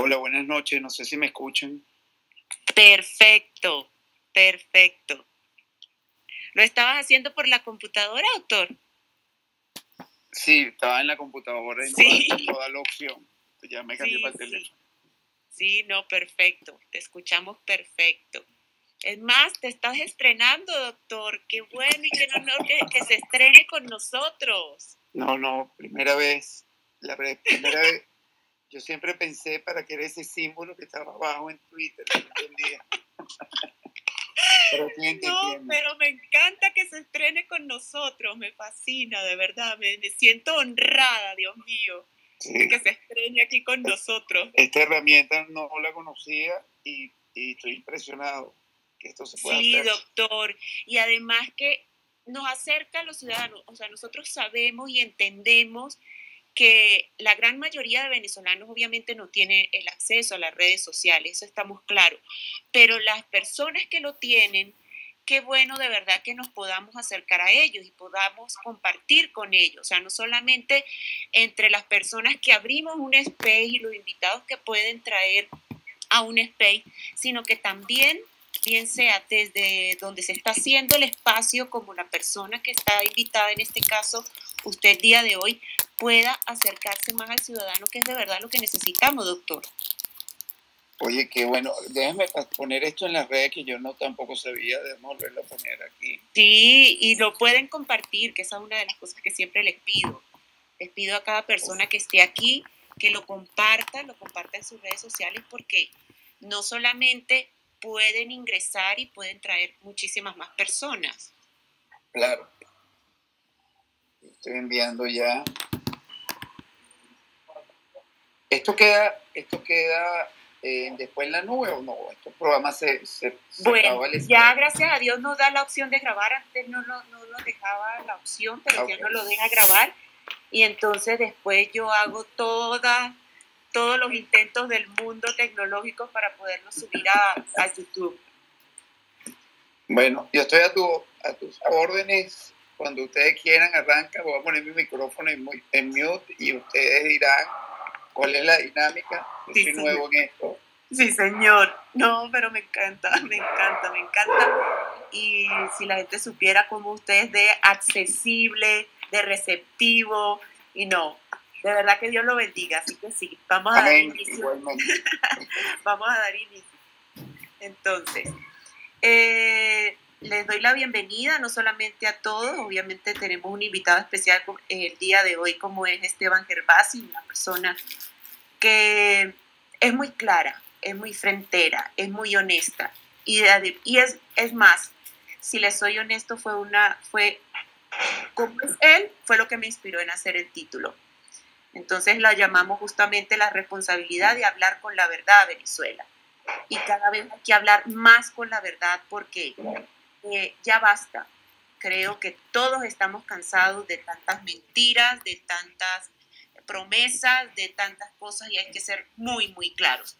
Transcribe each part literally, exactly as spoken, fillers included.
Hola, buenas noches. No sé si me escuchan. Perfecto, perfecto. ¿Lo estabas haciendo por la computadora, doctor? Sí, estaba en la computadora y Sí. no, da, no da la opción. Ya me cambié Sí, para el sí. teléfono. Sí, no, perfecto. Te escuchamos perfecto. Es más, te estás estrenando, doctor. Qué bueno y qué honor que, que se estrene con nosotros. No, no, primera vez. La pre- primera vez. Yo siempre pensé para qué era ese símbolo que estaba abajo en Twitter. No entendía. Pero sí No, entiendo. pero me encanta que se estrene con nosotros. Me fascina, de verdad. Me, me siento honrada, Dios mío, Sí. de que se estrene aquí con nosotros. Esta herramienta no la conocía y, y estoy impresionado que esto se pueda Sí, hacer. doctor. Y además que nos acerca a los ciudadanos. O sea, nosotros sabemos y entendemos que la gran mayoría de venezolanos obviamente no tiene el acceso a las redes sociales, eso estamos claros, pero las personas que lo tienen, qué bueno de verdad que nos podamos acercar a ellos y podamos compartir con ellos, o sea, no solamente entre las personas que abrimos un space y los invitados que pueden traer a un space, sino que también, bien sea desde donde se está haciendo el espacio, como la persona que está invitada en este caso, usted el día de hoy, pueda acercarse más al ciudadano, que es de verdad lo que necesitamos, doctor. Oye, qué bueno. Déjame poner esto en las redes que yo no tampoco sabía. Déjame volverlo a poner aquí. Sí, y lo pueden compartir, que esa es una de las cosas que siempre les pido. Les pido a cada persona que esté aquí que lo comparta, lo comparta en sus redes sociales, porque no solamente pueden ingresar y pueden traer muchísimas más personas. Claro. Estoy enviando ya. ¿Esto queda, esto queda eh, después en la nube o no? ¿Estos programas se, se, se Bueno, el ya gracias a Dios nos da la opción de grabar. Antes no, no, no nos dejaba la opción, pero okay. ya nos lo deja grabar. Y entonces después yo hago toda, todos los intentos del mundo tecnológico para poderlo subir a, a YouTube. Bueno, yo estoy a, tu, a tus órdenes. Cuando ustedes quieran, arranca. Voy a poner mi micrófono en, en mute y ustedes dirán cuál es la dinámica. Yo Sí, soy señor. nuevo en esto. Sí, señor. No, pero me encanta, me encanta, me encanta. Y si la gente supiera cómo usted es de accesible, de receptivo, y no, de verdad que Dios lo bendiga. Así que sí, vamos a Amén. dar inicio. Igualmente. Vamos a dar inicio. Entonces, eh, les doy la bienvenida no solamente a todos, obviamente tenemos un invitado especial el día de hoy como es Esteban Gervasi, una persona que es muy clara, es muy frentera, es muy honesta y, y es, es más, si les soy honesto, fue una, fue como es él, fue lo que me inspiró en hacer el título. Entonces la llamamos justamente la responsabilidad de hablar con la verdad a Venezuela. Y cada vez hay que hablar más con la verdad porque eh, ya basta. Creo que todos estamos cansados de tantas mentiras, de tantas promesas, de tantas cosas y hay que ser muy, muy claros.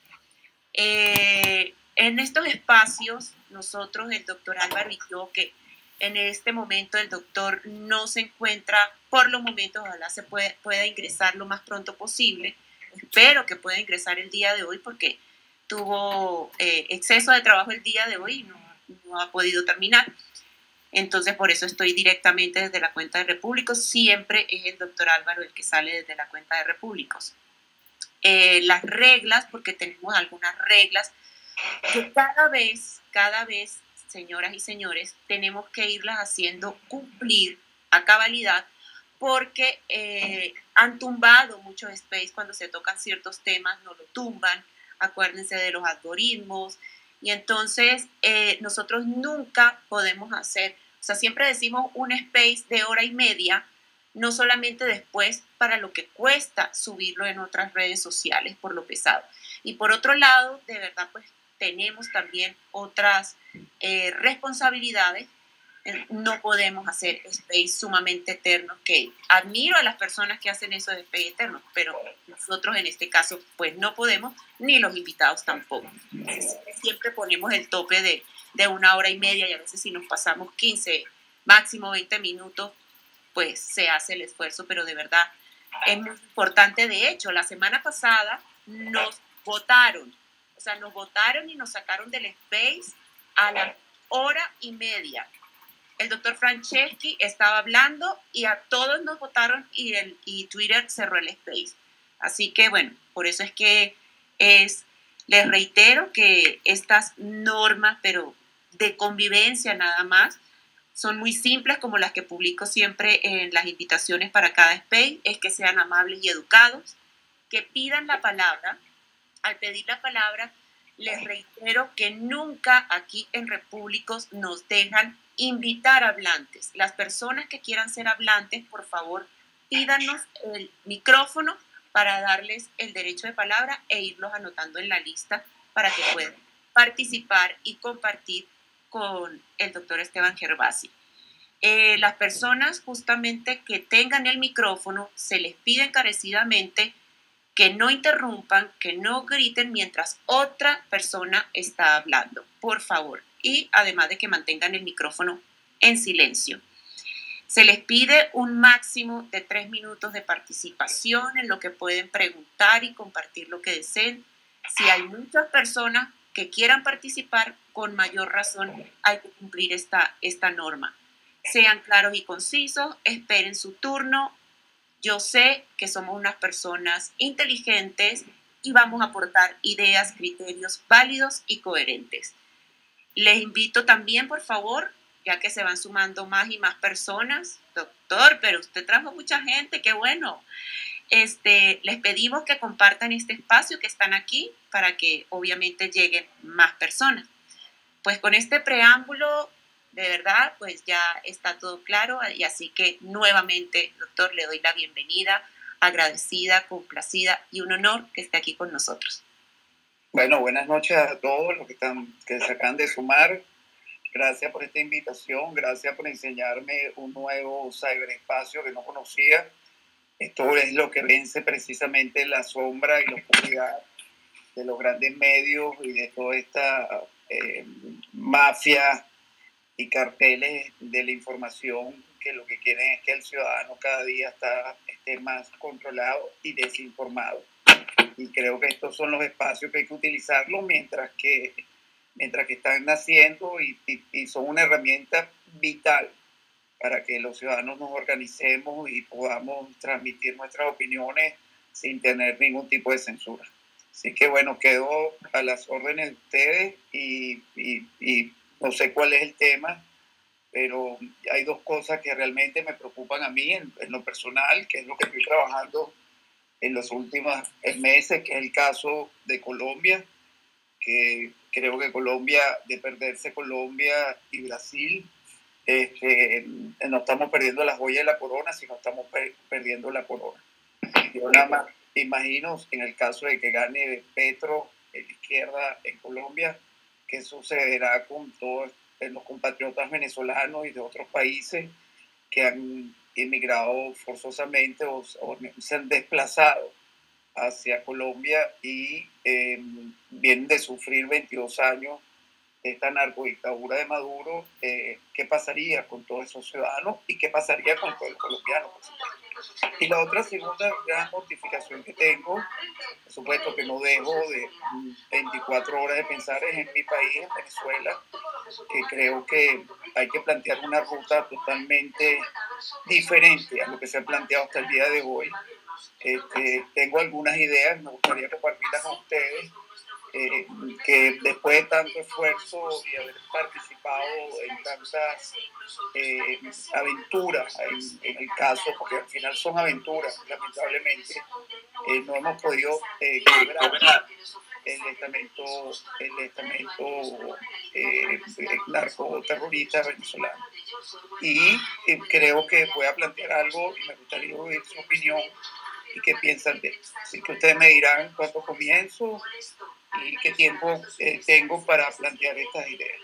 Eh, en estos espacios, nosotros, el doctor Álvaro y yo, que en este momento el doctor no se encuentra, por los momentos, ojalá se puede, pueda ingresar lo más pronto posible. Espero que pueda ingresar el día de hoy porque tuvo eh, exceso de trabajo el día de hoy y no, no ha podido terminar. Entonces, por eso estoy directamente desde la cuenta de Repúblicos. Siempre es el doctor Álvaro el que sale desde la cuenta de Repúblicos. Eh, las reglas, porque tenemos algunas reglas que cada vez, cada vez, señoras y señores, tenemos que irlas haciendo cumplir a cabalidad porque eh, han tumbado muchos space cuando se tocan ciertos temas, no lo tumban, acuérdense de los algoritmos, y entonces eh, nosotros nunca podemos hacer, o sea, siempre decimos un space de hora y media, no solamente después para lo que cuesta subirlo en otras redes sociales por lo pesado. Y por otro lado, de verdad, pues tenemos también otras eh, responsabilidades. No podemos hacer space sumamente eternos, que admiro a las personas que hacen eso de space eternos, pero nosotros en este caso pues no podemos, ni los invitados tampoco. Entonces, siempre ponemos el tope de, de una hora y media y a veces si nos pasamos quince, máximo veinte minutos, pues se hace el esfuerzo, pero de verdad es muy importante. De hecho, la semana pasada nos votaron. O sea, nos votaron y nos sacaron del space a la hora y media. El doctor Franceschi estaba hablando y a todos nos votaron y, el, y Twitter cerró el space. Así que, bueno, por eso es que es, les reitero que estas normas, pero de convivencia nada más, son muy simples, como las que publico siempre en las invitaciones para cada space, es que sean amables y educados, que pidan la palabra. Al pedir la palabra, les reitero que nunca aquí en Repúblicos nos dejan invitar hablantes. Las personas que quieran ser hablantes, por favor, pídanos el micrófono para darles el derecho de palabra e irlos anotando en la lista para que puedan participar y compartir con el doctor Esteban Gervasi. Eh, las personas justamente que tengan el micrófono, se les pide encarecidamente que no interrumpan, que no griten mientras otra persona está hablando, por favor. Y además de que mantengan el micrófono en silencio. Se les pide un máximo de tres minutos de participación en lo que pueden preguntar y compartir lo que deseen. Si hay muchas personas que quieran participar, con mayor razón hay que cumplir esta, esta norma. Sean claros y concisos, esperen su turno. Yo sé que somos unas personas inteligentes y vamos a aportar ideas, criterios válidos y coherentes. Les invito también, por favor, ya que se van sumando más y más personas. Doctor, pero usted trajo mucha gente, qué bueno. Este, les pedimos que compartan este espacio que están aquí para que obviamente lleguen más personas. Pues con este preámbulo, de verdad, pues ya está todo claro y así que nuevamente, doctor, le doy la bienvenida, agradecida, complacida y un honor que esté aquí con nosotros. Bueno, buenas noches a todos los que, están, que se acaban de sumar. Gracias por esta invitación, gracias por enseñarme un nuevo ciberespacio que no conocía. Esto es lo que vence precisamente la sombra y la oscuridad de los grandes medios y de toda esta eh, mafia y carteles de la información que lo que quieren es que el ciudadano cada día está, esté más controlado y desinformado. Y creo que estos son los espacios que hay que utilizarlos mientras que, mientras que están naciendo y, y, y son una herramienta vital para que los ciudadanos nos organicemos y podamos transmitir nuestras opiniones sin tener ningún tipo de censura. Así que bueno, quedo a las órdenes de ustedes y, y, y no sé cuál es el tema, pero hay dos cosas que realmente me preocupan a mí en, en lo personal, que es lo que estoy trabajando en los últimos meses, que es el caso de Colombia, que creo que Colombia, de perderse Colombia y Brasil, este, no estamos perdiendo la joya de la corona, sino estamos per perdiendo la corona. Yo nada más imagino, en el caso de que gane Petro en la izquierda en Colombia, qué sucederá con todos los compatriotas venezolanos y de otros países que han emigrado forzosamente o, o se han desplazado hacia Colombia y eh, vienen de sufrir veintidós años de esta narcodictadura de Maduro. Eh, ¿Qué pasaría con todos esos ciudadanos y qué pasaría con todos los colombianos? Y la otra segunda gran mortificación que tengo, por supuesto que no dejo de veinticuatro horas de pensar es en mi país, en Venezuela, que creo que hay que plantear una ruta totalmente diferente a lo que se ha planteado hasta el día de hoy. Este, tengo algunas ideas, me gustaría compartirlas con ustedes, eh, que después de tanto esfuerzo y haber participado en tantas eh, aventuras, en, en el caso, porque al final son aventuras, lamentablemente, eh, no hemos podido eh, quebrar el estamento, el estamento eh, narcoterrorista venezolano. Y eh, creo que voy a plantear algo y me gustaría oír su opinión y qué piensan de esto. Así que ustedes me dirán cuándo comienzo y qué tiempo eh, tengo para plantear estas ideas.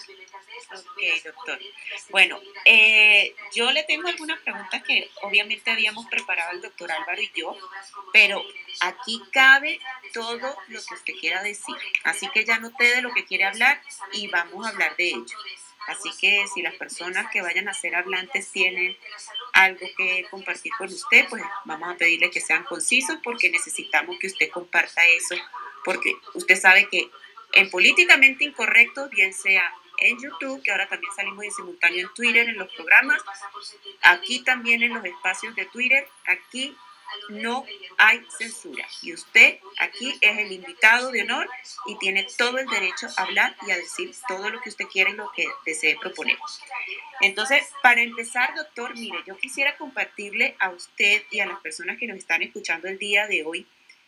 Ok, doctor. Bueno, eh, yo le tengo algunas preguntas que obviamente habíamos preparado el doctor Álvaro y yo, pero aquí cabe todo lo que usted quiera decir. Así que ya noté de lo que quiere hablar y vamos a hablar de ello. Así que si las personas que vayan a ser hablantes tienen algo que compartir con usted, pues vamos a pedirle que sean concisos porque necesitamos que usted comparta eso porque usted sabe que en Políticamente Incorrecto, bien sea en YouTube, que ahora también salimos en simultáneo en Twitter, en los programas, aquí también en los espacios de Twitter, aquí no hay censura. Y usted aquí es el invitado de honor y tiene todo el derecho a hablar y a decir todo lo que usted quiera y lo que desee proponer. Entonces, para empezar, doctor, mire, yo quisiera compartirle a usted y a las personas que nos están escuchando el día de hoy.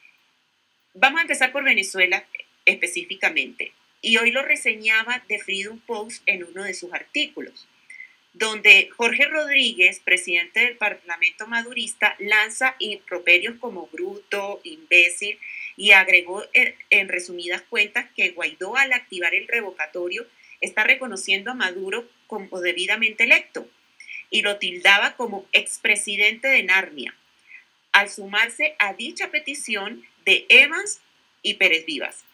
Vamos a empezar por Venezuela específicamente. Y hoy lo reseñaba The Freedom Post en uno de sus artículos, donde Jorge Rodríguez, presidente del Parlamento madurista, lanza improperios como bruto, imbécil, y agregó en resumidas cuentas que Guaidó, al activar el revocatorio, está reconociendo a Maduro como debidamente electo y lo tildaba como expresidente de Narnia, al sumarse a dicha petición de Evans y Pérez Vivas.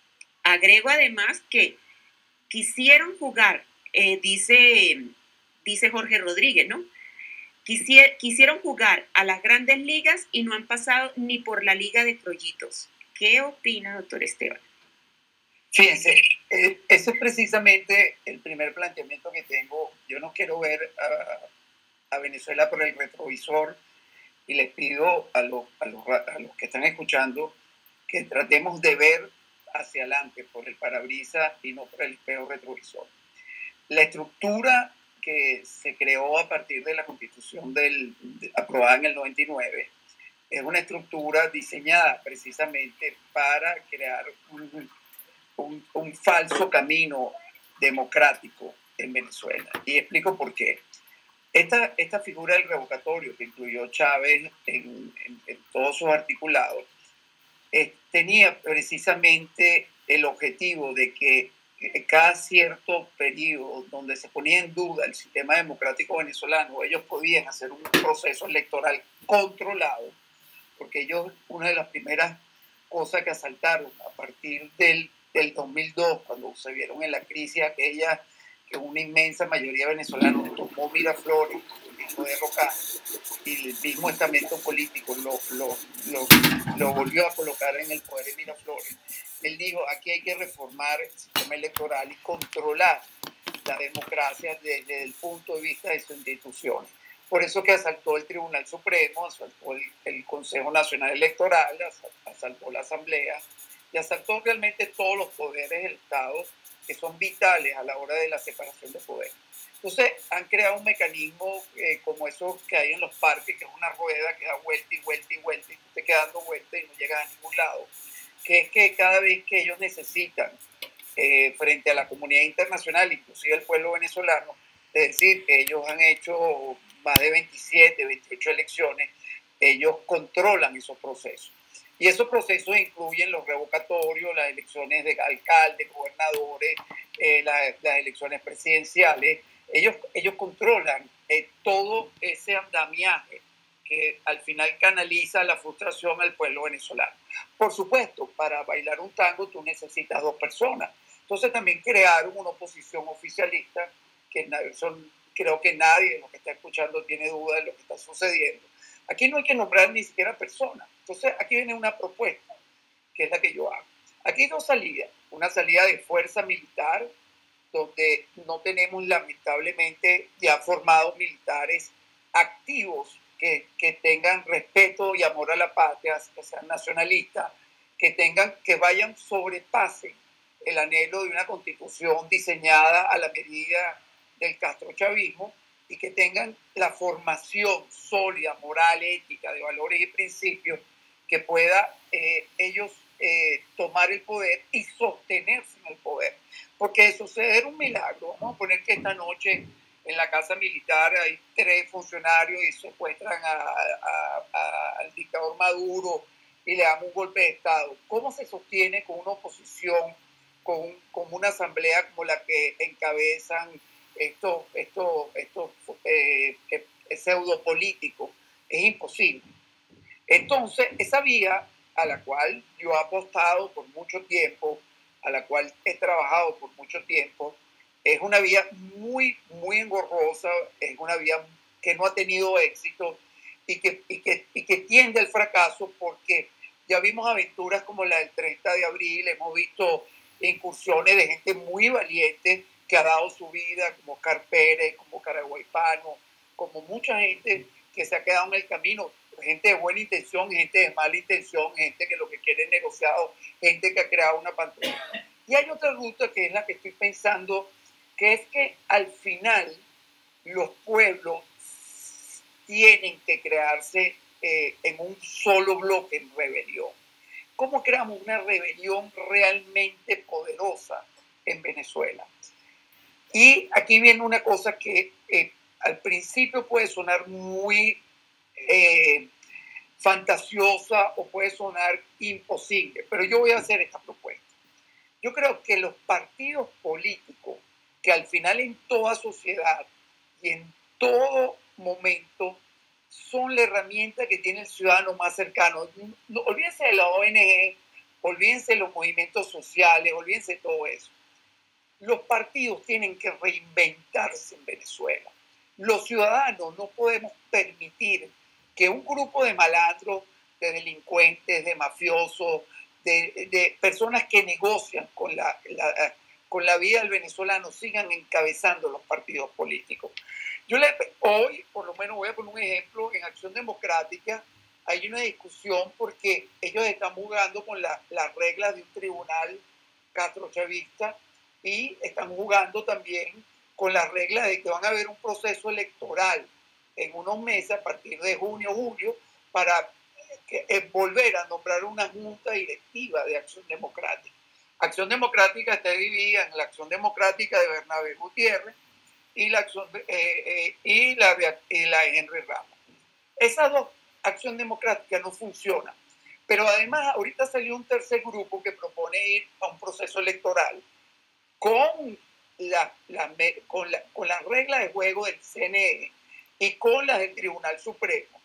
Agrego además que quisieron jugar, eh, dice, dice Jorge Rodríguez, ¿no? Quisier, quisieron jugar a las grandes ligas y no han pasado ni por la Liga de Crollitos. ¿Qué opina, doctor Esteban? Fíjense, eh, ese es precisamente el primer planteamiento que tengo. Yo no quiero ver a, a Venezuela por el retrovisor y les pido a los, a, los, a los que están escuchando que tratemos de ver hacia adelante por el parabrisas y no por el espejo retrovisor. La estructura que se creó a partir de la Constitución del, de, aprobada en el noventa y nueve es una estructura diseñada precisamente para crear un, un, un falso camino democrático en Venezuela. Y explico por qué. Esta, esta figura del revocatorio que incluyó Chávez en, en, en todos sus articulados eh, tenía precisamente el objetivo de que eh, cada cierto periodo donde se ponía en duda el sistema democrático venezolano, ellos podían hacer un proceso electoral controlado, porque ellos, una de las primeras cosas que asaltaron a partir del, del dos mil dos, cuando se vieron en la crisis aquella que una inmensa mayoría de venezolanos tomó Miraflores, el mismo de Roca, y el mismo estamento político lo, lo, lo, lo volvió a colocar en el poder de Miraflores. Él dijo, aquí hay que reformar el sistema electoral y controlar la democracia desde el punto de vista de sus instituciones. Por eso que asaltó el Tribunal Supremo, asaltó el, el Consejo Nacional Electoral, asaltó la Asamblea y asaltó realmente todos los poderes del Estado que son vitales a la hora de la separación de poder. Entonces han creado un mecanismo eh, como eso que hay en los parques, que es una rueda que da vuelta y vuelta y vuelta y usted queda dando vuelta y no llega a ningún lado, que es que cada vez que ellos necesitan eh, frente a la comunidad internacional, inclusive el pueblo venezolano, es decir, que ellos han hecho más de veintisiete, veintiocho elecciones, ellos controlan esos procesos. Y esos procesos incluyen los revocatorios, las elecciones de alcaldes, gobernadores, eh, la, las elecciones presidenciales. Ellos, ellos controlan eh, todo ese andamiaje que al final canaliza la frustración al pueblo venezolano. Por supuesto, para bailar un tango tú necesitas dos personas. Entonces también crearon una oposición oficialista, que son, creo que nadie de los que está escuchando tiene duda de lo que está sucediendo. Aquí no hay que nombrar ni siquiera personas. Entonces, aquí viene una propuesta, que es la que yo hago. Aquí hay dos salidas. Una salida de fuerza militar, donde no tenemos lamentablemente ya formados militares activos que, que tengan respeto y amor a la patria, que sean nacionalistas, que, tengan, que vayan, sobrepasen el anhelo de una constitución diseñada a la medida del castrochavismo, y que tengan la formación sólida, moral, ética, de valores y principios, que pueda eh, ellos eh, tomar el poder y sostenerse en el poder. Porque de suceder un milagro, vamos a poner que esta noche en la Casa Militar hay tres funcionarios y secuestran a, a, a, al dictador Maduro y le dan un golpe de Estado. ¿Cómo se sostiene con una oposición, con, con una asamblea como la que encabezan estos esto, esto, eh, pseudopolíticos? Es imposible. Entonces, esa vía a la cual yo he apostado por mucho tiempo, a la cual he trabajado por mucho tiempo, es una vía muy, muy engorrosa, es una vía que no ha tenido éxito y que, y que, y que tiende al fracaso, porque Ya vimos aventuras como la del treinta de abril, hemos visto incursiones de gente muy valiente que ha dado su vida, como Oscar Pérez, como Caraguaypano, como mucha gente que se ha quedado en el camino, gente de buena intención, gente de mala intención, gente que lo que quiere es negociado, gente que ha creado una pantalla. Y hay otra ruta que es la que estoy pensando, que es que al final los pueblos tienen que crearse eh, en un solo bloque en rebelión. ¿Cómo creamos una rebelión realmente poderosa en Venezuela? Y aquí viene una cosa que eh, al principio puede sonar muy eh, fantasiosa o puede sonar imposible, pero yo voy a hacer esta propuesta. Yo creo que los partidos políticos, que al final en toda sociedad y en todo momento son la herramienta que tiene el ciudadano más cercano. No, olvídense de la O N G, olvídense de los movimientos sociales, olvídense de todo eso. Los partidos tienen que reinventarse en Venezuela. Los ciudadanos no podemos permitir que un grupo de malandros, de delincuentes, de mafiosos, de, de personas que negocian con la, la, con la vida del venezolano sigan encabezando los partidos políticos. Yo le, hoy, por lo menos voy a poner un ejemplo, en Acción Democrática hay una discusión porque ellos están jugando con la, las reglas de un tribunal castrochavista y están jugando también con las reglas de que van a haber un proceso electoral en unos meses, a partir de junio, julio, para que, eh, volver a nombrar una junta directiva de Acción Democrática. Acción Democrática está dividida en la Acción Democrática de Bernabé Gutiérrez y la, acción, eh, eh, y la, y la de Henry Ramos. Esas dos Acción Democrática no funcionan. Pero además ahorita salió un tercer grupo que propone ir a un proceso electoral con la, la, con la, con la regla de juego del C N E y con las del Tribunal Supremo.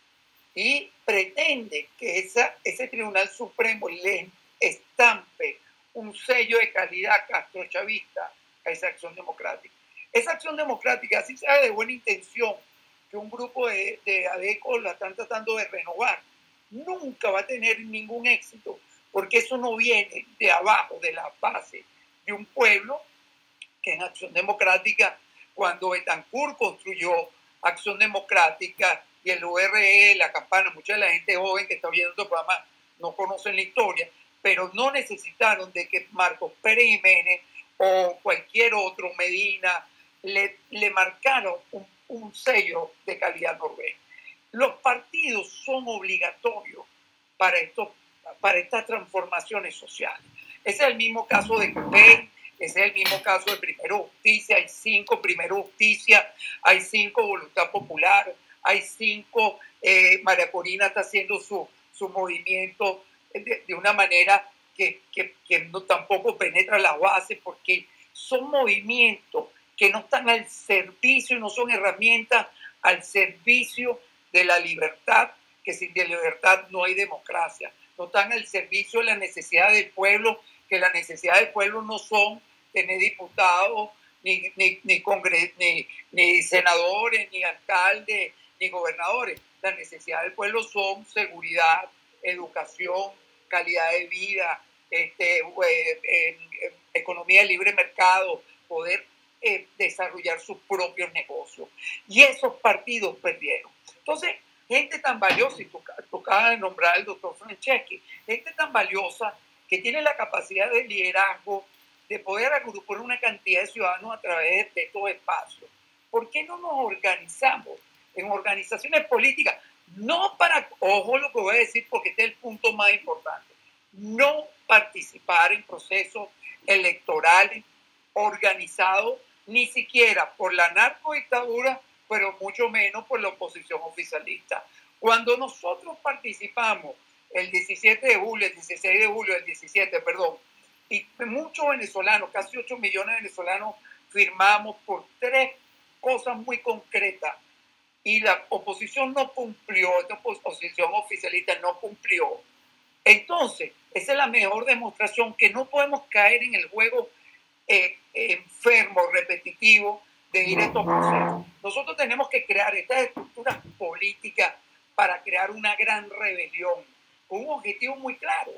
Y pretende que esa, ese Tribunal Supremo le estampe un sello de calidad castrochavista a esa Acción Democrática. Esa Acción Democrática, así sea de buena intención, que un grupo de, de adecos la están tratando de renovar, nunca va a tener ningún éxito, porque eso no viene de abajo, de la base de un pueblo que en Acción Democrática, cuando Betancourt construyó Acción Democrática y el U R E, la Campana, mucha de la gente joven que está viendo el programa no conocen la historia, pero no necesitaron de que Marcos Pérez Jiménez o cualquier otro, Medina, le, le marcaron un, un sello de calidad noruega. Los partidos son obligatorios para, esto, para estas transformaciones sociales. Ese es el mismo caso de Copey, ese es el mismo caso de Primero Justicia, hay cinco Primero Justicia, hay cinco Voluntad Popular, hay cinco, eh, María Corina está haciendo su, su movimiento de, de una manera que, que, que no, tampoco penetra la base, porque son movimientos que no están al servicio y no son herramientas al servicio de la libertad, que sin libertad no hay democracia. No están al servicio de la necesidad del pueblo, que la necesidad del pueblo no son tener diputados, ni, ni, ni, congres, ni, ni senadores, ni alcaldes, ni gobernadores. La necesidad del pueblo son seguridad, educación, calidad de vida, este, eh, eh, economía de libre mercado, poder eh, desarrollar sus propios negocios. Y esos partidos perdieron. Entonces, gente tan valiosa, y tú, tú acabas de nombrar al doctor Franceschi, gente tan valiosa que tiene la capacidad de liderazgo, de poder agrupar una cantidad de ciudadanos a través de estos espacios. ¿Por qué no nos organizamos en organizaciones políticas? No para, ojo lo que voy a decir porque este es el punto más importante, no participar en procesos electorales organizados ni siquiera por la narcodictadura, pero mucho menos por la oposición oficialista. Cuando nosotros participamos el diecisiete de julio, el dieciséis de julio, el diecisiete, perdón, y muchos venezolanos, casi ocho millones de venezolanos, firmamos por tres cosas muy concretas y la oposición no cumplió, esta oposición oficialista no cumplió. Entonces, esa es la mejor demostración que no podemos caer en el juego eh, enfermo, repetitivo de ir a estos procesos. Nosotros tenemos que crear estas estructuras políticas para crear una gran rebelión, con un objetivo muy claro: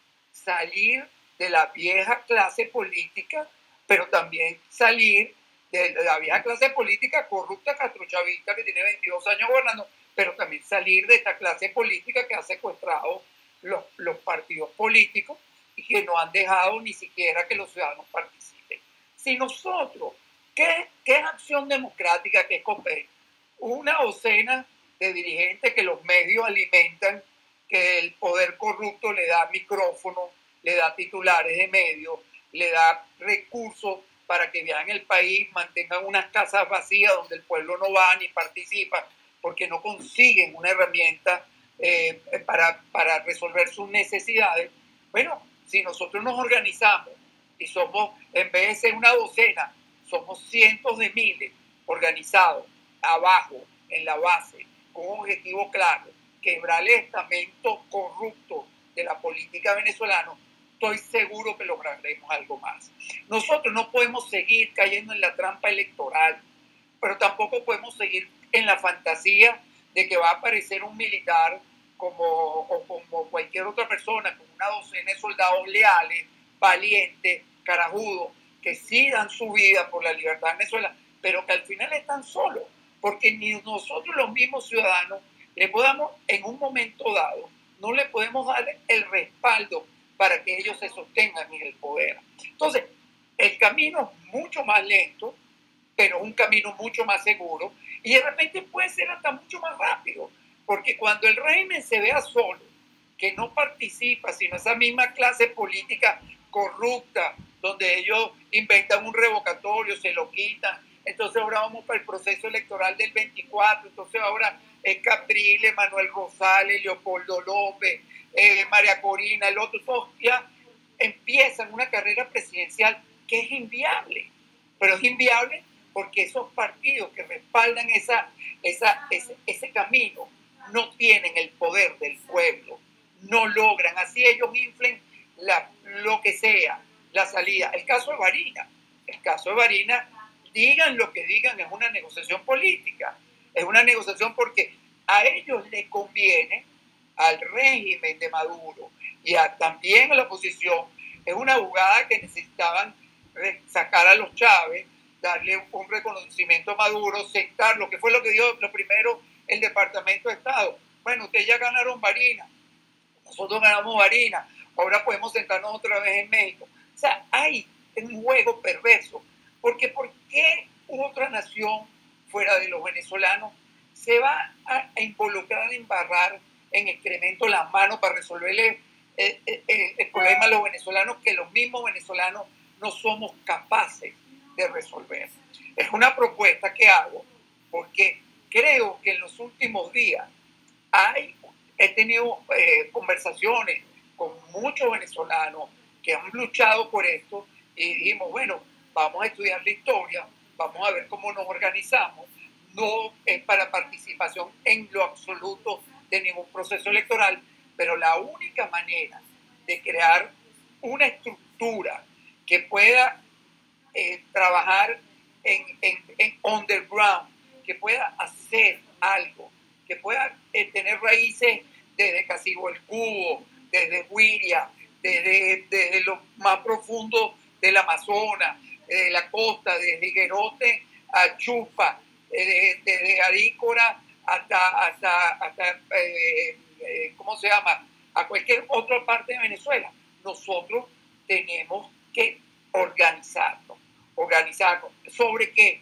salir de la vieja clase política, pero también salir de la vieja clase política corrupta castrochavista que tiene veintidós años gobernando, pero también salir de esta clase política que ha secuestrado los, los partidos políticos y que no han dejado ni siquiera que los ciudadanos participen. Si nosotros, ¿qué, qué es acción democrática? ¿Qué es COPEI? Una docena de dirigentes que los medios alimentan, que el poder corrupto le da micrófono, le da titulares de medios, le da recursos para que viajen el país, mantengan unas casas vacías donde el pueblo no va ni participa, porque no consiguen una herramienta eh, para, para resolver sus necesidades. Bueno, si nosotros nos organizamos y somos, en vez de ser una docena, somos cientos de miles organizados abajo, en la base, con un objetivo claro: quebrar el estamento corrupto de la política venezolana, estoy seguro que lograremos algo más. Nosotros no podemos seguir cayendo en la trampa electoral, pero tampoco podemos seguir en la fantasía de que va a aparecer un militar como, o como cualquier otra persona, con una docena de soldados leales, valientes, carajudos, que sí dan su vida por la libertad de Venezuela, pero que al final están solos, porque ni nosotros los mismos ciudadanos le podamos, en un momento dado, no le podemos dar el respaldo para que ellos se sostengan en el poder. Entonces, el camino es mucho más lento, pero un camino mucho más seguro, y de repente puede ser hasta mucho más rápido, porque cuando el régimen se vea solo, que no participa, sino esa misma clase política corrupta, donde ellos inventan un revocatorio, se lo quitan, entonces ahora vamos para el proceso electoral del veinticuatro, entonces ahora es Capriles, Manuel Rosales, Leopoldo López, eh, María Corina, el otro, todos ya empiezan una carrera presidencial que es inviable, pero es inviable porque esos partidos que respaldan esa, esa, ese, ese camino no tienen el poder del pueblo, no logran, así ellos inflen la, lo que sea, la salida. El caso de Varina, el caso de Varina, digan lo que digan, es una negociación política, es una negociación porque a ellos les conviene, al régimen de Maduro y a, también a la oposición, es una jugada que necesitaban sacar a los Chávez, darle un reconocimiento a Maduro, sentarlo, que fue lo que dio lo primero el Departamento de Estado. Bueno, ustedes ya ganaron Varina, nosotros ganamos Varina, ahora podemos sentarnos otra vez en México. O sea, hay un juego perverso, porque ¿por qué otra nación fuera de los venezolanos se va a, a involucrar, a embarrar en excremento las manos para resolverle el, el, el problema a los venezolanos que los mismos venezolanos no somos capaces de resolver? Es una propuesta que hago porque creo que en los últimos días hay, he tenido eh, conversaciones con muchos venezolanos que han luchado por esto y dijimos, bueno, vamos a estudiar la historia, vamos a ver cómo nos organizamos. No es para participación en lo absoluto de ningún proceso electoral, pero la única manera de crear una estructura que pueda eh, trabajar en, en, en underground, que pueda hacer algo, que pueda eh, tener raíces desde Casibo el Cubo, desde Huiria, desde, desde lo más profundo del Amazonas, desde la costa, desde Higuerote a Chupa, desde, desde Arícora hasta, hasta, hasta eh, eh, ¿cómo se llama?, a cualquier otra parte de Venezuela. Nosotros tenemos que organizarnos, organizarnos. ¿Sobre qué?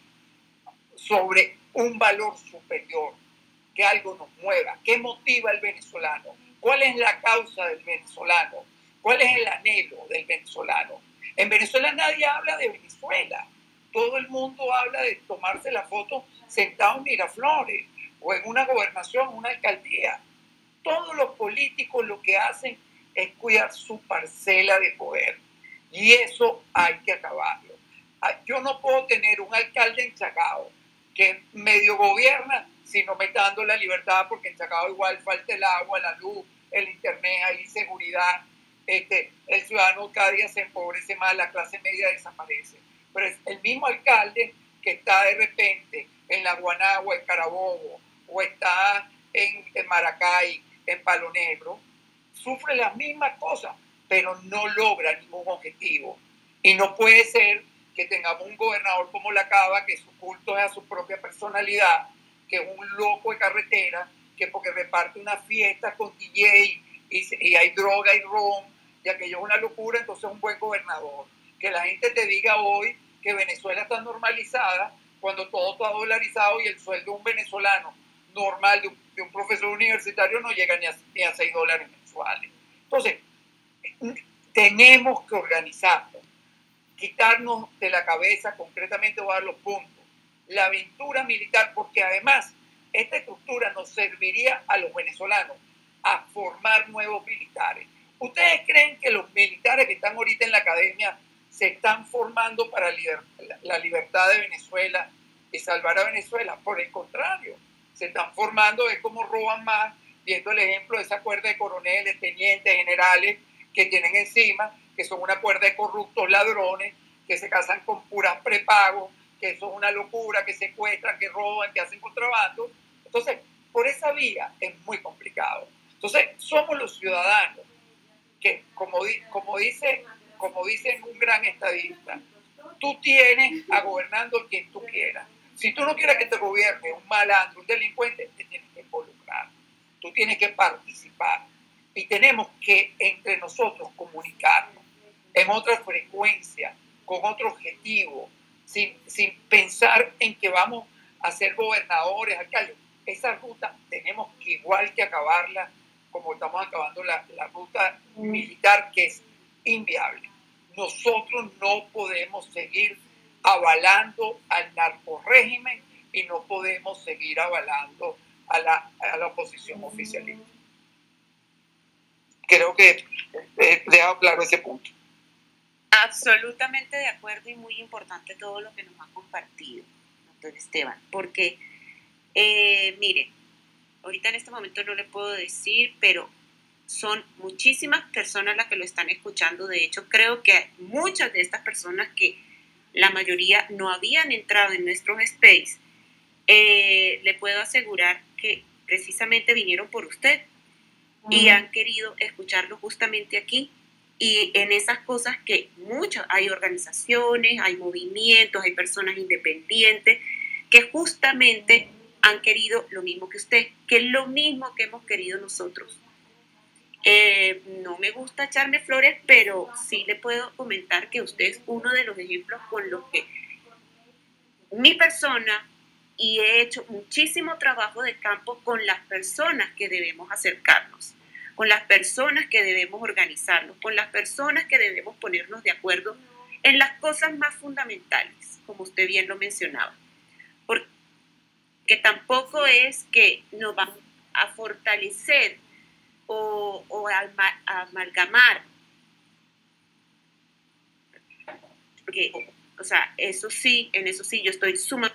Sobre un valor superior, que algo nos mueva. ¿Qué motiva al venezolano? ¿Cuál es la causa del venezolano? ¿Cuál es el anhelo del venezolano? En Venezuela nadie habla de Venezuela. Todo el mundo habla de tomarse la foto sentado en Miraflores o en una gobernación, una alcaldía. Todos los políticos lo que hacen es cuidar su parcela de poder. Y eso hay que acabarlo. Yo no puedo tener un alcalde en Chacao que medio gobierna si no me está dando la libertad, porque en Chacao igual falta el agua, la luz, el internet, hay inseguridad. Este, el ciudadano cada día se empobrece más, la clase media desaparece. Pero es el mismo alcalde que está de repente en La Guanagua, en Carabobo, o está en, en Maracay, en Palo Negro, sufre las mismas cosas, pero no logra ningún objetivo. Y no puede ser que tengamos un gobernador como la Cava, que su culto es a su propia personalidad, que es un loco de carretera, que porque reparte una fiesta con D J y, y hay droga y ron, y aquello es una locura, entonces es un buen gobernador. Que la gente te diga hoy que Venezuela está normalizada cuando todo está dolarizado y el sueldo de un venezolano normal, de un, de un profesor universitario, no llega ni a, ni a seis dólares mensuales. Entonces, tenemos que organizarnos, quitarnos de la cabeza, concretamente voy a dar los puntos, la aventura militar, porque además esta estructura nos serviría a los venezolanos a formar nuevos militares. ¿Ustedes creen que los militares que están ahorita en la academia se están formando para liber la libertad de Venezuela y salvar a Venezuela? Por el contrario, se están formando, es como roban más, viendo el ejemplo de esa cuerda de coroneles, tenientes, generales que tienen encima, que son una cuerda de corruptos ladrones, que se casan con puras prepagos, que eso es una locura, que secuestran, que roban, que hacen contrabando. Entonces, por esa vía es muy complicado. Entonces, somos los ciudadanos que, como, como, dice, como dice un gran estadista, tú tienes a gobernando quien tú quieras. Si tú no quieres que te gobierne un malandro, un delincuente, te tienes que involucrar. Tú tienes que participar. Y tenemos que entre nosotros comunicarnos en otra frecuencia, con otro objetivo, sin, sin pensar en que vamos a ser gobernadores, alcaldes. Esa ruta tenemos que igual que acabarla como estamos acabando la, la ruta militar, que es inviable. Nosotros no podemos seguir avalando al narcorrégimen y no podemos seguir avalando a la, a la oposición oficialista. Creo que he dejado claro ese punto. Absolutamente de acuerdo, y muy importante todo lo que nos ha compartido, doctor Esteban, porque, eh, mire, ahorita en este momento no le puedo decir, pero son muchísimas personas las que lo están escuchando. De hecho, creo que muchas de estas personas, que la mayoría no habían entrado en nuestros space, eh, le puedo asegurar que precisamente vinieron por usted y han querido escucharlo justamente aquí. Y en esas cosas que muchas, hay organizaciones, hay movimientos, hay personas independientes que justamente han querido lo mismo que usted, que es lo mismo que hemos querido nosotros. Eh, no me gusta echarme flores, pero sí le puedo comentar que usted es uno de los ejemplos con los que mi persona, y he hecho muchísimo trabajo de campo con las personas que debemos acercarnos, con las personas que debemos organizarnos, con las personas que debemos ponernos de acuerdo en las cosas más fundamentales, como usted bien lo mencionaba. Porque tampoco es que nos vamos a fortalecer o, o a, a amalgamar. Porque, o sea, eso sí, en eso sí yo estoy sumamente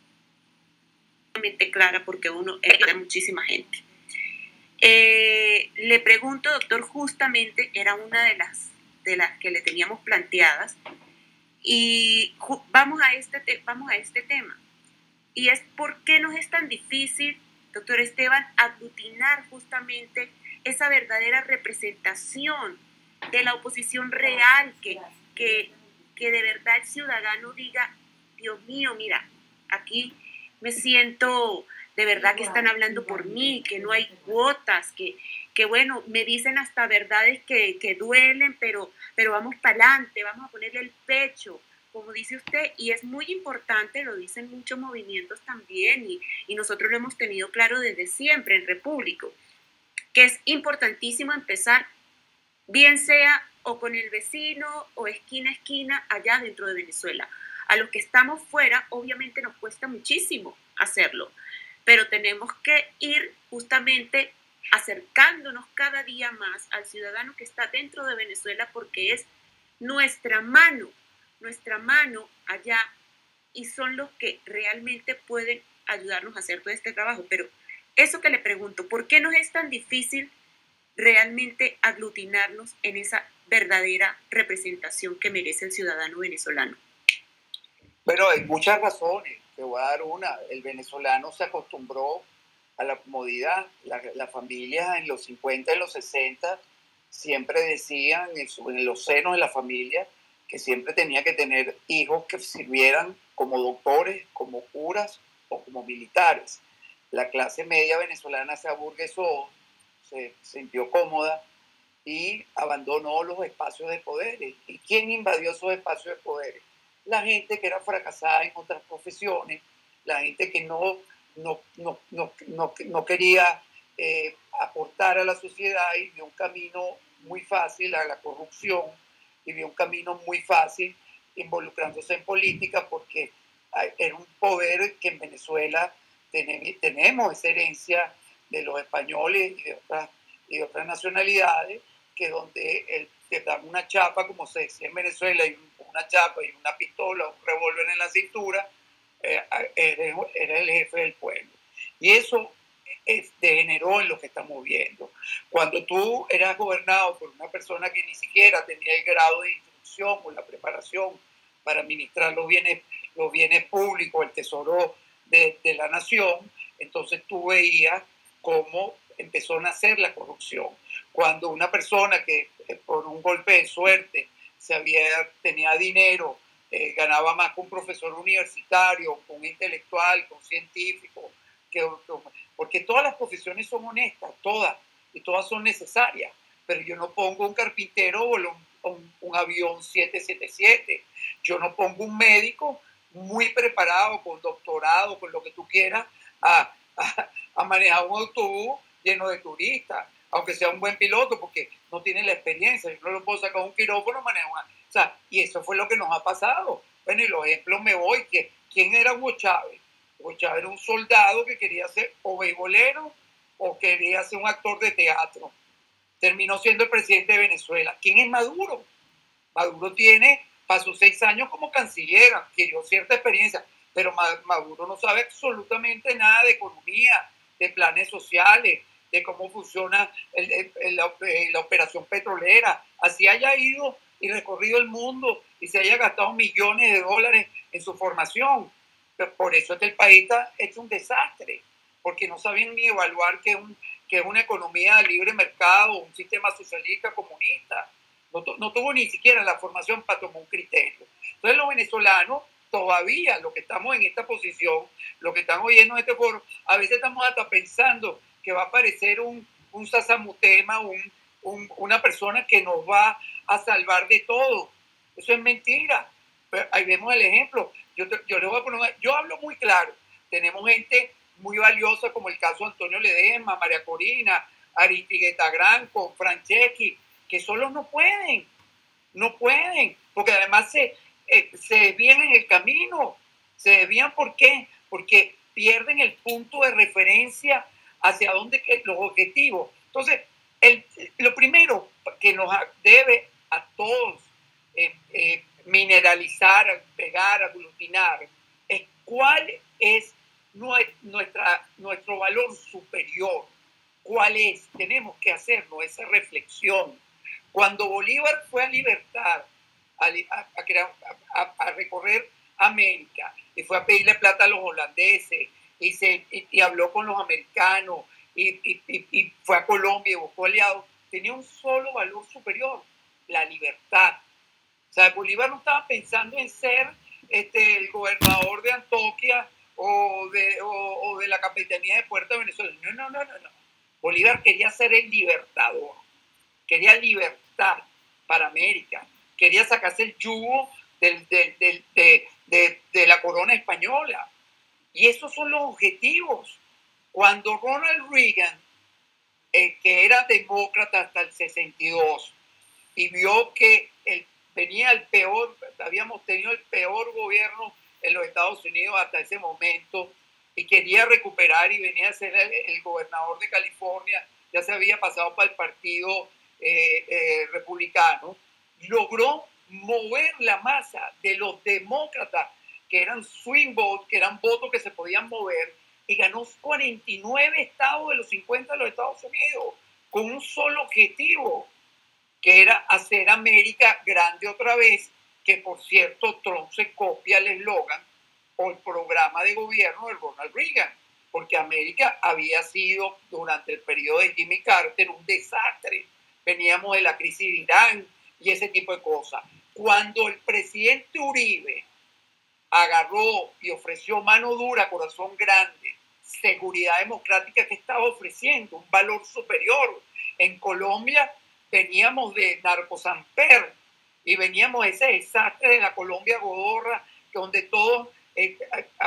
clara, porque uno es de muchísima gente. Eh, le pregunto, doctor, justamente era una de las, de las que le teníamos planteadas, y vamos a este, te, vamos a este tema. Y es por qué nos es tan difícil, doctor Esteban, aglutinar justamente esa verdadera representación de la oposición real, que, que, que de verdad el ciudadano diga, Dios mío, mira, aquí me siento de verdad que están hablando por mí, que no hay cuotas, que, que bueno, me dicen hasta verdades que, que duelen, pero, pero vamos para adelante, vamos a ponerle el pecho, como dice usted, y es muy importante, lo dicen muchos movimientos también, y, y nosotros lo hemos tenido claro desde siempre en Repúblico, que es importantísimo empezar, bien sea o con el vecino o esquina a esquina allá dentro de Venezuela. A los que estamos fuera, obviamente nos cuesta muchísimo hacerlo, pero tenemos que ir justamente acercándonos cada día más al ciudadano que está dentro de Venezuela, porque es nuestra mano, nuestra mano allá, y son los que realmente pueden ayudarnos a hacer todo este trabajo. Pero eso que le pregunto, ¿por qué nos es tan difícil realmente aglutinarnos en esa verdadera representación que merece el ciudadano venezolano? Bueno, hay muchas razones. Te voy a dar una. El venezolano se acostumbró a la comodidad. La, la familia en los cincuenta y los sesenta siempre decían en, su, en los senos de la familia que siempre tenía que tener hijos que sirvieran como doctores, como curas o como militares. La clase media venezolana se aburguesó, se sintió cómoda y abandonó los espacios de poder. ¿Y quién invadió esos espacios de poder? La gente que era fracasada en otras profesiones, la gente que no, no, no, no, no, no quería eh, aportar a la sociedad y vio un camino muy fácil a la corrupción y vio un camino muy fácil involucrándose en política porque era un poder que en Venezuela tenemos esa herencia de los españoles y de otras, y de otras nacionalidades, que donde el, te dan una chapa, como se decía en Venezuela, y una chapa y una pistola, un revólver en la cintura, eh, eres, eres el jefe del pueblo. Y eso es, degeneró en lo que estamos viendo. Cuando tú eras gobernado por una persona que ni siquiera tenía el grado de instrucción o la preparación para administrar los bienes, los bienes públicos, el tesoro de, de la nación, entonces tú veías cómo empezó a nacer la corrupción. Cuando una persona que eh, por un golpe de suerte se había, tenía dinero, eh, ganaba más que un profesor universitario, con un intelectual, con un científico, que, porque todas las profesiones son honestas, todas, y todas son necesarias, pero yo no pongo un carpintero o un, un, un avión siete siete siete, yo no pongo un médico muy preparado, con doctorado, con lo que tú quieras, a, a, a manejar un autobús lleno de turistas, aunque sea un buen piloto, porque no tiene la experiencia. Yo no lo puedo sacar un quirófano, manejar una... O sea, y eso fue lo que nos ha pasado. Bueno, y los ejemplos me voy. que ¿Quién era Hugo Chávez? Hugo Chávez era un soldado que quería ser o beisbolero o quería ser un actor de teatro. Terminó siendo el presidente de Venezuela. ¿Quién es Maduro? Maduro tiene, pasó seis años como canciller, adquirió cierta experiencia, pero Maduro no sabe absolutamente nada de economía, de planes sociales, de cómo funciona el, el, el, la, la operación petrolera. Así haya ido y recorrido el mundo y se haya gastado millones de dólares en su formación. Pero por eso es que el país está hecho un desastre, porque no saben ni evaluar que es, un, que es una economía de libre mercado, un sistema socialista comunista. No, no tuvo ni siquiera la formación para tomar un criterio. Entonces los venezolanos todavía, los que estamos en esta posición, los que están oyendo en este foro, a veces estamos hasta pensando que va a aparecer un, un sasamutema, un, un, una persona que nos va a salvar de todo. Eso es mentira. Pero ahí vemos el ejemplo. Yo, te, yo, les voy a poner, yo hablo muy claro. Tenemos gente muy valiosa como el caso de Antonio Ledesma, María Corina, Aristigueta Granco, Franceschi, que solos no pueden, no pueden, porque además se, eh, se desvían en el camino. Se desvían, ¿por qué? Porque pierden el punto de referencia hacia dónde los objetivos. Entonces, el, lo primero que nos debe a todos eh, eh, mineralizar, pegar, aglutinar, es cuál es nuestra, nuestro valor superior. ¿Cuál es? Tenemos que hacernos esa reflexión. Cuando Bolívar fue a libertar, a, a, a, a recorrer América, y fue a pedirle plata a los holandeses, y, se, y, y habló con los americanos, y, y, y, y fue a Colombia y buscó aliados, tenía un solo valor superior, la libertad. O sea, Bolívar no estaba pensando en ser este, el gobernador de Antioquia o de, o, o de la Capitanía de Puerto de Venezuela. No, no, no, no, no. Bolívar quería ser el libertador, quería libertad para América, quería sacarse el yugo del, del, del, de, de, de la corona española. Y esos son los objetivos. Cuando Ronald Reagan, eh, que era demócrata hasta el sesenta y dos, y vio que el, venía el peor, habíamos tenido el peor gobierno en los Estados Unidos hasta ese momento, y quería recuperar y venía a ser el, el gobernador de California, ya se había pasado para el partido eh, eh, republicano, logró mover la masa de los demócratas, que eran swing votes, que eran votos que se podían mover, y ganó cuarenta y nueve estados de los cincuenta de los Estados Unidos, con un solo objetivo, que era hacer América grande otra vez, que por cierto Trump se copia el eslogan o el programa de gobierno de Ronald Reagan. porque América había sido durante el periodo de Jimmy Carter un desastre. Veníamos de la crisis de Irán y ese tipo de cosas. Cuando el presidente Uribe agarró y ofreció mano dura, corazón grande, seguridad democrática que estaba ofreciendo, un valor superior. En Colombia veníamos de narcosamper y veníamos de ese desastre de la Colombia Godorra, donde todos, eh,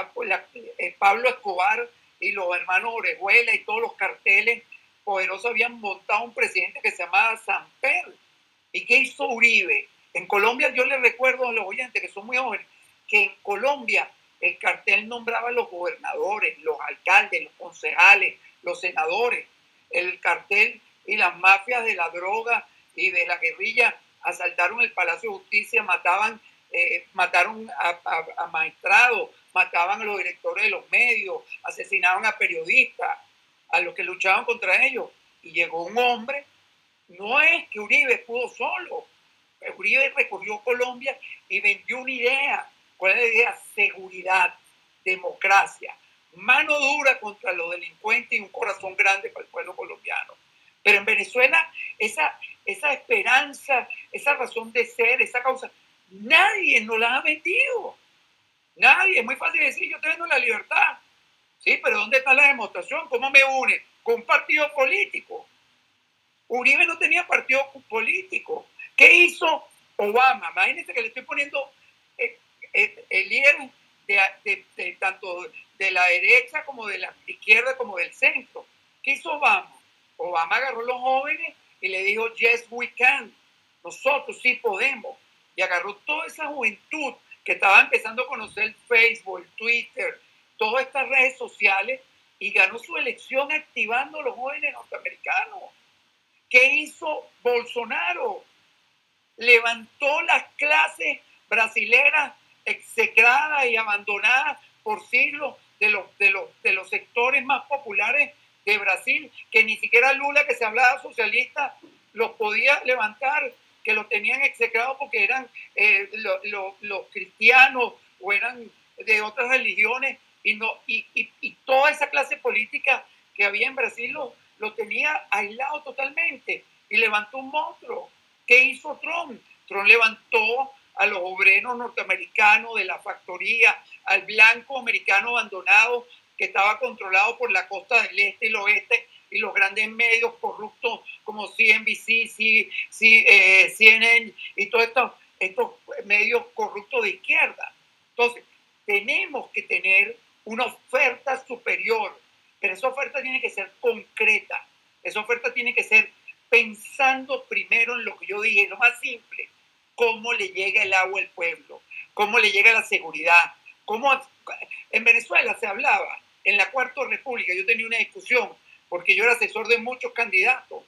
eh, Pablo Escobar y los hermanos Orejuela y todos los carteles poderosos habían montado un presidente que se llamaba Samper. ¿Y qué hizo Uribe? En Colombia, yo les recuerdo a los oyentes que son muy jóvenes, que en Colombia el cartel nombraba a los gobernadores, los alcaldes, los concejales, los senadores. El cartel y las mafias de la droga y de la guerrilla asaltaron el Palacio de Justicia, mataban, eh, mataron a, a, a magistrados, mataban a los directores de los medios, asesinaban a periodistas, a los que luchaban contra ellos. Y llegó un hombre, no es que Uribe pudo solo, Uribe recorrió Colombia y vendió una idea. ¿Cuál es la idea? Seguridad, democracia, mano dura contra los delincuentes y un corazón grande para el pueblo colombiano. Pero en Venezuela, esa, esa esperanza, esa razón de ser, esa causa, nadie nos la ha vendido. Nadie. Es muy fácil decir, yo te vendo la libertad. Sí, pero ¿dónde está la demostración? ¿Cómo me une? Con un partido político. Uribe no tenía partido político. ¿Qué hizo Obama? Imagínense que le estoy poniendo el, el, el líder de, de, de, tanto de la derecha como de la izquierda como del centro. ¿Qué hizo Obama? Obama agarró a los jóvenes y le dijo, yes, we can. Nosotros sí podemos. Y agarró toda esa juventud que estaba empezando a conocer Facebook, Twitter, todas estas redes sociales y ganó su elección activando a los jóvenes norteamericanos. ¿Qué hizo Bolsonaro? Levantó las clases brasileras execradas y abandonadas por siglos de los, de, los, de los sectores más populares de Brasil, que ni siquiera Lula, que se hablaba socialista, los podía levantar, que los tenían execrados porque eran eh, lo, lo, los cristianos o eran de otras religiones, y, no, y, y, y toda esa clase política que había en Brasil lo, lo tenía aislado totalmente, y levantó un monstruo. ¿Qué hizo Trump? Trump levantó a los obreros norteamericanos de la factoría, al blanco americano abandonado que estaba controlado por la costa del este y el oeste y los grandes medios corruptos como C N B C, C, C, eh, C N N y todos estos, estos medios corruptos de izquierda. Entonces, tenemos que tener una oferta superior, pero esa oferta tiene que ser concreta, esa oferta tiene que ser pensando primero en lo que yo dije, lo más simple, cómo le llega el agua al pueblo, cómo le llega la seguridad, cómo en Venezuela se hablaba, en la Cuarta República, yo tenía una discusión, porque yo era asesor de muchos candidatos,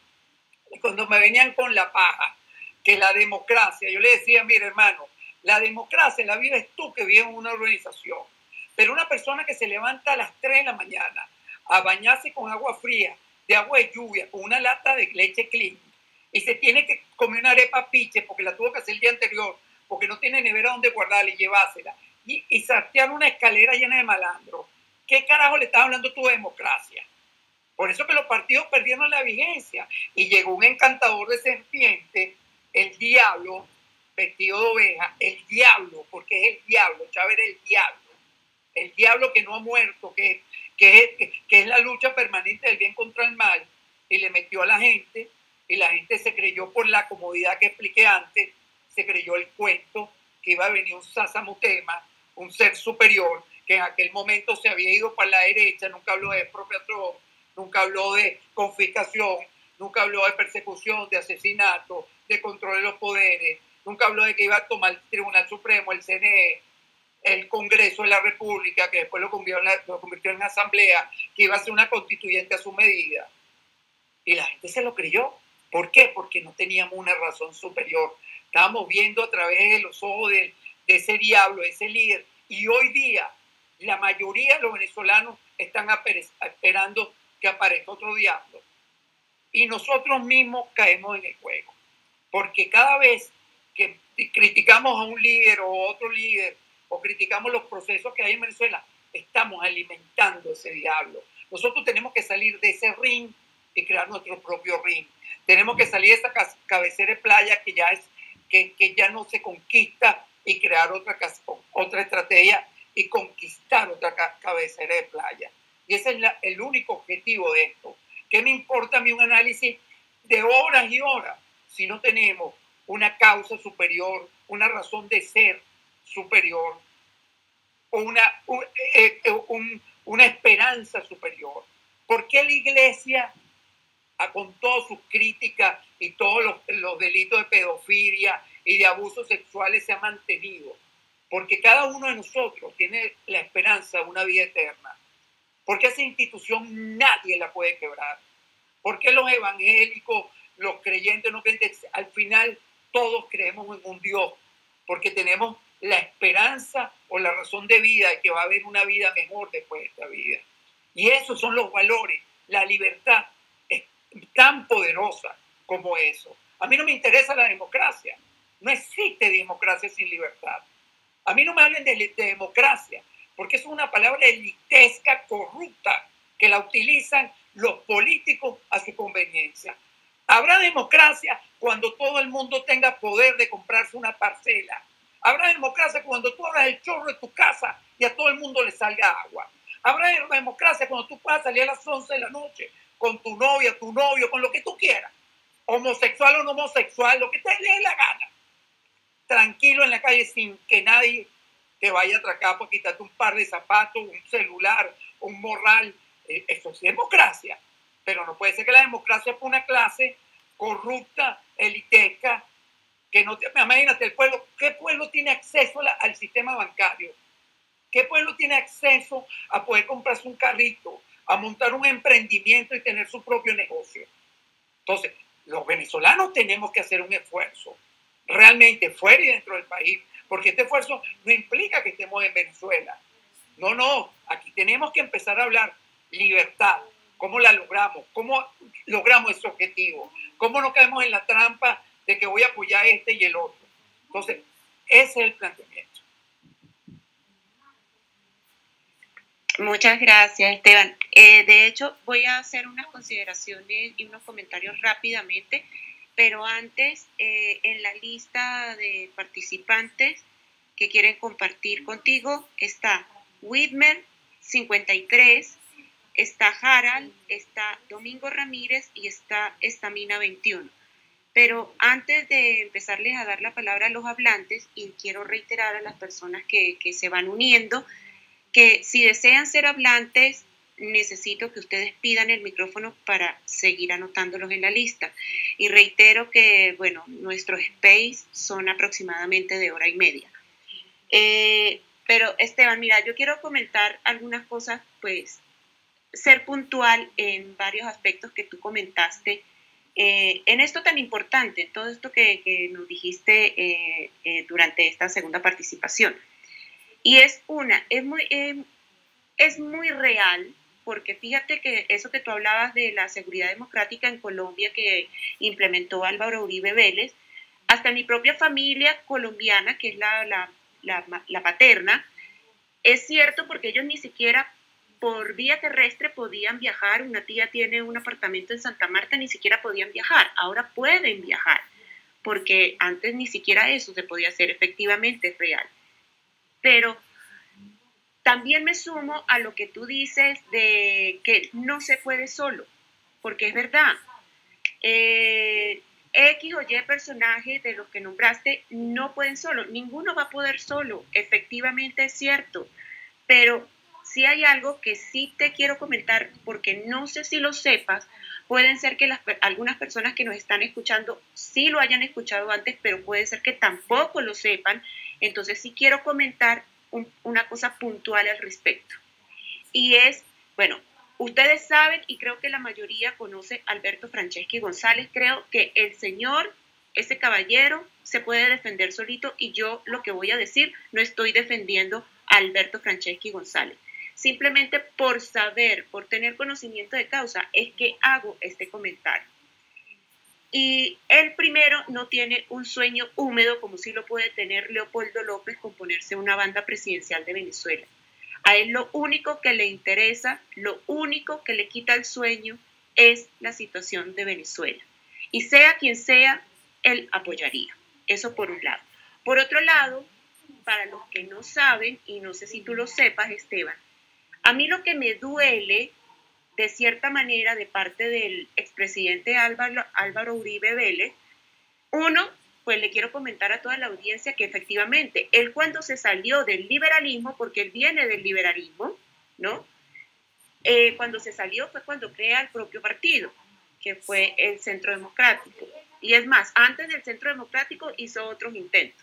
y cuando me venían con la paja, que la democracia, yo le decía, mire hermano, la democracia la vives tú que vives en una organización, pero una persona que se levanta a las tres de la mañana a bañarse con agua fría, de agua de lluvia, con una lata de leche clean, y se tiene que comer una arepa piche porque la tuvo que hacer el día anterior, porque no tiene nevera donde guardarla y llevársela, y, y saltear una escalera llena de malandros. ¿Qué carajo le estás hablando tú de democracia? Por eso que los partidos perdieron la vigencia, y llegó un encantador de serpiente, el diablo, vestido de oveja, el diablo, porque es el diablo, Chávez es el diablo, el diablo que no ha muerto, que, que, es, que es la lucha permanente del bien contra el mal, y le metió a la gente, y la gente se creyó, por la comodidad que expliqué antes, se creyó el cuento que iba a venir un Sasamutema, un ser superior, que en aquel momento se había ido para la derecha, nunca habló de expropiación, nunca habló de confiscación, nunca habló de persecución, de asesinato, de control de los poderes, nunca habló de que iba a tomar el Tribunal Supremo, el C N E, el Congreso de la República, que después lo convirtió en, la, lo convirtió en asamblea, que iba a ser una constituyente a su medida. Y la gente se lo creyó. ¿Por qué? Porque no teníamos una razón superior. Estábamos viendo a través de los ojos de, de ese diablo, de ese líder. Y hoy día, la mayoría de los venezolanos están esperando que aparezca otro diablo. Y nosotros mismos caemos en el juego. Porque cada vez que criticamos a un líder o a otro líder, o criticamos los procesos que hay en Venezuela, estamos alimentando ese diablo. Nosotros tenemos que salir de ese ring y crear nuestro propio ring. Tenemos que salir de esa cabecera de playa que ya, es, que, que ya no se conquista y crear otra, otra estrategia y conquistar otra cabecera de playa. Y ese es la, el único objetivo de esto. ¿Qué me importa a mí un análisis de horas y horas si no tenemos una causa superior, una razón de ser superior, o una, un, eh, un, una esperanza superior? ¿Por qué la iglesia, con todas sus críticas y todos los, los delitos de pedofilia y de abusos sexuales, se ha mantenido? Porque cada uno de nosotros tiene la esperanza de una vida eterna. Porque esa institución nadie la puede quebrar. Porque los evangélicos, los creyentes, no creyentes, al final todos creemos en un Dios. Porque tenemos la esperanza o la razón de vida de que va a haber una vida mejor después de esta vida. Y esos son los valores. La libertad es tan poderosa como eso. A mí no me interesa la democracia. No existe democracia sin libertad. A mí no me hablen de, de democracia, porque es una palabra elitesca, corrupta, que la utilizan los políticos a su conveniencia. Habrá democracia cuando todo el mundo tenga poder de comprarse una parcela. Habrá democracia cuando tú abras el chorro de tu casa y a todo el mundo le salga agua. Habrá democracia cuando tú puedas salir a las once de la noche con tu novia, tu novio, con lo que tú quieras. Homosexual o no homosexual, lo que te dé la gana. Tranquilo en la calle sin que nadie te vaya a atracar por quitarte un par de zapatos, un celular, un morral. Eso sí es democracia. Pero no puede ser que la democracia es una clase corrupta, elitesca, que no te, imagínate, el pueblo, ¿qué pueblo tiene acceso la, al sistema bancario? ¿Qué pueblo tiene acceso a poder comprarse un carrito, a montar un emprendimiento y tener su propio negocio? Entonces, los venezolanos tenemos que hacer un esfuerzo, realmente fuera y dentro del país, porque este esfuerzo no implica que estemos en Venezuela. No, no, aquí tenemos que empezar a hablar libertad. ¿Cómo la logramos? ¿Cómo logramos ese objetivo? ¿Cómo no caemos en la trampa de que voy a apoyar a este y el otro? Entonces, ese es el planteamiento. Muchas gracias, Esteban. Eh, de hecho, voy a hacer unas consideraciones y unos comentarios rápidamente, pero antes, eh, en la lista de participantes que quieren compartir contigo está Whitmer cincuenta y tres, está Harald, está Domingo Ramírez y está Estamina veintiuno. Pero antes de empezarles a dar la palabra a los hablantes, y quiero reiterar a las personas que, que se van uniendo, que si desean ser hablantes, necesito que ustedes pidan el micrófono para seguir anotándolos en la lista. Y reitero que, bueno, nuestros space son aproximadamente de hora y media. Eh, pero, Esteban, mira, yo quiero comentar algunas cosas, pues, ser puntual en varios aspectos que tú comentaste, eh, en esto tan importante, todo esto que, que nos dijiste eh, eh, durante esta segunda participación. Y es una, es muy, eh, es muy real, porque fíjate que eso que tú hablabas de la seguridad democrática en Colombia que implementó Álvaro Uribe Vélez, hasta mi propia familia colombiana, que es la, la, la, la paterna, es cierto porque ellos ni siquiera por vía terrestre podían viajar. Una tía tiene un apartamento en Santa Marta, ni siquiera podían viajar, ahora pueden viajar, porque antes ni siquiera eso se podía hacer. Efectivamente, es real. Pero también me sumo a lo que tú dices de que no se puede solo, porque es verdad. Eh, X o Y personajes de los que nombraste no pueden solo, ninguno va a poder solo, efectivamente es cierto, pero sí hay algo que sí te quiero comentar, porque no sé si lo sepas, pueden ser que las, algunas personas que nos están escuchando sí lo hayan escuchado antes, pero puede ser que tampoco lo sepan. Entonces sí quiero comentar un, una cosa puntual al respecto. Y es, bueno, ustedes saben, y creo que la mayoría conoce a Alberto Franceschi González. Creo que el señor, ese caballero, se puede defender solito, y yo lo que voy a decir, no estoy defendiendo a Alberto Franceschi González. Simplemente por saber, por tener conocimiento de causa, es que hago este comentario. Y él primero no tiene un sueño húmedo como sí lo puede tener Leopoldo López con ponerse una banda presidencial de Venezuela. A él lo único que le interesa, lo único que le quita el sueño es la situación de Venezuela. Y sea quien sea, él apoyaría. Eso por un lado. Por otro lado, para los que no saben, y no sé si tú lo sepas, Esteban, a mí lo que me duele, de cierta manera, de parte del expresidente Álvaro, Álvaro Uribe Vélez, uno, pues le quiero comentar a toda la audiencia que efectivamente, él cuando se salió del liberalismo, porque él viene del liberalismo, ¿no? Eh, cuando se salió fue cuando crea el propio partido, que fue el Centro Democrático. Y es más, antes del Centro Democrático hizo otros intentos.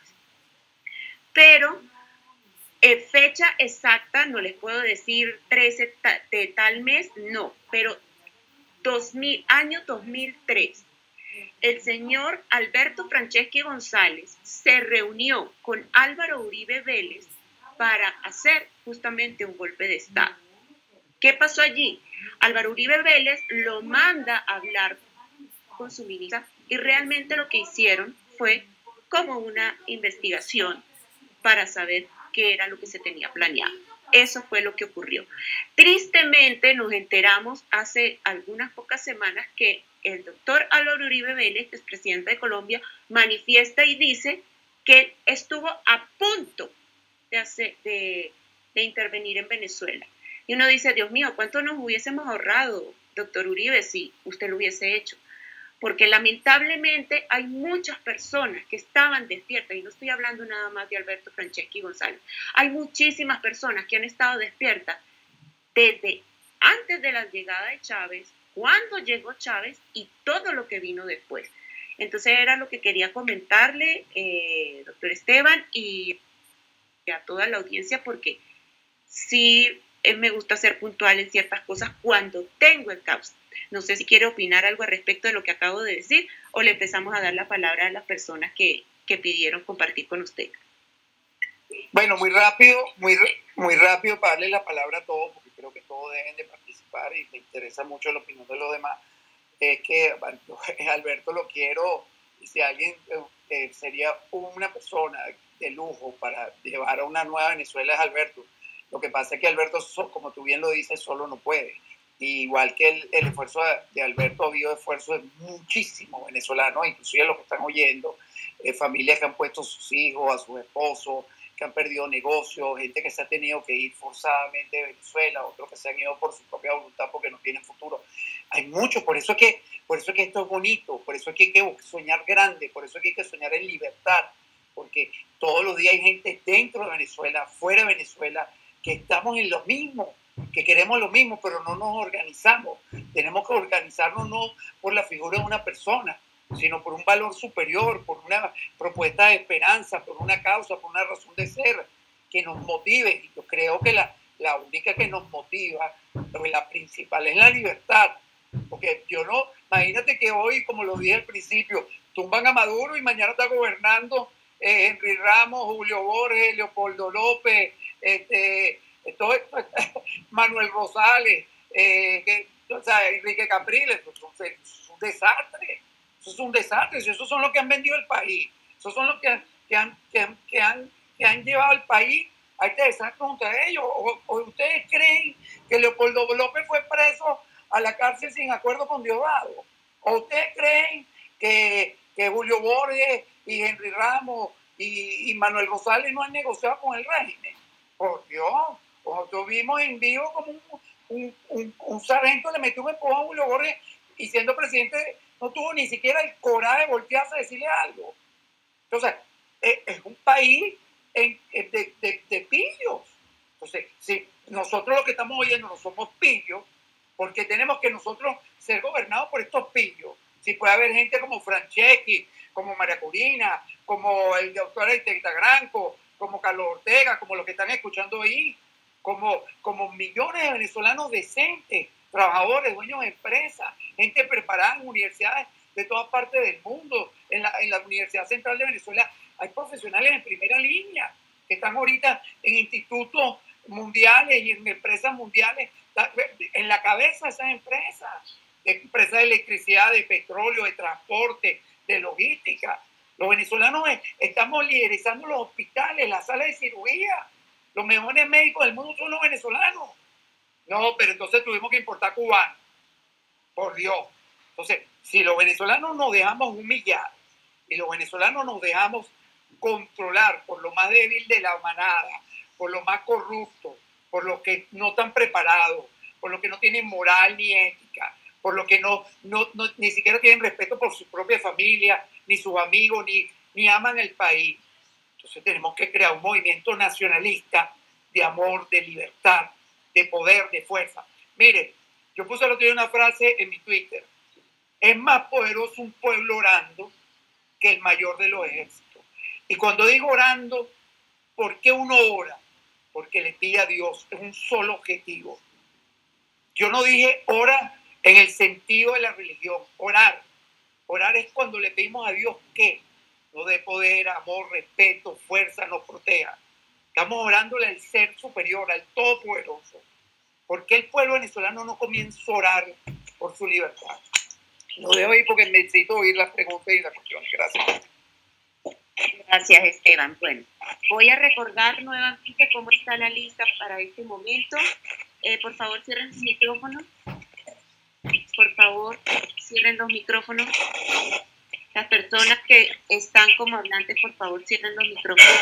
Pero eh, fecha exacta, no les puedo decir trece ta, de tal mes, no, pero dos mil, año dos mil tres. El señor Alberto Franceschi González se reunió con Álvaro Uribe Vélez para hacer justamente un golpe de Estado. ¿Qué pasó allí? Álvaro Uribe Vélez lo manda a hablar con su ministra y realmente lo que hicieron fue como una investigación para saber qué era lo que se tenía planeado. Eso fue lo que ocurrió. Tristemente nos enteramos hace algunas pocas semanas que el doctor Álvaro Uribe Vélez, que es presidente de Colombia, manifiesta y dice que estuvo a punto de, hacer, de, de intervenir en Venezuela. Y uno dice, Dios mío, ¿cuánto nos hubiésemos ahorrado, doctor Uribe, si usted lo hubiese hecho? Porque lamentablemente hay muchas personas que estaban despiertas, y no estoy hablando nada más de Alberto Franceschi González, hay muchísimas personas que han estado despiertas desde antes de la llegada de Chávez, cuando llegó Chávez y todo lo que vino después. Entonces era lo que quería comentarle, eh, doctor Esteban, y a toda la audiencia, porque sí eh, me gusta ser puntual en ciertas cosas cuando tengo el causa. No sé si quiere opinar algo al respecto de lo que acabo de decir o le empezamos a dar la palabra a las personas que, que pidieron compartir con usted. Bueno, muy rápido, muy, muy rápido para darle la palabra a todos, porque creo que todos deben de participar y me interesa mucho la opinión de los demás. Es que Alberto lo quiero, y si alguien eh, sería una persona de lujo para llevar a una nueva Venezuela es Alberto. Lo que pasa es que Alberto, como tú bien lo dices, solo no puede. Y igual que el, el esfuerzo de Alberto ha habido esfuerzo de muchísimos venezolanos, inclusive los que están oyendo, eh, familias que han puesto a sus hijos, a sus esposos, que han perdido negocios, gente que se ha tenido que ir forzadamente de Venezuela, otros que se han ido por su propia voluntad porque no tienen futuro. Hay muchos, por eso es que, por eso es que esto es bonito, por eso es que hay que soñar grande, por eso es que hay que soñar en libertad, porque todos los días hay gente dentro de Venezuela, fuera de Venezuela, que estamos en lo mismo, que queremos lo mismo, pero no nos organizamos. Tenemos que organizarnos no por la figura de una persona, sino por un valor superior, por una propuesta de esperanza, por una causa, por una razón de ser que nos motive. Y yo creo que la, la única que nos motiva, la principal, es la libertad. Porque yo no, imagínate que hoy, como lo dije al principio, tumban a Maduro y mañana está gobernando eh, Henry Ramos, Julio Borges, Leopoldo López, este, esto, Manuel Rosales, eh, que, o sea, Enrique Capriles. Es un, es un desastre. Eso es un desastre. Esos son los que han vendido el país. Esos son los que, que, han, que, han, que, han, que han llevado el país a este desastre contra ellos. O, o ustedes creen que Leopoldo López fue preso a la cárcel sin acuerdo con Diosdado. ¿O ustedes creen que, que Julio Borges y Henry Ramos y, y Manuel Rosales no han negociado con el régimen? Por Dios, nosotros vimos en vivo como un, un, un, un sargento le metió un empujón a Julio Borges y siendo presidente no tuvo ni siquiera el coraje de voltearse a decirle algo. Entonces, es, es un país en, de, de, de pillos. Entonces, si nosotros lo que estamos oyendo no somos pillos, porque tenemos que nosotros ser gobernados por estos pillos. Si puede haber gente como Franceschi, como María Corina, como el doctor Aiteta Granco, como Carlos Ortega, como los que están escuchando ahí, como, como millones de venezolanos decentes, trabajadores, dueños de empresas, gente preparada en universidades de todas partes del mundo. En la, en la Universidad Central de Venezuela hay profesionales en primera línea que están ahorita en institutos mundiales y en empresas mundiales, en la cabeza de esas empresas, de empresas de electricidad, de petróleo, de transporte, de logística. Los venezolanos estamos liderizando los hospitales, las salas de cirugía. los mejores médicos del mundo son los venezolanos. No, pero entonces tuvimos que importar cubanos. Por Dios. Entonces, si los venezolanos nos dejamos humillar y los venezolanos nos dejamos controlar por lo más débil de la manada, por lo más corrupto, por los que no están preparados, por los que no tienen moral ni ética, por los que no, no, no, ni siquiera tienen respeto por su propia familia, ni sus amigos, ni, ni aman el país. Entonces tenemos que crear un movimiento nacionalista de amor, de libertad, de poder, de fuerza. Mire, yo puse el otro día una frase en mi Twitter. Es más poderoso un pueblo orando que el mayor de los ejércitos. Y cuando digo orando, ¿por qué uno ora? Porque le pide a Dios. Es un solo objetivo. Yo no dije ora en el sentido de la religión. Orar. Orar es cuando le pedimos a Dios que nos dé poder, amor, respeto, fuerza, nos proteja. Estamos orándole al ser superior, al todopoderoso. ¿Por qué el pueblo venezolano no comienza a orar por su libertad? Lo dejo ahí porque necesito oír las preguntas y las cuestiones. Gracias. Gracias, Esteban. Bueno, voy a recordar nuevamente cómo está la lista para este momento. Eh, por favor, cierren sus micrófonos. Por favor, cierren los micrófonos. Las personas que están como hablantes, por favor, cierren los micrófonos.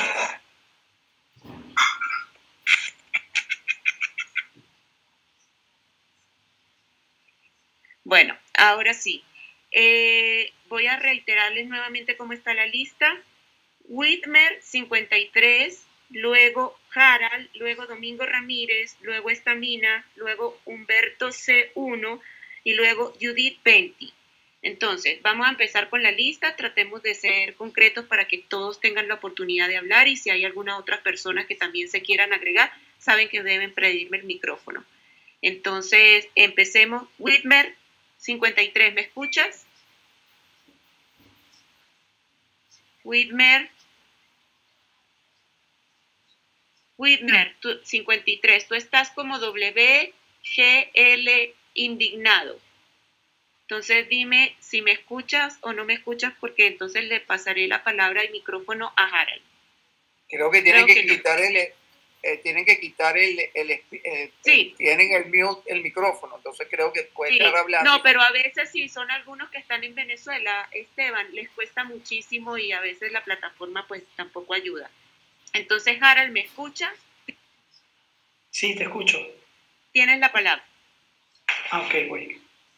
Bueno, ahora sí. Eh, voy a reiterarles nuevamente cómo está la lista. Whitmer, cincuenta y tres, luego Harald, luego Domingo Ramírez, luego Estamina, luego Humberto C uno y luego Judith veinte. Entonces, vamos a empezar con la lista, tratemos de ser concretos para que todos tengan la oportunidad de hablar y si hay alguna otra persona que también se quieran agregar, saben que deben pedirme el micrófono. Entonces, empecemos. Whitmer, cincuenta y tres, ¿me escuchas? Whitmer. Whitmer, tú, cincuenta y tres, tú estás como W G L indignado. Entonces dime si me escuchas o no me escuchas porque entonces le pasaré la palabra y micrófono a Harald. Creo que tienen Creo que, que quitar no. el... Eh, tienen que quitar el, el, el, el, sí. el tienen el mute, el micrófono, entonces creo que puede sí. estar hablando. No, pero a veces sí, son algunos que están en Venezuela, Esteban, les cuesta muchísimo y a veces la plataforma pues tampoco ayuda. Entonces, Harald, ¿me escuchas? Sí, te escucho. Tienes la palabra. Ah, ok, bueno.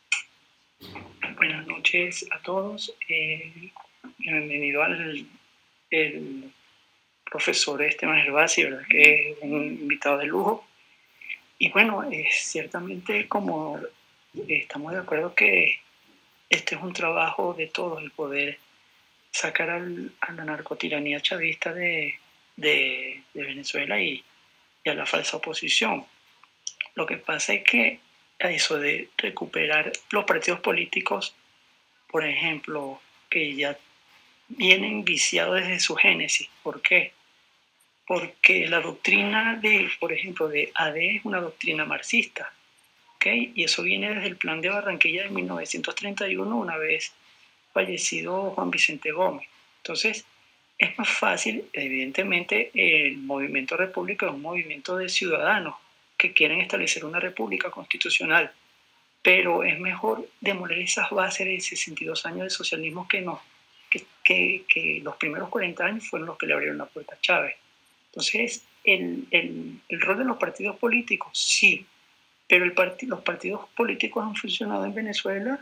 Buenas noches a todos. Eh, bienvenido al el, profesor Esteban Gervasi, ¿verdad? Que es un invitado de lujo. Y bueno, es ciertamente como estamos de acuerdo que este es un trabajo de todos, el poder sacar al, a la narcotiranía chavista de, de, de Venezuela y, y a la falsa oposición. Lo que pasa es que a eso de recuperar los partidos políticos, por ejemplo, que ya vienen viciados desde su génesis. ¿Por qué? Porque la doctrina de, por ejemplo, de A D es una doctrina marxista, ¿okay? Y eso viene desde el Plan de Barranquilla de mil novecientos treinta y uno, una vez fallecido Juan Vicente Gómez. Entonces, es más fácil, evidentemente, el movimiento república es un movimiento de ciudadanos que quieren establecer una república constitucional, pero es mejor demoler esas bases de sesenta y dos años de socialismo que no, que, que, que los primeros cuarenta años fueron los que le abrieron la puerta a Chávez. Entonces, el, el, el rol de los partidos políticos, sí, pero el part los partidos políticos han funcionado en Venezuela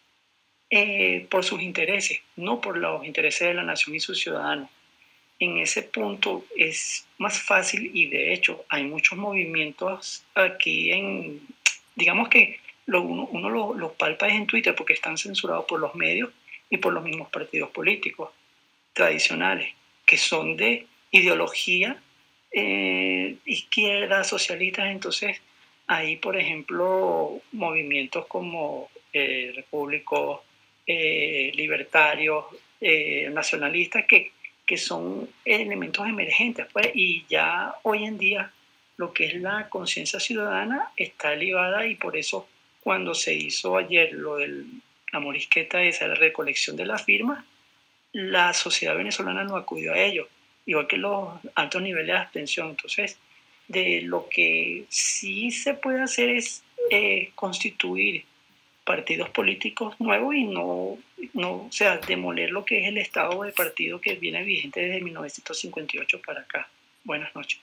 eh, por sus intereses, no por los intereses de la nación y sus ciudadanos. En ese punto es más fácil y de hecho hay muchos movimientos aquí en, digamos que lo, uno, uno los lo palpa es en Twitter porque están censurados por los medios y por los mismos partidos políticos tradicionales, que son de ideología eh, izquierda, socialistas. Entonces hay, por ejemplo, movimientos como eh, repúblicos, eh, libertarios, eh, nacionalistas, que, que son elementos emergentes, pues, y ya hoy en día lo que es la conciencia ciudadana está elevada, y por eso cuando se hizo ayer lo de la morisqueta esa, la recolección de las firmas, la sociedad venezolana no acudió a ello, igual que los altos niveles de abstención. Entonces, de lo que sí se puede hacer es eh, constituir partidos políticos nuevos y no, no, o sea, demoler lo que es el estado de partido que viene vigente desde mil novecientos cincuenta y ocho para acá. Buenas noches.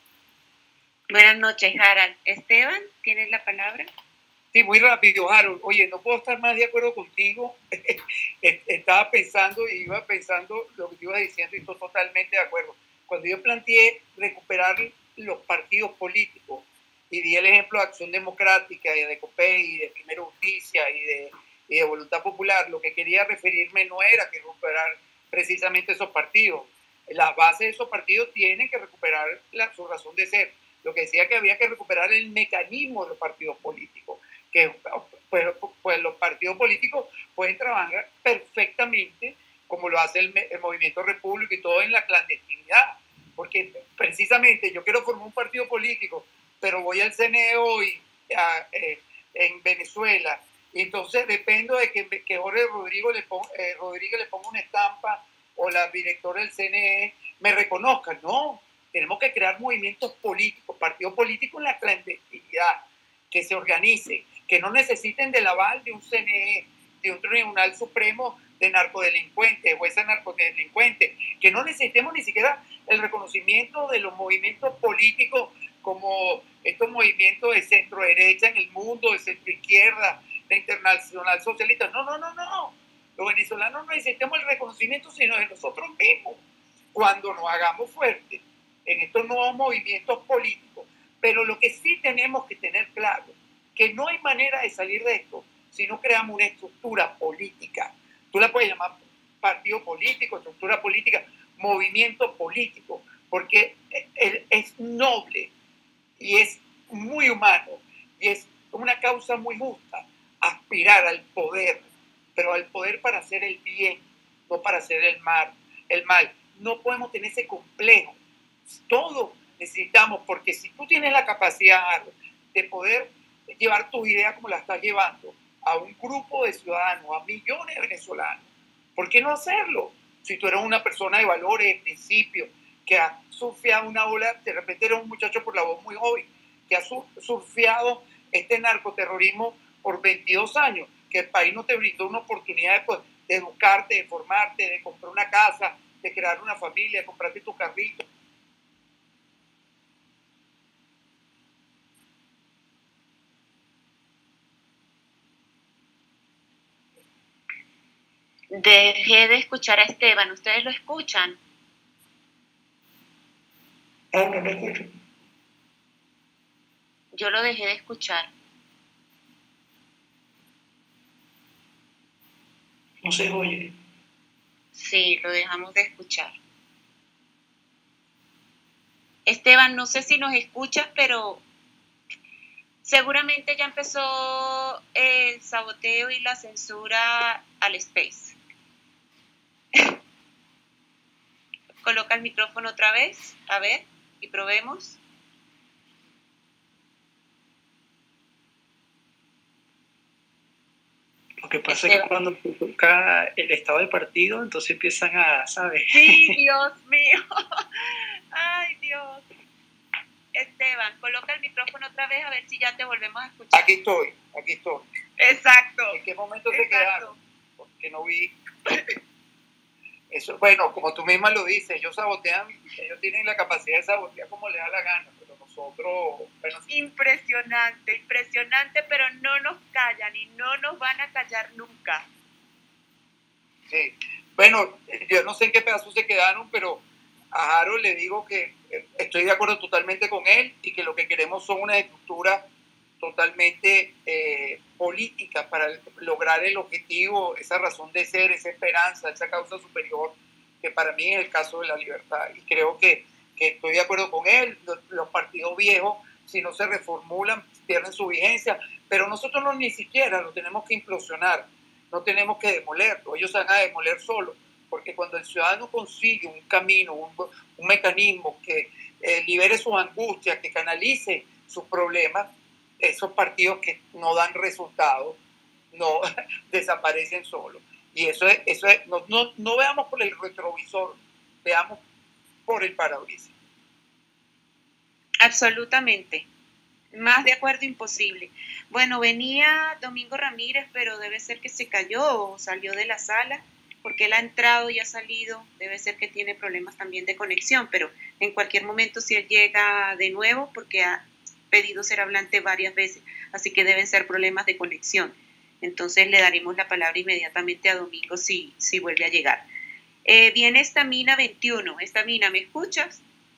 Buenas noches, Harold. Esteban, ¿tienes la palabra? Sí, muy rápido, Harold. Oye, no puedo estar más de acuerdo contigo. Estaba pensando y iba pensando lo que te ibas diciendo y estoy totalmente de acuerdo. Cuando yo planteé recuperar los partidos políticos y di el ejemplo de Acción Democrática y de COPEI y de Primera Justicia y de, y de Voluntad Popular, lo que quería referirme no era que recuperar precisamente esos partidos. Las bases de esos partidos tienen que recuperar la, su razón de ser. Lo que decía que había que recuperar el mecanismo de los partidos políticos, que pues, pues los partidos políticos pueden trabajar perfectamente como lo hace el, el Movimiento República y todo en la clandestinidad, porque precisamente yo quiero formar un partido político, pero voy al C N E hoy a, eh, en Venezuela, y entonces dependo de que, que Jorge Rodríguez le, ponga, eh, Rodríguez le ponga una estampa o la directora del C N E me reconozca. No, tenemos que crear movimientos políticos, partidos políticos en la clandestinidad, que se organicen, que no necesiten del aval de un C N E, de un Tribunal Supremo de narcodelincuentes, jueza narcodelincuente, que no necesitemos ni siquiera el reconocimiento de los movimientos políticos como estos movimientos de centro derecha en el mundo, de centro izquierda, de internacional socialista. No, no, no, no. Los venezolanos no necesitamos el reconocimiento sino de nosotros mismos, cuando nos hagamos fuertes en estos nuevos movimientos políticos. Pero lo que sí tenemos que tener claro, que no hay manera de salir de esto si no creamos una estructura política. Tú la puedes llamar partido político, estructura política, movimiento político, porque es noble y es muy humano y es una causa muy justa aspirar al poder, pero al poder para hacer el bien, no para hacer el mal. El mal. No podemos tener ese complejo. Todo necesitamos, porque si tú tienes la capacidad de poder llevar tu idea como la estás llevando a un grupo de ciudadanos, a millones de venezolanos, ¿por qué no hacerlo? Si tú eres una persona de valores, de principios, que ha surfeado una ola, de repente eres un muchacho por la voz muy joven, que ha surfeado este narcoterrorismo por veintidós años, que el país no te brindó una oportunidad de, pues, de educarte, de formarte, de comprar una casa, de crear una familia, de comprarte tu carrito. Dejé de escuchar a Esteban. ¿Ustedes lo escuchan? No, no lo escucho. Yo lo dejé de escuchar. No se oye. Sí, lo dejamos de escuchar. Esteban, no sé si nos escuchas, pero seguramente ya empezó el saboteo y la censura al Space. Coloca el micrófono otra vez, a ver, y probemos. Lo que pasa Esteban. Es que cuando se toca el estado de partido, entonces empiezan a, ¿sabes? Sí, Dios mío. Ay, Dios. Esteban, coloca el micrófono otra vez a ver si ya te volvemos a escuchar. Aquí estoy, aquí estoy. Exacto. ¿En qué momento se quedaron? Porque no vi. Eso, bueno, como tú misma lo dices, ellos sabotean, ellos tienen la capacidad de sabotear como les da la gana, pero nosotros... Bueno, impresionante, impresionante, pero no nos callan y no nos van a callar nunca. Sí, bueno, yo no sé en qué pedazos se quedaron, pero a Harold le digo que estoy de acuerdo totalmente con él y que lo que queremos son una estructura totalmente eh, política para lograr el objetivo, esa razón de ser, esa esperanza, esa causa superior, que para mí es el caso de la libertad. Y creo que, que estoy de acuerdo con él. Los, los partidos viejos, si no se reformulan, pierden su vigencia, pero nosotros no ni siquiera lo tenemos que implosionar, no tenemos que demolerlo, ellos se van a demoler solos, porque cuando el ciudadano consigue un camino, un, un mecanismo que eh, libere sus angustias, que canalice sus problemas, esos partidos que no dan resultados no desaparecen solos. Y eso es, eso es no, no, no veamos por el retrovisor, veamos por el parabrisas. Absolutamente. Más de acuerdo imposible. Bueno, venía Domingo Ramírez, pero debe ser que se cayó o salió de la sala, porque él ha entrado y ha salido. Debe ser que tiene problemas también de conexión, pero en cualquier momento si él llega de nuevo, porque ha pedido ser hablante varias veces, así que deben ser problemas de conexión. Entonces le daremos la palabra inmediatamente a Domingo si, si vuelve a llegar. Eh, viene Estamina veintiuno. Estamina, ¿me escuchas?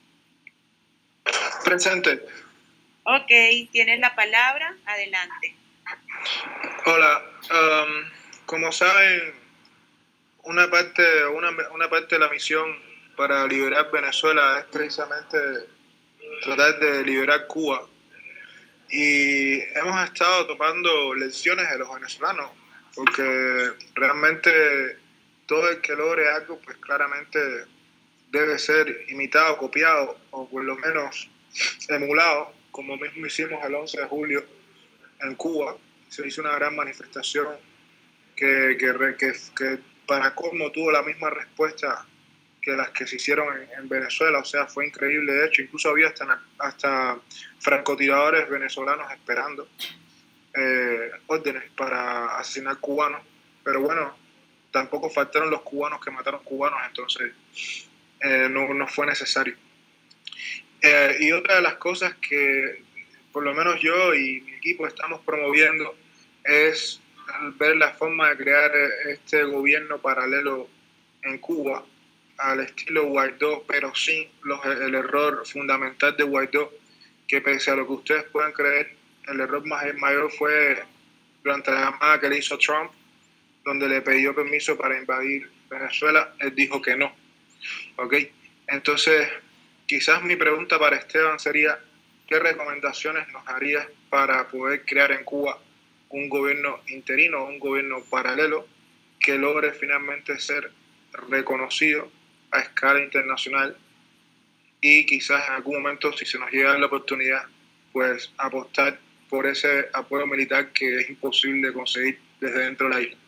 Presente. Ok, tienes la palabra, adelante. Hola, um, como saben, una parte, una, una parte de la misión para liberar Venezuela es precisamente tratar de liberar Cuba. Y hemos estado tomando lecciones de los venezolanos, porque realmente todo el que logre algo, pues claramente debe ser imitado, copiado, o por lo menos emulado, como mismo hicimos el once de julio en Cuba. Se hizo una gran manifestación que, que, que, que para colmo tuvo la misma respuesta que las que se hicieron en, en Venezuela. O sea, fue increíble. De hecho, incluso había hasta, hasta francotiradores venezolanos esperando eh, órdenes para asesinar cubanos. Pero bueno, tampoco faltaron los cubanos que mataron cubanos, entonces eh, no, no fue necesario. Eh, y otra de las cosas que por lo menos yo y mi equipo estamos promoviendo es ver la forma de crear este gobierno paralelo en Cuba al estilo Guaidó, pero sin los, el error fundamental de Guaidó, que pese a lo que ustedes puedan creer, el error más, mayor fue durante la llamada que le hizo Trump, donde le pidió permiso para invadir Venezuela. Él dijo que no. ¿Ok? Entonces, quizás mi pregunta para Esteban sería, ¿qué recomendaciones nos harías para poder crear en Cuba un gobierno interino, un gobierno paralelo que logre finalmente ser reconocido a escala internacional y quizás en algún momento, si se nos llega la oportunidad, pues apostar por ese apoyo militar que es imposible conseguir desde dentro de la isla?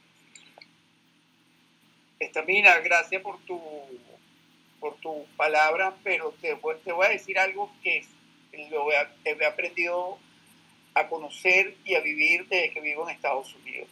Estamina, gracias por tu, por tu palabra, pero te, te voy a decir algo que lo he, he aprendido a conocer y a vivir desde que vivo en Estados Unidos.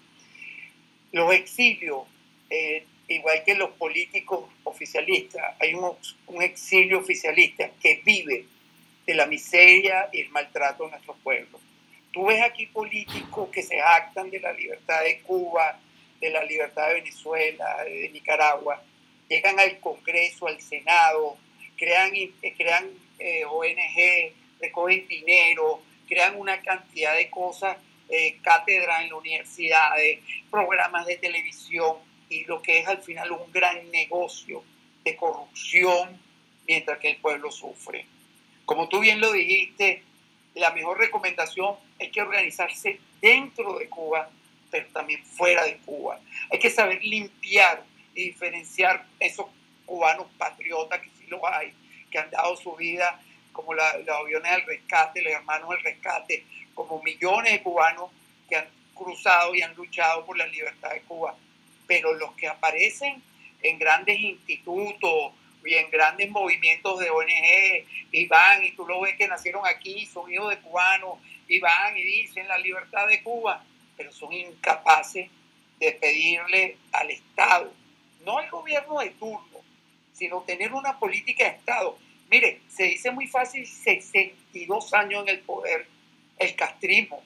Los exilios, eh, igual que los políticos oficialistas, hay un, un exilio oficialista que vive de la miseria y el maltrato de nuestros pueblos. Tú ves aquí políticos que se jactan de la libertad de Cuba, de la libertad de Venezuela, de Nicaragua, llegan al Congreso, al Senado, crean, crean eh, O N G, recogen dinero, crean una cantidad de cosas, eh, cátedras en las universidades, programas de televisión, y lo que es al final un gran negocio de corrupción mientras que el pueblo sufre. Como tú bien lo dijiste, la mejor recomendación es que organizarse dentro de Cuba, pero también fuera de Cuba. Hay que saber limpiar y diferenciar esos cubanos patriotas, que sí los hay, que han dado su vida, como la, los aviones del rescate, los hermanos del rescate, como millones de cubanos que han cruzado y han luchado por la libertad de Cuba. Pero los que aparecen en grandes institutos y en grandes movimientos de O N G, y van, y tú lo ves que nacieron aquí, son hijos de cubanos, y van y dicen la libertad de Cuba, pero son incapaces de pedirle al Estado, no al gobierno de turno, sino tener una política de Estado. Mire, se dice muy fácil, sesenta y dos años en el poder, el castrismo,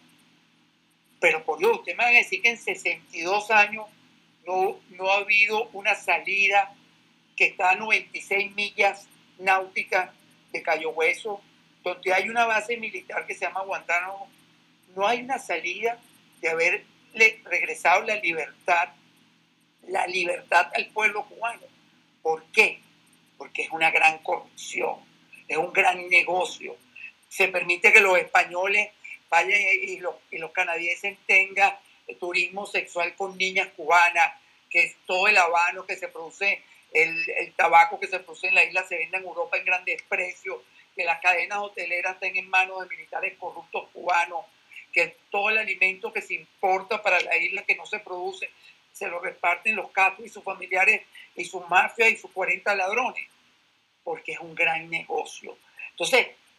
pero por Dios, usted me va a decir que en sesenta y dos años no, no ha habido una salida que está a noventa y seis millas náuticas de Cayo Hueso, donde hay una base militar que se llama Guantánamo. No hay una salida de haberle regresado la libertad, la libertad al pueblo cubano. ¿Por qué? Porque es una gran corrupción, es un gran negocio. Se permite que los españoles vayan y los, y los canadienses tengan turismo sexual con niñas cubanas, que todo el habano que se produce, el, el tabaco que se produce en la isla se vende en Europa en grandes precios, que las cadenas hoteleras estén en manos de militares corruptos cubanos, que todo el alimento que se importa para la isla que no se produce, se lo reparten los Castro y sus familiares y sus mafias y sus cuarenta ladrones, porque es un gran negocio. Entonces,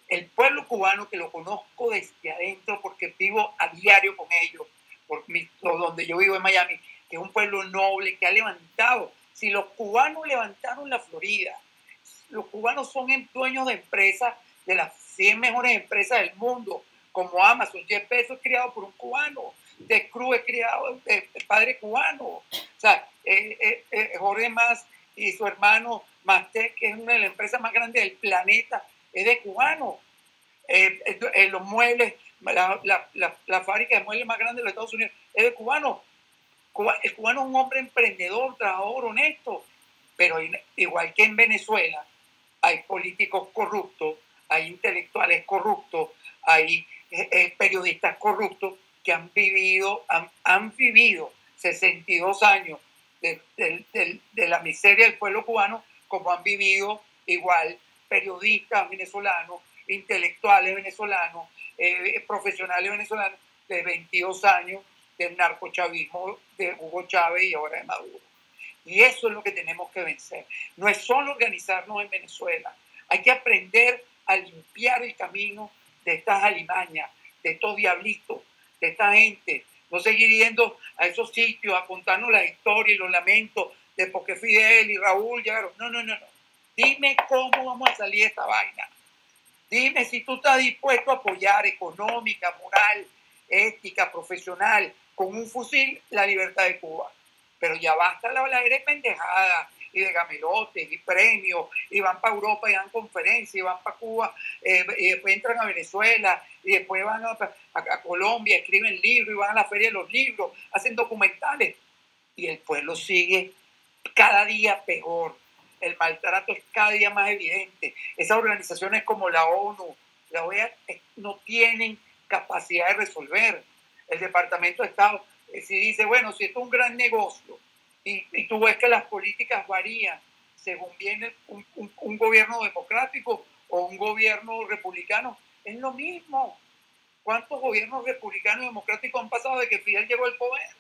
el pueblo cubano, que lo conozco desde adentro porque vivo a diario con ellos, por mi, donde yo vivo en Miami, que es un pueblo noble que ha levantado. Si los cubanos levantaron la Florida, los cubanos son dueños de empresas, de las cien mejores empresas del mundo, como Amazon. Jeff Bezos es criado por un cubano, Ted Cruz es criado de, de padre cubano, o sea, eh, eh, eh, Jorge Mas y su hermano Mastec, que es una de las empresas más grandes del planeta, es de cubano. Eh, eh, los muebles, la, la, la, la fábrica de muebles más grande de los Estados Unidos es de cubano. Cuba, el cubano es un hombre emprendedor, trabajador, honesto, pero igual que en Venezuela hay políticos corruptos, hay intelectuales corruptos, hay eh, eh, periodistas corruptos que han vivido, han, han vivido sesenta y dos años de, de, de, de la miseria del pueblo cubano, como han vivido igual periodistas venezolanos, intelectuales venezolanos, eh, profesionales venezolanos de veintidós años del narcochavismo de Hugo Chávez y ahora de Maduro. Y eso es lo que tenemos que vencer. No es solo organizarnos en Venezuela. Hay que aprender a limpiar el camino de estas alimañas, de estos diablitos, de esta gente. No seguir yendo a esos sitios a contarnos la historia y los lamentos de por qué Fidel y Raúl llegaron. No, no, no, no. Dime cómo vamos a salir de esta vaina. Dime si tú estás dispuesto a apoyar económica, moral, ética, profesional, con un fusil, la libertad de Cuba. Pero ya basta la habladera de pendejada y de gamelotes y premios, y van para Europa y dan conferencias, y van para Cuba, eh, y después entran a Venezuela, y después van a, a, a Colombia, escriben libros, y van a la feria de los libros, hacen documentales, y el pueblo sigue cada día peor. El maltrato es cada día más evidente. Esas organizaciones como la ONU, la O E A, no tienen capacidad de resolver. El Departamento de Estado, eh, si dice, bueno, si esto es un gran negocio, y, y tú ves que las políticas varían según viene un, un, un gobierno democrático o un gobierno republicano, es lo mismo. ¿Cuántos gobiernos republicanos y democráticos han pasado de que Fidel llegó al poder?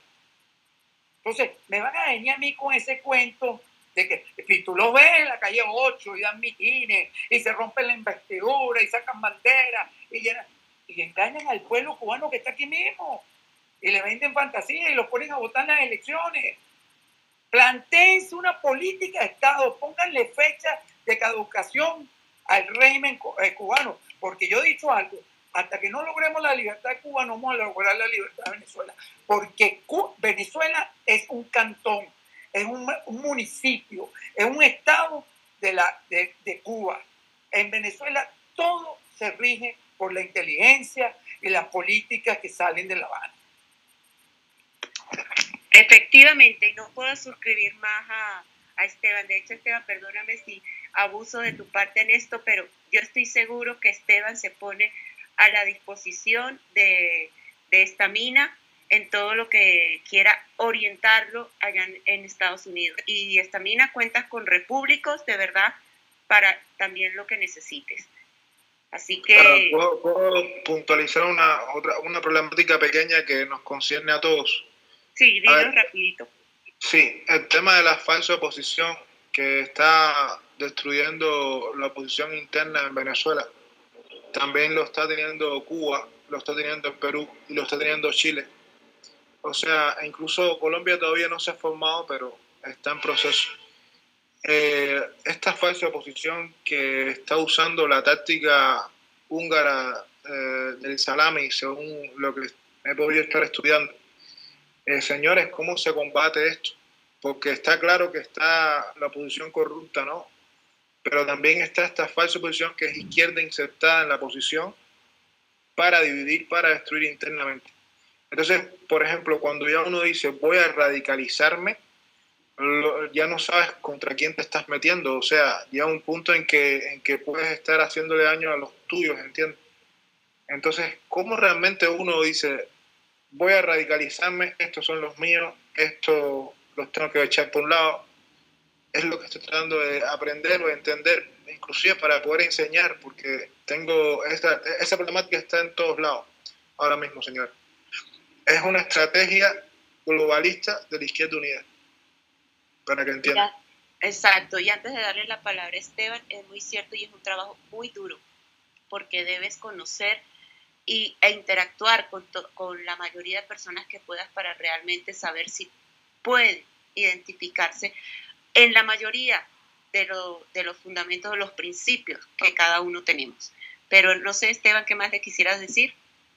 Entonces, me van a venir a mí con ese cuento de que si tú lo ves en la calle ocho y dan mitines y se rompen la investidura y sacan banderas y, llenan, y engañan al pueblo cubano que está aquí mismo y le venden fantasía y los ponen a votar en las elecciones. Plantéense una política de Estado, pónganle fecha de caducación al régimen cubano, porque yo he dicho algo, hasta que no logremos la libertad de Cuba no vamos a lograr la libertad de Venezuela, porque Venezuela es un cantón, es un, un municipio, es un estado de, la, de, de Cuba. En Venezuela todo se rige por la inteligencia y las políticas que salen de La Habana. Efectivamente, y no puedo suscribir más a, a Esteban. De hecho, Esteban, perdóname si abuso de tu parte en esto, pero yo estoy seguro que Esteban se pone a la disposición de, de Estamina en todo lo que quiera orientarlo allá en, en Estados Unidos. Y Estamina, cuentas con repúblicos de verdad para también lo que necesites. Así que... ¿Puedo, puedo puntualizar una, otra, una problemática pequeña que nos concierne a todos? Sí, dilo rapidito. Sí, el tema de la falsa oposición que está destruyendo la oposición interna en Venezuela. También lo está teniendo Cuba, lo está teniendo Perú y lo está teniendo Chile. O sea, incluso Colombia todavía no se ha formado, pero está en proceso. Eh, esta falsa oposición que está usando la táctica húngara eh, del salami, según lo que he podido estar estudiando. Eh, señores, ¿cómo se combate esto? Porque está claro que está la oposición corrupta, ¿no? Pero también está esta falsa oposición que es izquierda insertada en la oposición para dividir, para destruir internamente. Entonces, por ejemplo, cuando ya uno dice voy a radicalizarme, ya no sabes contra quién te estás metiendo. O sea, llega un punto en que, en que puedes estar haciéndole daño a los tuyos, ¿entiendes? Entonces, ¿cómo realmente uno dice voy a radicalizarme, estos son los míos, estos los tengo que echar por un lado? Es lo que estoy tratando de aprender o entender, inclusive para poder enseñar, porque tengo esta, esa problemática está en todos lados ahora mismo, señor. Es una estrategia globalista de la Izquierda Unida, para que entiendan. Exacto, y antes de darle la palabra a Esteban, es muy cierto y es un trabajo muy duro, porque debes conocer y, e interactuar con, to, con la mayoría de personas que puedas para realmente saber si puede identificarse en la mayoría de, lo, de los fundamentos, de los principios que cada uno tenemos. Pero no sé, Esteban, ¿qué más le quisieras decir?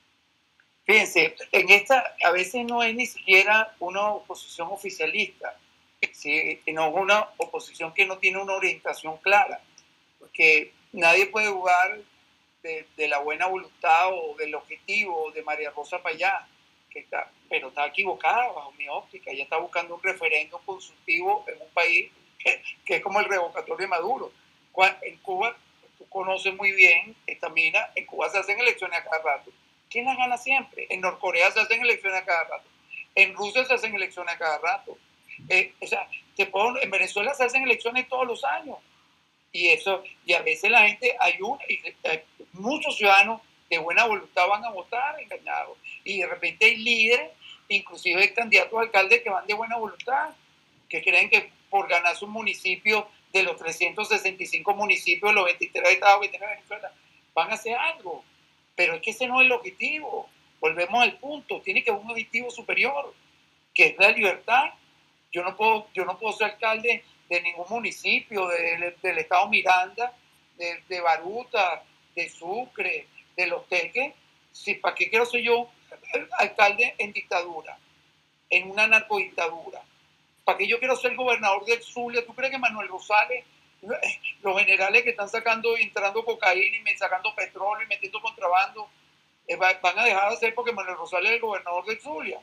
Fíjense, en esta a veces no es ni siquiera una oposición oficialista, ¿sí? Sino una oposición que no tiene una orientación clara, porque nadie puede jugar de, de la buena voluntad o del objetivo de María Rosa Payá, que está, pero está equivocada bajo mi óptica. Ella está buscando un referéndum consultivo en un país que, que es como el revocatorio de Maduro. En Cuba, tú conoces muy bien esta mina, en Cuba se hacen elecciones a cada rato. ¿Quién las gana siempre? En Norcorea se hacen elecciones a cada rato. En Rusia se hacen elecciones a cada rato. Eh, o sea, te puedo, en Venezuela se hacen elecciones todos los años. Y eso, y a veces la gente, hay, un, hay muchos ciudadanos de buena voluntad van a votar engañados. Y de repente hay líderes, inclusive hay candidatos a alcaldes que van de buena voluntad, que creen que por ganar su municipio, de los trescientos sesenta y cinco municipios, los veintitrés estados que tiene Venezuela, van a hacer algo. Pero es que ese no es el objetivo. Volvemos al punto. Tiene que haber un objetivo superior, que es la libertad. Yo no puedo, yo no puedo ser alcalde de ningún municipio, de, de, del estado Miranda, de, de Baruta, de Sucre, de Los Teques. Si, ¿para qué quiero ser yo alcalde en dictadura, en una narcodictadura? ¿Para qué yo quiero ser gobernador del Zulia? ¿Tú crees que Manuel Rosales, los generales que están sacando, entrando cocaína y sacando petróleo y metiendo contrabando, eh, van a dejar de hacer porque Manuel Rosales es el gobernador del Zulia?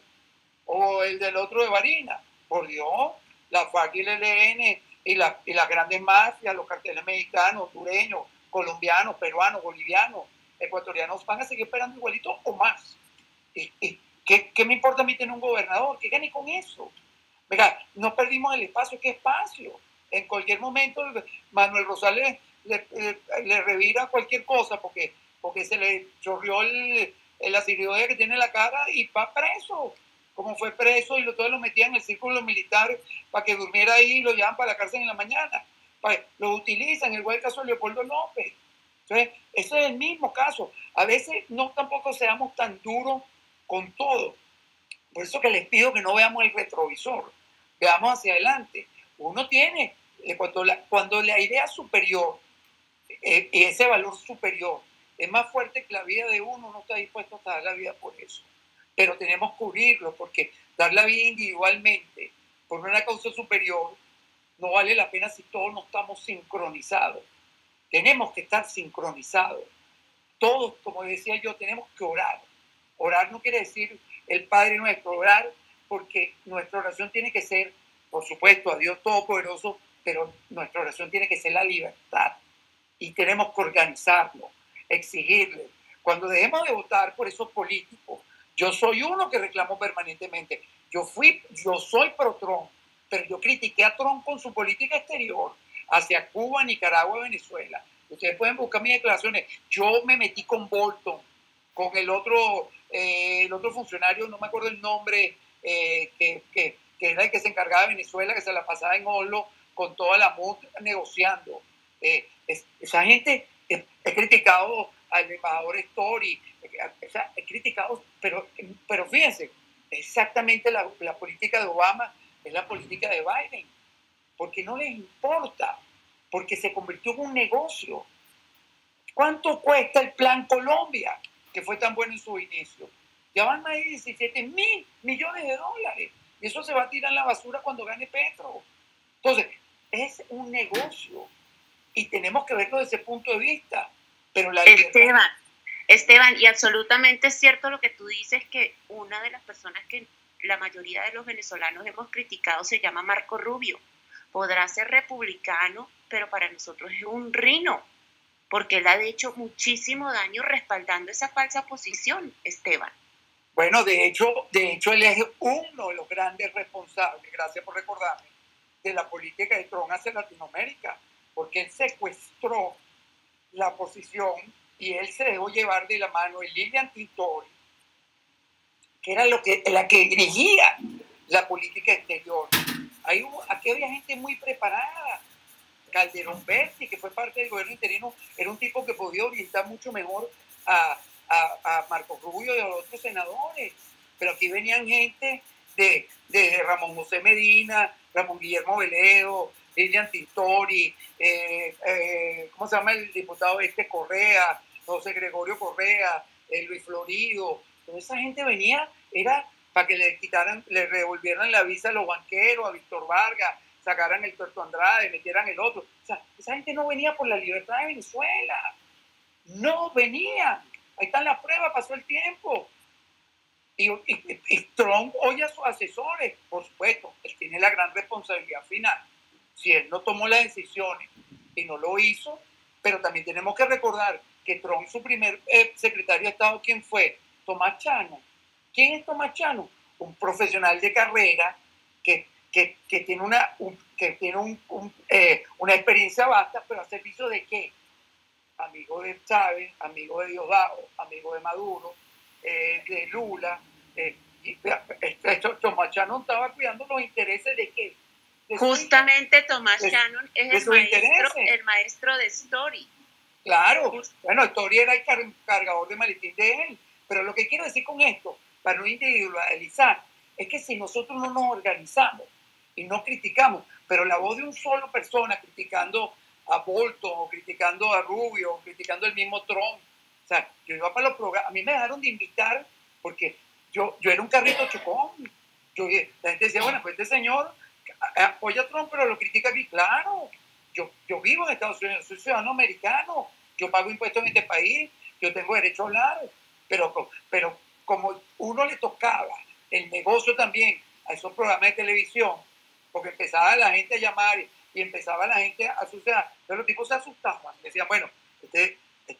O el del otro de Barinas. Por Dios, la FARC y el E L N y, la, y las grandes mafias, los carteles mexicanos, hondureños, colombianos, peruanos, bolivianos, ecuatorianos, van a seguir esperando igualito o más. ¿Y, y qué, qué me importa a mí tener un gobernador? ¿Qué gane con eso? Venga, no perdimos el espacio. ¿Qué espacio? En cualquier momento Manuel Rosales le, le, le revira cualquier cosa porque, porque se le chorrió el, el acidoide que tiene en la cara y va preso. Como fue preso y lo, todo lo metían en el círculo militar para que durmiera ahí y lo llevan para la cárcel en la mañana. Para, lo utilizan, igual el caso de Leopoldo López. Entonces, ese es el mismo caso. A veces no tampoco seamos tan duros con todo. Por eso que les pido que no veamos el retrovisor, veamos hacia adelante. Uno tiene, cuando la, cuando la idea superior eh, y ese valor superior es más fuerte que la vida de uno, uno está dispuesto a dar la vida por eso. Pero tenemos que cubrirlo, porque dar la vida individualmente por una causa superior no vale la pena si todos no estamos sincronizados. Tenemos que estar sincronizados. Todos, como decía yo, tenemos que orar. Orar no quiere decir el Padre Nuestro, orar porque nuestra oración tiene que ser, por supuesto, a Dios Todopoderoso, pero nuestra oración tiene que ser la libertad. Y tenemos que organizarnos, exigirle. Cuando dejemos de votar por esos políticos, yo soy uno que reclamo permanentemente. Yo fui, yo soy pro Trump, pero yo critiqué a Trump con su política exterior hacia Cuba, Nicaragua, Venezuela. Ustedes pueden buscar mis declaraciones. Yo me metí con Bolton, con el otro, eh, el otro funcionario, no me acuerdo el nombre, eh, que, que, que era el que se encargaba de Venezuela, que se la pasaba en Oslo con toda la M U D negociando. Eh, es, esa gente, he, he criticado al embajador Story, o sea, he criticado, pero, pero fíjense, exactamente la, la política de Obama es la política de Biden, porque no les importa, porque se convirtió en un negocio. ¿Cuánto cuesta el Plan Colombia, que fue tan bueno en su inicio? Ya van más de diecisiete mil millones de dólares, y eso se va a tirar en la basura cuando gane Petro. Entonces, es un negocio, y tenemos que verlo desde ese punto de vista. Pero la Esteban, Esteban, y absolutamente es cierto lo que tú dices, que una de las personas que la mayoría de los venezolanos hemos criticado se llama Marco Rubio. Podrá ser republicano, pero para nosotros es un rino, porque él ha hecho muchísimo daño respaldando esa falsa posición, Esteban. Bueno, de hecho, de hecho él es uno de los grandes responsables, gracias por recordarme, de la política de Trump hacia Latinoamérica, porque él secuestró la posición y él se dejó llevar de la mano de Lilian Tintori, que era lo que, la que dirigía la política exterior. Ahí hubo, aquí había gente muy preparada, Calderón Berti, que fue parte del gobierno interino, era un tipo que podía orientar mucho mejor a, a, a Marco Rubio y a los otros senadores. Pero aquí venían gente de, de Ramón José Medina, Ramón Guillermo Veledo, Lilian Tintori, eh, eh, ¿cómo se llama el diputado este Correa? José Gregorio Correa, eh, Luis Florido. Toda esa gente venía, era para que le quitaran, le revolvieran la visa a los banqueros, a Víctor Vargas, sacaran el Tuerto Andrade, metieran el otro. O sea, esa gente no venía por la libertad de Venezuela. No venía. Ahí están las pruebas, pasó el tiempo. Y, y, y Trump oye a sus asesores, por supuesto, él tiene la gran responsabilidad final. Si él no tomó las decisiones y no lo hizo, pero también tenemos que recordar que Trump, su primer eh, secretario de Estado, ¿quién fue? Tomás Chano. ¿Quién es Tomás Chano? Un profesional de carrera que, que, que tiene, una, un, que tiene un, un, eh, una experiencia vasta, pero a servicio de qué? Amigo de Chávez, amigo de Diosdado, amigo de Maduro, eh, de Lula. Eh, y, esto, Tomás Chano estaba cuidando los intereses de qué? De Justamente Tomás Chano es el maestro, el maestro de Story. Claro, bueno, Story era el car cargador de maletín de él. Pero lo que quiero decir con esto, para no individualizar, es que si nosotros no nos organizamos y no criticamos, pero la voz de un solo persona criticando a Bolton, o criticando a Rubio, o criticando el mismo Trump, o sea, yo iba para los programas, a mí me dejaron de invitar porque yo, yo era un carrito chocón. Yo, la gente decía, bueno, pues este señor apoya a Trump, pero lo critica aquí. Claro, yo, yo vivo en Estados Unidos, soy ciudadano americano, yo pago impuestos en este país, yo tengo derecho a hablar, pero, pero como uno le tocaba el negocio también a esos programas de televisión, porque empezaba la gente a llamar y empezaba la gente a asustar, pero los tipos se asustaban, decían, bueno, este,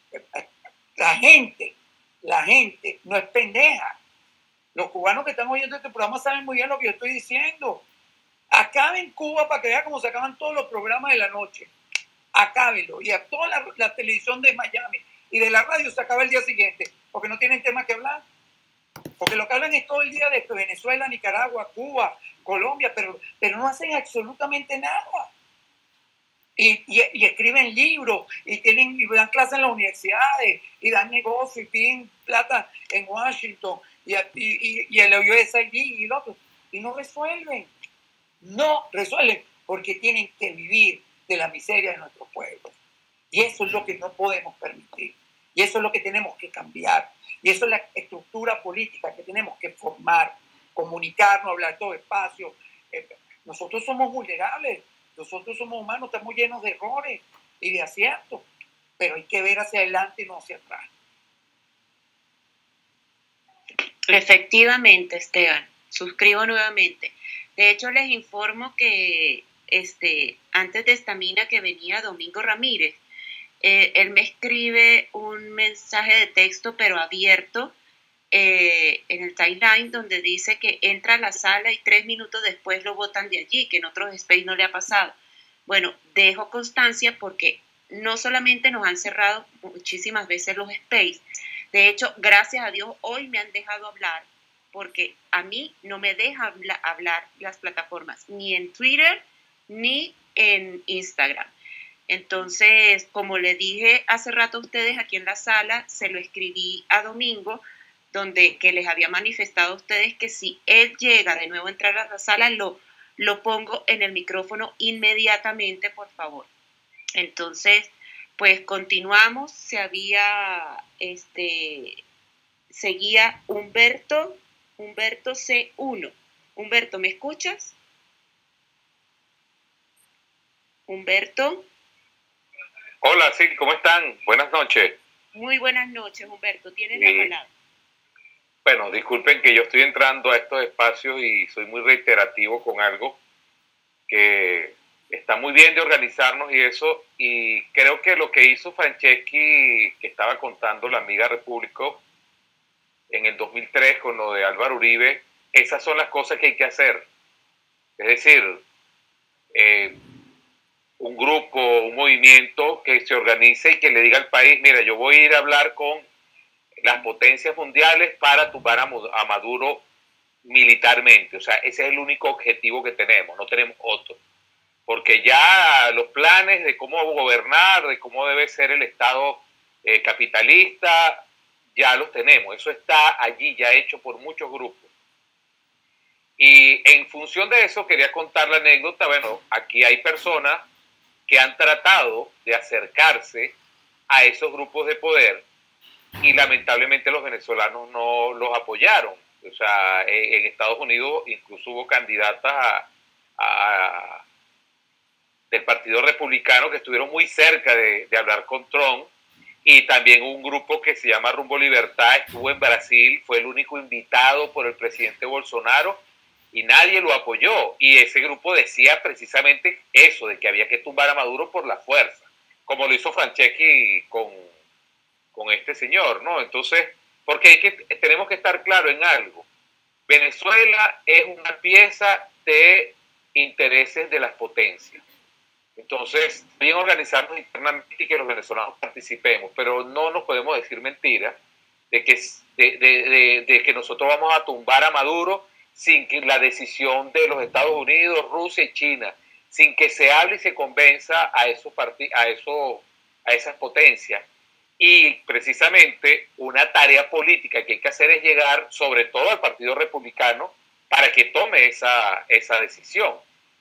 la gente, la gente no es pendeja. Los cubanos que están oyendo este programa saben muy bien lo que yo estoy diciendo. Acaben Cuba para que vean cómo se acaban todos los programas de la noche. Acábenlo. Y a toda la, la televisión de Miami y de la radio se acaba el día siguiente, porque no tienen tema que hablar. Porque lo que hablan es todo el día de Venezuela, Nicaragua, Cuba, Colombia, pero, pero no hacen absolutamente nada. Y, y, y escriben libros, y, tienen, y dan clases en las universidades, y dan negocios, y piden plata en Washington, y, y, y, y el U S I D y el otro, y no resuelven. No resuelven, porque tienen que vivir de la miseria de nuestro pueblo. Y eso es lo que no podemos permitir. Y eso es lo que tenemos que cambiar. Y eso es la estructura política que tenemos que formar, comunicarnos, hablar todo espacio. Eh, nosotros somos vulnerables, nosotros somos humanos, estamos llenos de errores y de aciertos, pero hay que ver hacia adelante y no hacia atrás. Efectivamente, Esteban, suscribo nuevamente. De hecho, les informo que este, antes de esta mina que venía Domingo Ramírez, eh, él me escribe un mensaje de texto, pero abierto, eh, en el timeline, donde dice que entra a la sala y tres minutos después lo botan de allí, que en otros space no le ha pasado. Bueno, dejo constancia porque no solamente nos han cerrado muchísimas veces los space, de hecho, gracias a Dios, hoy me han dejado hablar, porque a mí no me dejan hablar las plataformas, ni en Twitter, ni en Instagram. Entonces, como le dije hace rato a ustedes aquí en la sala, se lo escribí a Domingo, donde que les había manifestado a ustedes que si él llega de nuevo a entrar a la sala, lo, lo pongo en el micrófono inmediatamente, por favor. Entonces, pues continuamos. Se había, este, seguía Humberto, Humberto C uno. Humberto, ¿me escuchas? Humberto. Hola, sí, ¿cómo están? Buenas noches. Muy buenas noches, Humberto. Tienes la palabra. Bueno, disculpen que yo estoy entrando a estos espacios y soy muy reiterativo con algo que está muy bien de organizarnos y eso, y creo que lo que hizo Franceschi, que estaba contando la amiga Repúblico en el dos mil tres con lo de Álvaro Uribe, esas son las cosas que hay que hacer. Es decir, eh, un grupo, un movimiento que se organice y que le diga al país, mira, yo voy a ir a hablar con las potencias mundiales para tumbar a Maduro militarmente. O sea, ese es el único objetivo que tenemos, no tenemos otro. porque ya los planes de cómo gobernar, de cómo debe ser el Estado eh, capitalista, ya los tenemos. Eso está allí, ya hecho por muchos grupos. Y en función de eso quería contar la anécdota. Bueno, aquí hay personas que han tratado de acercarse a esos grupos de poder y lamentablemente los venezolanos no los apoyaron. O sea, en Estados Unidos incluso hubo candidatas a, a, del Partido Republicano que estuvieron muy cerca de, de hablar con Trump, y también un grupo que se llama Rumbo Libertad estuvo en Brasil, fue el único invitado por el presidente Bolsonaro y nadie lo apoyó, y ese grupo decía precisamente eso, de que había que tumbar a Maduro por la fuerza, como lo hizo Franceschi con, con este señor, ¿no? Entonces, porque hay que, tenemos que estar claros en algo. Venezuela es una pieza de intereses de las potencias. Entonces, bien organizarnos internamente y que los venezolanos participemos, pero no nos podemos decir mentiras de que, de, de, de, de que nosotros vamos a tumbar a Maduro sin que la decisión de los Estados Unidos, Rusia y China, sin que se hable y se convenza a, esos a, esos, a esas potencias. Y precisamente una tarea política que hay que hacer es llegar sobre todo al Partido Republicano para que tome esa, esa decisión.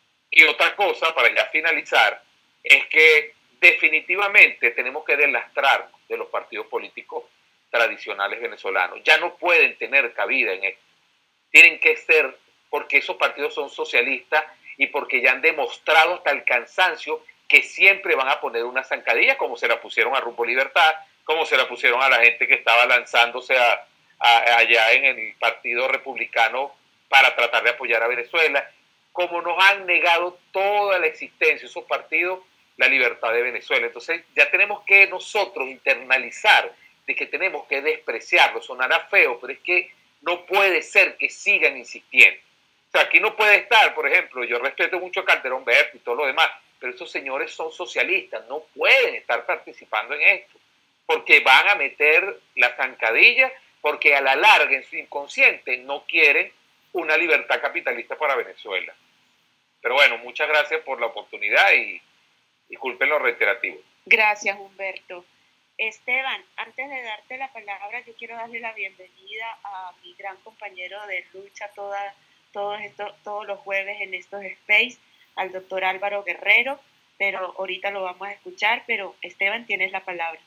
Y otra cosa, para ya finalizar, es que definitivamente tenemos que deslastrar de los partidos políticos tradicionales venezolanos. Ya no pueden tener cabida en esto. Tienen que ser, porque esos partidos son socialistas y porque ya han demostrado hasta el cansancio que siempre van a poner una zancadilla, como se la pusieron a Rumbo Libertad, como se la pusieron a la gente que estaba lanzándose a, a, allá en el Partido Republicano para tratar de apoyar a Venezuela, como nos han negado toda la existencia esos partidos, la libertad de Venezuela. Entonces ya tenemos que nosotros internalizar de que tenemos que despreciarlo. Sonará feo, pero es que no puede ser que sigan insistiendo. O sea, aquí no puede estar, por ejemplo, yo respeto mucho a Calderón Berto y todo lo demás, pero estos señores son socialistas, no pueden estar participando en esto, porque van a meter la zancadilla, porque a la larga en su inconsciente no quieren una libertad capitalista para Venezuela. Pero bueno, muchas gracias por la oportunidad y disculpen lo reiterativo. Gracias, Humberto. Esteban, antes de darte la palabra, yo quiero darle la bienvenida a mi gran compañero de lucha toda, todos, estos, todos los jueves en estos space, al doctor Álvaro Guerrero, pero ahorita lo vamos a escuchar, pero Esteban, tienes la palabra.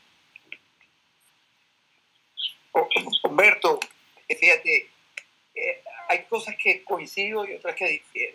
Humberto, fíjate, eh, hay cosas que coincido y otras que difiero.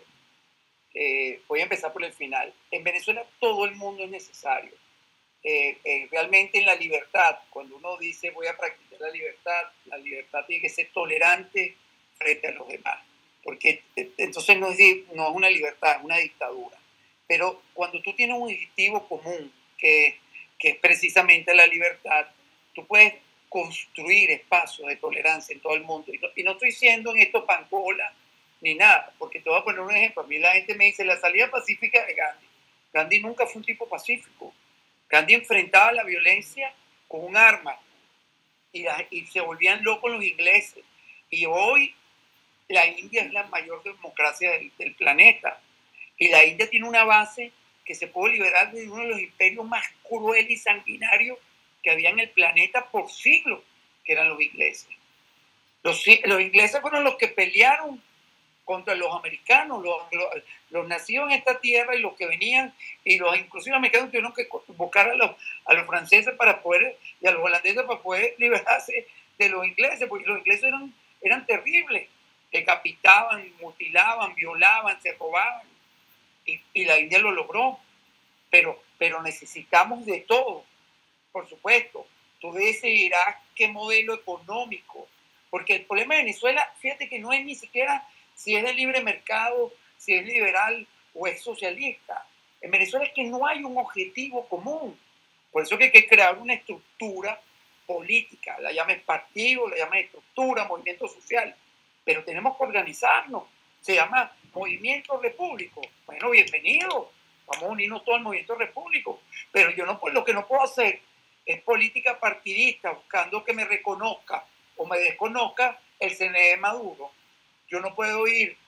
Eh, voy a empezar por el final. En Venezuela todo el mundo es necesario. Eh, eh, realmente en la libertad, cuando uno dice voy a practicar la libertad, la libertad tiene que ser tolerante frente a los demás, porque eh, entonces no es, no es una libertad, es una dictadura. Pero cuando tú tienes un objetivo común, que, que es precisamente la libertad, tú puedes construir espacios de tolerancia en todo el mundo. Y no, y no estoy diciendo en esto pancola ni nada, porque te voy a poner un ejemplo. A mí la gente me dice la salida pacífica de Gandhi. Gandhi nunca fue un tipo pacífico. Gandhi enfrentaba la violencia con un arma y, la, y se volvían locos los ingleses. Y hoy la India es la mayor democracia del, del planeta. Y la India tiene una base que se puede liberar de uno de los imperios más crueles y sanguinarios que había en el planeta por siglos, que eran los ingleses. Los, los ingleses fueron los que pelearon contra los americanos, los, los, los nacidos en esta tierra y los que venían, y los inclusive los americanos tuvieron que convocar a los, a los franceses para poder, y a los holandeses para poder liberarse de los ingleses, porque los ingleses eran, eran terribles, decapitaban, mutilaban, violaban, se robaban, y, y la India lo logró, pero, pero necesitamos de todo, por supuesto. Tú decidirás qué modelo económico, porque el problema de Venezuela, fíjate que no es ni siquiera si es de libre mercado, si es liberal o es socialista. En Venezuela es que no hay un objetivo común. Por eso que hay que crear una estructura política, la llames partido, la llames estructura, movimiento social, pero tenemos que organizarnos. Se llama Movimiento Repúblico. Bueno, bienvenido. Vamos a unirnos todos al Movimiento Repúblico. Pero yo no, pues, lo que no puedo hacer es política partidista, buscando que me reconozca o me desconozca el C N E de Maduro. Yo no puedo ir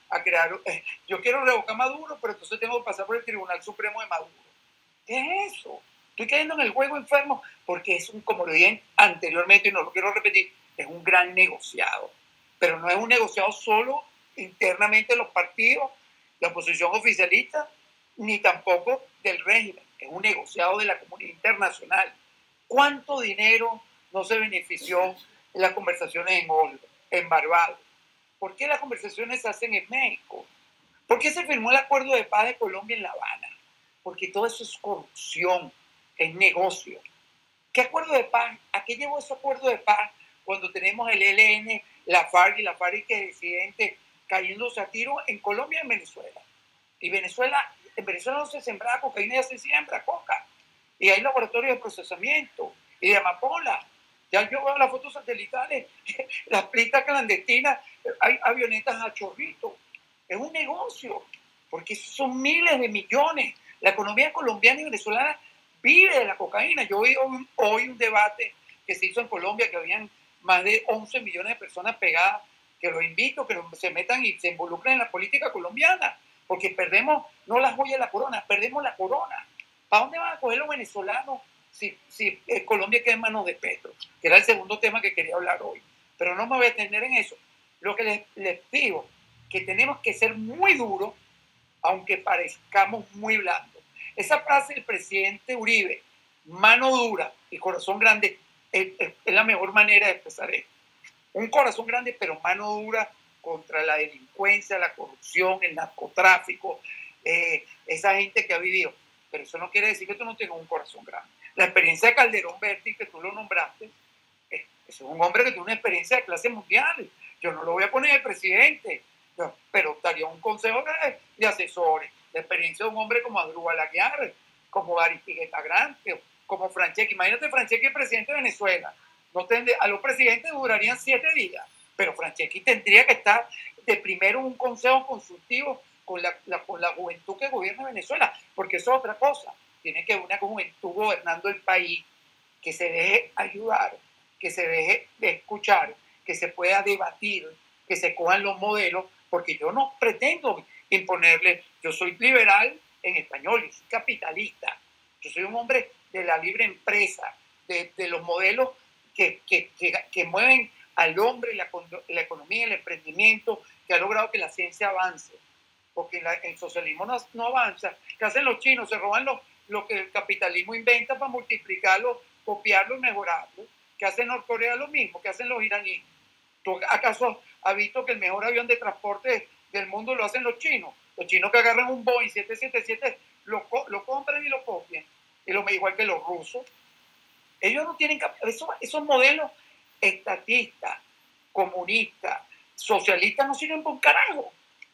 a crear, eh, yo quiero revocar a Maduro, pero entonces tengo que pasar por el Tribunal Supremo de Maduro. ¿Qué es eso? Estoy cayendo en el juego enfermo porque es un, como lo dije anteriormente y no lo quiero repetir, es un gran negociado. Pero no es un negociado solo internamente de los partidos, la oposición oficialista, ni tampoco del régimen. Es un negociado de la comunidad internacional. ¿Cuánto dinero no se benefició en las conversaciones en Oslo, en Barbados? ¿Por qué las conversaciones se hacen en México? ¿Por qué se firmó el acuerdo de paz de Colombia en La Habana? Porque todo eso es corrupción, es negocio. ¿Qué acuerdo de paz? ¿A qué llevó ese acuerdo de paz cuando tenemos el E L N, la FARC y la FARC que disidente cayéndose a tiro en Colombia y en Venezuela? Y Venezuela, en Venezuela no se sembraba cocaína, ya se siembra coca. Y hay laboratorios de procesamiento y de amapola. Ya yo veo las fotos satelitales, las pistas clandestinas, hay avionetas a chorrito. Es un negocio, porque son miles de millones. La economía colombiana y venezolana vive de la cocaína. Yo oí hoy, hoy un debate que se hizo en Colombia, que habían más de once millones de personas pegadas, que los invito a que se metan y se involucren en la política colombiana, porque perdemos no la joya de la corona, perdemos la corona. ¿Para dónde van a coger los venezolanos si, si eh, Colombia queda en manos de Petro? Que era el segundo tema que quería hablar hoy. Pero no me voy a detener en eso. Lo que les, les digo, que tenemos que ser muy duros, aunque parezcamos muy blandos. Esa frase del presidente Uribe, mano dura y corazón grande, es, es, es la mejor manera de expresar esto. Un corazón grande, pero mano dura contra la delincuencia, la corrupción, el narcotráfico, eh, esa gente que ha vivido. Pero eso no quiere decir que tú no tengas un corazón grande. La experiencia de Calderón Berti, que tú lo nombraste, es, es un hombre que tiene una experiencia de clase mundial. Yo no lo voy a poner de presidente, no, pero daría un consejo de, de asesores. La experiencia de un hombre como Adrúbal Aguiar, como Aristigueta Grande, como Franceschi. Imagínate Franceschi, el presidente de Venezuela. No tendría, a los presidentes durarían siete días, pero Franceschi tendría que estar de primero en un consejo consultivo con la, la, con la juventud que gobierna Venezuela, porque eso es otra cosa. Tiene que haber una juventud gobernando el país que se deje ayudar, que se deje de escuchar, que se pueda debatir, que se cojan los modelos, porque yo no pretendo imponerle, yo soy liberal en español, yo soy capitalista, yo soy un hombre de la libre empresa, de, de los modelos que, que, que, que mueven al hombre, la, la economía, el emprendimiento, que ha logrado que la ciencia avance, porque la, el socialismo no, no avanza. ¿Qué hacen los chinos? Se roban lo, lo que el capitalismo inventa para multiplicarlo, copiarlo y mejorarlo. ¿Qué hace Norcorea? Lo mismo. ¿Qué hacen los iraníes? ¿Tú acaso has visto que el mejor avión de transporte del mundo lo hacen los chinos? Los chinos que agarran un Boeing siete siete siete lo, lo compran y lo copian. Y lo igual que los rusos. Ellos no tienen... Esos, esos modelos estatistas, comunistas, socialistas no sirven por un carajo.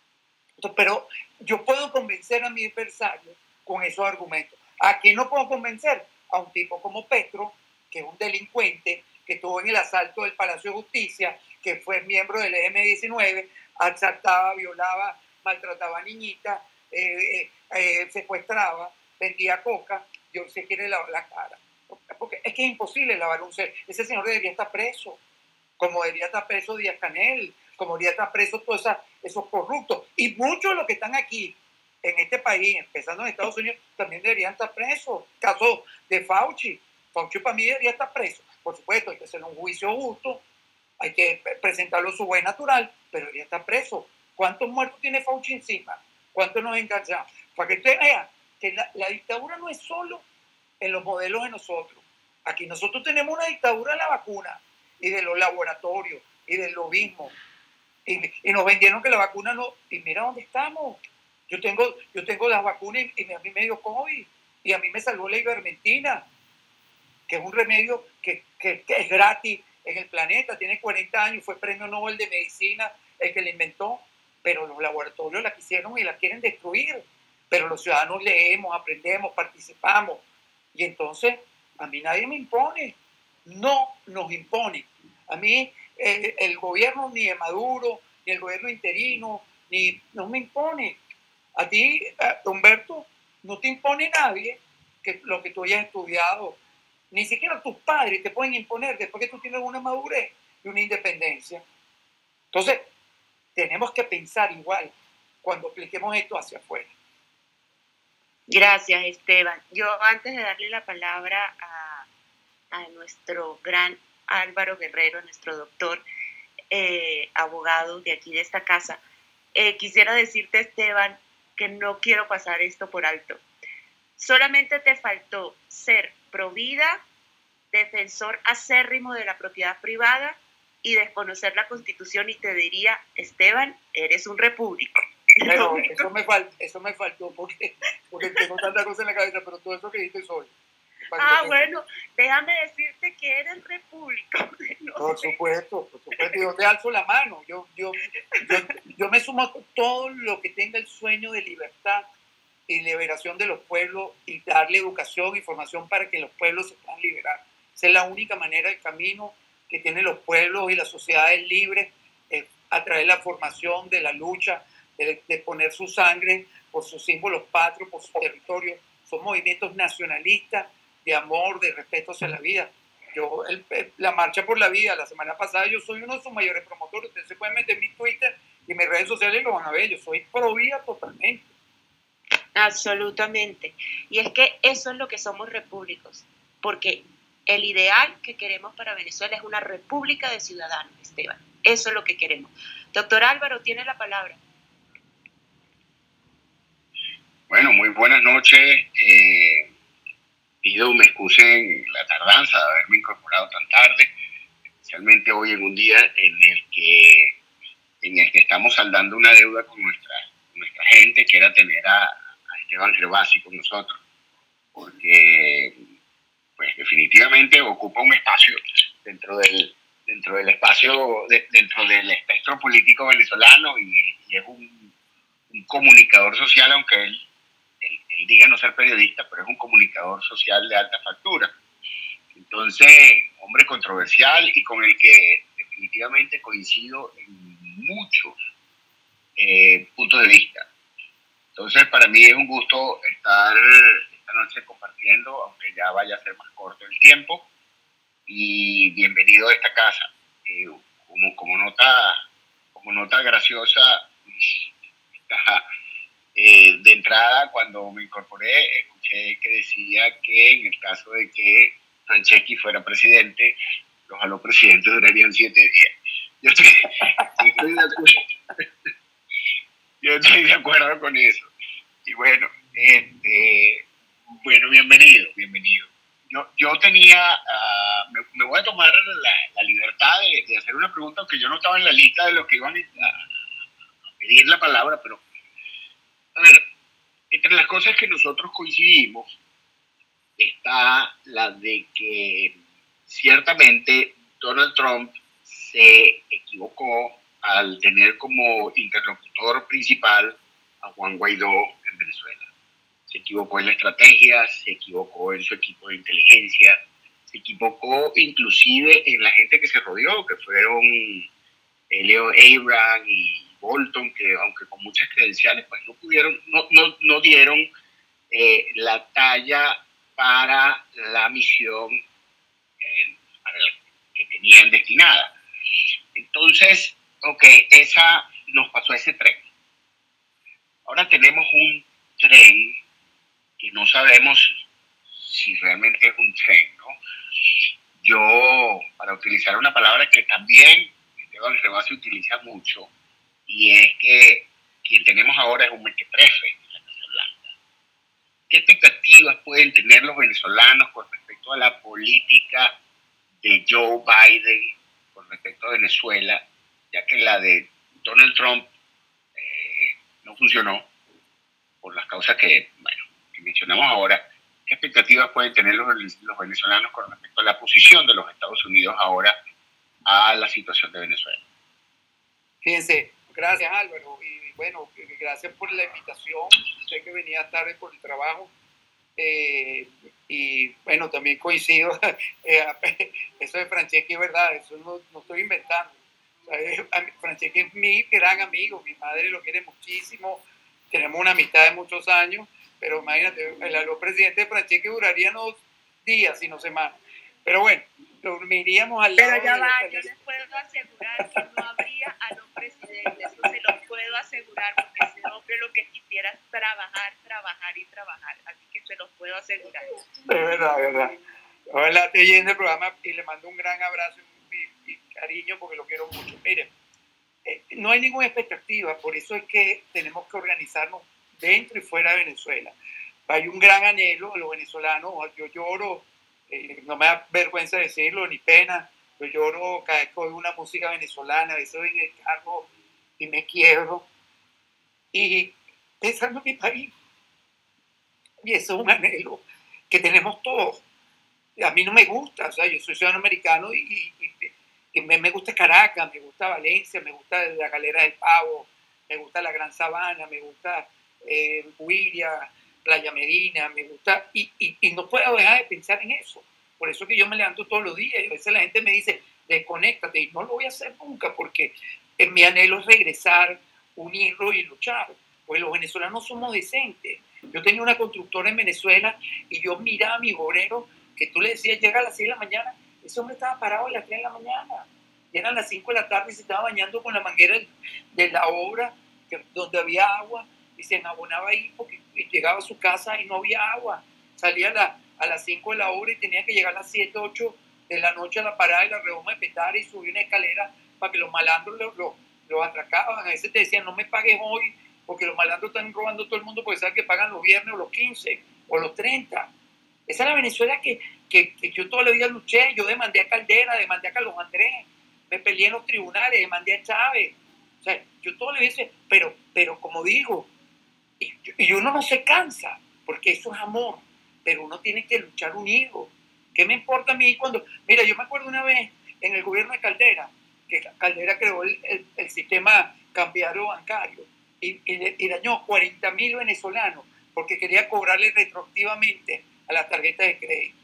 Pero yo puedo convencer a mi adversario con esos argumentos. ¿A quién no puedo convencer? A un tipo como Petro, que es un delincuente, que estuvo en el asalto del Palacio de Justicia, que fue miembro del eme diecinueve, asaltaba, violaba, maltrataba a niñitas, eh, eh, eh, secuestraba, vendía coca, y hoy se quiere lavar la cara. Porque es que es imposible lavar un ser. Ese señor debería estar preso, como debería estar preso Díaz Canel, como debería estar preso todos esa, esos corruptos. Y muchos de los que están aquí, en este país, empezando en Estados Unidos, también deberían estar presos. Caso de Fauci. Fauci para mí debería estar preso. Por supuesto, hay que hacer un juicio justo, hay que presentarlo su buen natural, pero debería estar preso. ¿Cuántos muertos tiene Fauci encima? ¿Cuántos nos enganchamos? Para que usted vea que la, la dictadura no es solo en los modelos de nosotros. Aquí nosotros tenemos una dictadura de la vacuna y de los laboratorios y del lobismo. Y, y nos vendieron que la vacuna no... Y mira dónde estamos. Yo tengo, yo tengo las vacunas y, y a mí me dio COVID. Y a mí me salvó la ivermectina, que es un remedio que, que, que es gratis en el planeta. Tiene cuarenta años, fue premio Nobel de Medicina el que la inventó. Pero los laboratorios la quisieron y la quieren destruir. Pero los ciudadanos leemos, aprendemos, participamos. Y entonces, a mí nadie me impone. No nos impone. A mí eh, el gobierno ni de Maduro, ni el gobierno interino, ni no me impone. A ti, eh, Humberto, no te impone nadie que lo que tú hayas estudiado. Ni siquiera tus padres te pueden imponer después que tú tienes una madurez y una independencia. Entonces, tenemos que pensar igual. cuando apliquemos esto hacia afuera. Gracias, Esteban. Yo antes de darle la palabra a, a nuestro gran Álvaro Guerrero, nuestro doctor, eh, abogado de aquí de esta casa, eh, quisiera decirte, Esteban, que no quiero pasar esto por alto. Solamente te faltó ser provida, defensor acérrimo de la propiedad privada y desconocer la Constitución, y te diría, Esteban, eres un repúblico. Pero eso me, fal eso me faltó porque, porque tengo tanta cosa en la cabeza, pero todo eso que dijiste soy. Ah, bueno, déjame decirte que eres repúblico. No por sé. supuesto, por supuesto, yo te alzo la mano. Yo, yo, yo, yo me sumo a todo lo que tenga el sueño de libertad y liberación de los pueblos y darle educación y formación para que los pueblos se puedan liberar. Esa es la única manera, el camino que tienen los pueblos y las sociedades libres, eh, a través de la formación, de la lucha, de, de poner su sangre por sus símbolos patrios, por su territorio. Son movimientos nacionalistas, de amor, de respeto hacia la vida. Yo, el, el, la Marcha por la Vida, la semana pasada, yo soy uno de sus mayores promotores. Ustedes se pueden meter en mi Twitter y mis redes sociales y lo van a ver. Yo soy pro vida totalmente. Absolutamente. Y es que eso es lo que somos repúblicos, porque el ideal que queremos para Venezuela es una república de ciudadanos, Esteban. Eso es lo que queremos. Doctor Álvaro, tiene la palabra. Bueno, muy buenas noches. Eh, pido me excusen la tardanza de haberme incorporado tan tarde, especialmente hoy en un día en el que, en el que estamos saldando una deuda con nuestra, nuestra gente, que era tener a, a Esteban Gervasi con nosotros, porque pues definitivamente ocupa un espacio dentro del, dentro del espacio, de, dentro del espectro político venezolano, y, y es un, un comunicador social, aunque él Él, él diga no ser periodista, pero es un comunicador social de alta factura. Entonces, hombre controversial y con el que definitivamente coincido en muchos eh, puntos de vista. Entonces, para mí es un gusto estar esta noche compartiendo, aunque ya vaya a ser más corto el tiempo, y bienvenido a esta casa. Eh, como, como, nota, como nota graciosa, esta, Eh, de entrada, cuando me incorporé, escuché que decía que en el caso de que Franceschi fuera presidente, los aló presidentes durarían siete días. Yo estoy, yo estoy de acuerdo. Yo estoy de acuerdo con eso. Y bueno, este, bueno, bienvenido, bienvenido. Yo, yo tenía, uh, me, me voy a tomar la, la libertad de, de hacer una pregunta, aunque yo no estaba en la lista de los que iban a, a pedir la palabra, pero a ver, entre las cosas que nosotros coincidimos está la de que ciertamente Donald Trump se equivocó al tener como interlocutor principal a Juan Guaidó en Venezuela. Se equivocó en la estrategia, se equivocó en su equipo de inteligencia, se equivocó inclusive en la gente que se rodeó, que fueron Leo Abraham y Bolton, que aunque con muchas credenciales, pues no pudieron, no, no, no dieron eh, la talla para la misión eh, para la que tenían destinada. Entonces, ok, esa nos pasó ese tren. Ahora tenemos un tren que no sabemos si realmente es un tren, ¿no? Yo, para utilizar una palabra que también Esteban Gervasi utiliza mucho, y es que quien tenemos ahora es un mequetrefe en la Casa Blanca. ¿Qué expectativas pueden tener los venezolanos con respecto a la política de Joe Biden con respecto a Venezuela, ya que la de Donald Trump eh, no funcionó por las causas que, bueno, que mencionamos ahora? ¿Qué expectativas pueden tener los, los venezolanos con respecto a la posición de los Estados Unidos ahora a la situación de Venezuela? Fíjense, gracias Álvaro, y bueno, gracias por la invitación. Sé que venía tarde por el trabajo, eh, y bueno, también coincido, eh, eso de Franceschi es verdad, eso no, no estoy inventando. O sea, es, Franceschi es mi gran amigo, mi madre lo quiere muchísimo, tenemos una amistad de muchos años, pero imagínate, el aló presidente de Franceschi duraría unos días, si no semanas. Pero bueno, dormiríamos al lado. Pero ya de va, los... yo les puedo asegurar que no habría aló presidente, eso se lo puedo asegurar, porque ese hombre lo que quisiera es trabajar, trabajar y trabajar. Así que se los puedo asegurar. Es verdad, es verdad. Ojalá esté yendo el programa y le mando un gran abrazo y, y cariño porque lo quiero mucho. Miren, eh, no hay ninguna expectativa, por eso es que tenemos que organizarnos dentro y fuera de Venezuela. Hay un gran anhelo de los venezolanos, yo lloro, eh, no me da vergüenza decirlo, ni pena, yo lloro cada vez que oigo una música venezolana, a veces voy en el carro y me quiebro, y pensando en mi país, y eso es un anhelo que tenemos todos. A mí no me gusta, o sea, yo soy ciudadano americano y, y, y me, me gusta Caracas, me gusta Valencia, me gusta la Galera del Pavo, me gusta la Gran Sabana, me gusta eh, Huiria, Playa Medina, me gusta, y, y, y no puedo dejar de pensar en eso. Por eso que yo me levanto todos los días y a veces la gente me dice, desconéctate, y no lo voy a hacer nunca porque en mi anhelo es regresar, unirlo y luchar, porque los venezolanos somos decentes. Yo tenía una constructora en Venezuela y yo miraba a mi obrero que tú le decías, llega a las seis de la mañana, ese hombre estaba parado a las tres de la mañana, y eran las cinco de la tarde y se estaba bañando con la manguera de la obra, que, donde había agua, y se enabonaba ahí porque llegaba a su casa y no había agua. Salía a, la, a las cinco de la obra y tenía que llegar a las siete, ocho de la noche a la parada de la Redoma de Petare y subir una escalera para que los malandros los lo, lo atracaban. A veces te decían, no me pagues hoy, porque los malandros están robando todo el mundo porque saben que pagan los viernes o los quince o los treinta. Esa es la Venezuela que, que, que yo toda la vida luché. Yo demandé a Caldera, demandé a Carlos Andrés, me peleé en los tribunales, demandé a Chávez. O sea, yo todo lo hice, pero, pero como digo, y, y uno no se cansa, porque eso es amor, pero uno tiene que luchar unido. ¿Qué me importa a mí cuando...? Mira, yo me acuerdo una vez en el gobierno de Caldera, que Caldera creó el, el, el sistema cambiario bancario y, y, y dañó cuarenta mil venezolanos porque quería cobrarle retroactivamente a las tarjetas de crédito.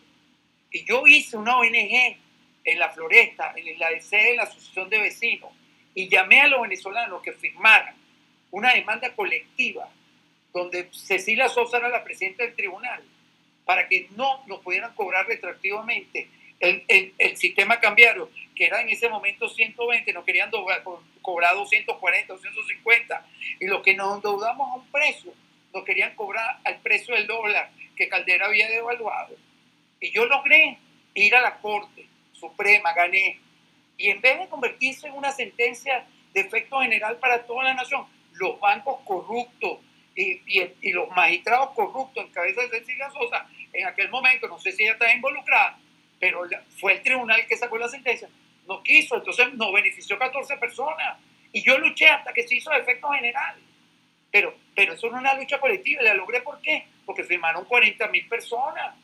Y yo hice una O N G en la Floresta, en la sede de la Asociación de Vecinos, y llamé a los venezolanos que firmaran una demanda colectiva donde Cecilia Sosa era la presidenta del tribunal para que no nos pudieran cobrar retroactivamente el, el, el sistema cambiario, que era en ese momento ciento veinte, nos querían doblar, cobrar doscientos cuarenta, doscientos cincuenta, y los que nos endeudamos a un precio, nos querían cobrar al precio del dólar que Caldera había devaluado. Y yo logré ir a la Corte Suprema, gané, y en vez de convertirse en una sentencia de efecto general para toda la nación, los bancos corruptos y, y, y los magistrados corruptos en cabeza de Cecilia Sosa, en aquel momento, no sé si ella estaba involucrada, pero fue el tribunal que sacó la sentencia, no quiso, entonces nos benefició catorce personas, y yo luché hasta que se hizo de efecto general, pero, pero eso no es una lucha colectiva, y la logré. ¿Por qué? Porque firmaron cuarenta mil personas.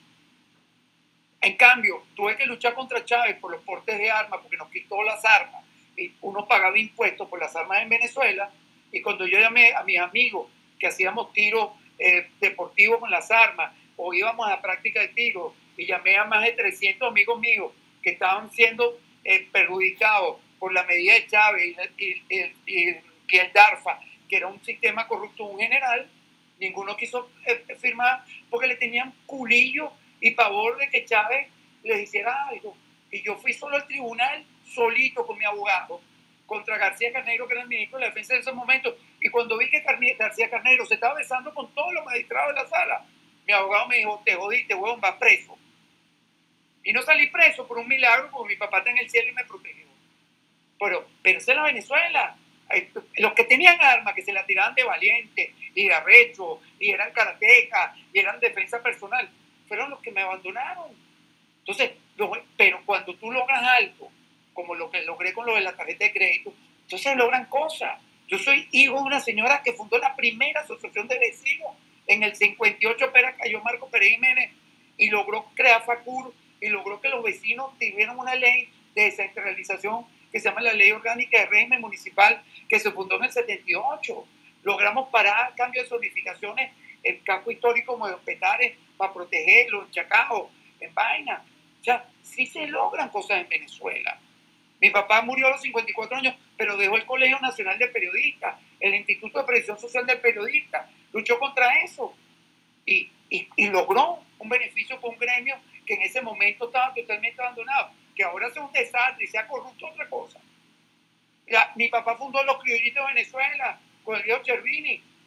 En cambio, tuve que luchar contra Chávez por los portes de armas, porque nos quitó las armas, y uno pagaba impuestos por las armas en Venezuela, y cuando yo llamé a mis amigos que hacíamos tiros eh, deportivos con las armas, o íbamos a práctica de tiro, y llamé a más de trescientos amigos míos que estaban siendo eh, perjudicados por la medida de Chávez y, y, y, y, y el DARFA, que era un sistema corrupto, un general, ninguno quiso eh, firmar porque le tenían culillo y pavor de que Chávez les hiciera algo. Y yo fui solo al tribunal, solito con mi abogado, contra García Carneiro, que era el ministro de la Defensa en ese momento. Y cuando vi que García Carneiro se estaba besando con todos los magistrados de la sala, mi abogado me dijo, te jodiste, huevón, vas preso. Y no salí preso por un milagro, porque mi papá está en el cielo y me protegió. Pero, pero esa es la Venezuela. Los que tenían armas, que se la tiraban de valiente, y de arrecho, y eran karatecas, y eran defensa personal, fueron los que me abandonaron. Entonces, pero cuando tú logras algo, como lo que logré con lo de la tarjeta de crédito, entonces logran cosas. Yo soy hijo de una señora que fundó la primera asociación de vecinos en el cincuenta y ocho, Pera cayó Marco Pérez Jiménez, y logró crear FACUR, y logró que los vecinos tuvieran una ley de descentralización que se llama la Ley Orgánica de Régimen Municipal, que se fundó en el setenta y ocho. Logramos parar cambio de zonificaciones en el casco histórico como de Petare para protegerlo, en Chacao, en Vaina. O sea, sí se logran cosas en Venezuela. Mi papá murió a los cincuenta y cuatro años, pero dejó el Colegio Nacional de Periodistas, el Instituto de Previsión Social del Periodista, luchó contra eso y, y, y logró un beneficio con un gremio que en ese momento estaba totalmente abandonado, que ahora sea un desastre y sea corrupto otra cosa. Ya, mi papá fundó los Criollitos de Venezuela con el viejo Chervini.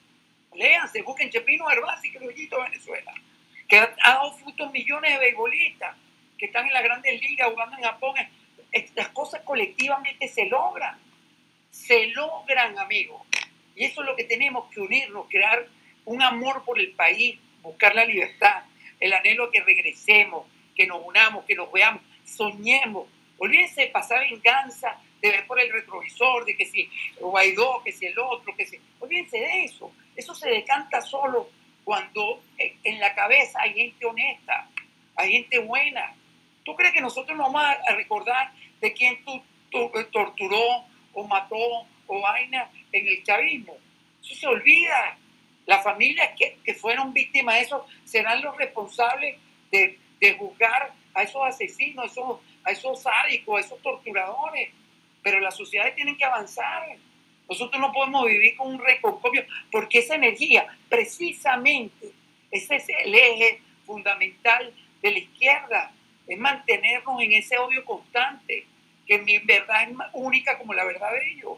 Léanse, busquen Chepino Gervasi, criollito de Venezuela, que ha, ha dado frutos millones de beisbolistas que están en las grandes ligas jugando en Japón. Las cosas colectivamente se logran, se logran, amigos. Y eso es lo que tenemos que unirnos, crear un amor por el país, buscar la libertad, el anhelo a que regresemos, que nos unamos, que nos veamos, soñemos. Olvídense de pasar venganza, de ver por el retrovisor, de que si Guaidó, que si el otro, que si... Olvídense de eso. Eso se decanta solo cuando en la cabeza hay gente honesta, hay gente buena. ¿Tú crees que nosotros nos vamos a recordar de quién tú, tú, torturó o mató o vaina en el chavismo? Eso se olvida. Las familias que, que fueron víctimas de eso serán los responsables de, de juzgar a esos asesinos, a esos, a esos sádicos, a esos torturadores. Pero las sociedades tienen que avanzar. Nosotros no podemos vivir con un reconcomio, porque esa energía, precisamente, ese es el eje fundamental de la izquierda, es mantenernos en ese odio constante, que mi verdad es única como la verdad de ellos.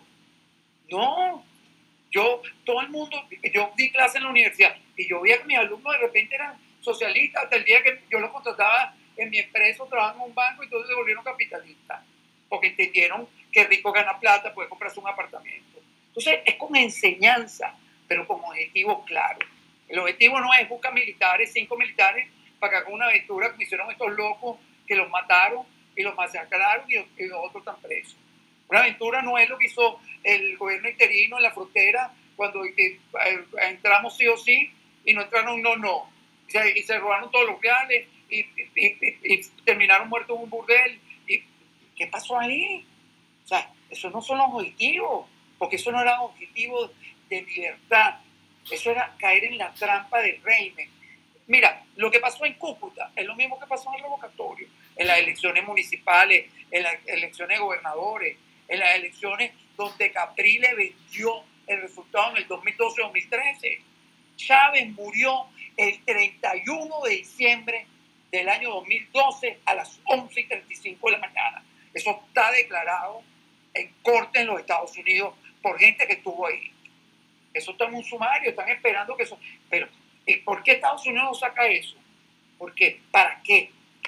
No, yo, todo el mundo, yo di clase en la universidad y yo veía que mis alumnos de repente eran socialistas hasta el día que yo los contrataba en mi empresa, trabajaban en un banco y entonces se volvieron capitalistas, porque entendieron que rico gana plata, puede comprarse un apartamento. Entonces es con enseñanza, pero con objetivos claros. El objetivo no es buscar militares, cinco militares, para que hagan una aventura como hicieron estos locos que los mataron y los masacraron y los, y los otros están presos. Una aventura no es lo que hizo el gobierno interino en la frontera cuando eh, entramos sí o sí y no entraron no, no. O sea, y se robaron todos los reales y, y, y, y terminaron muertos en un burdel. Y, ¿qué pasó ahí? O sea, esos no son los objetivos, porque eso no era un objetivo de libertad. Eso era caer en la trampa del régimen. Mira, lo que pasó en Cúcuta es lo mismo que pasó en el revocatorio, en las elecciones municipales, en las elecciones de gobernadores, en las elecciones donde Capriles vendió el resultado en el dos mil doce dos mil trece. Chávez murió el treinta y uno de diciembre del año dos mil doce a las once y treinta y cinco de la mañana. Eso está declarado en corte en los Estados Unidos por gente que estuvo ahí. Eso está en un sumario, están esperando que eso... Pero, ¿y por qué Estados Unidos no saca eso? ¿Por qué? ¿Para qué?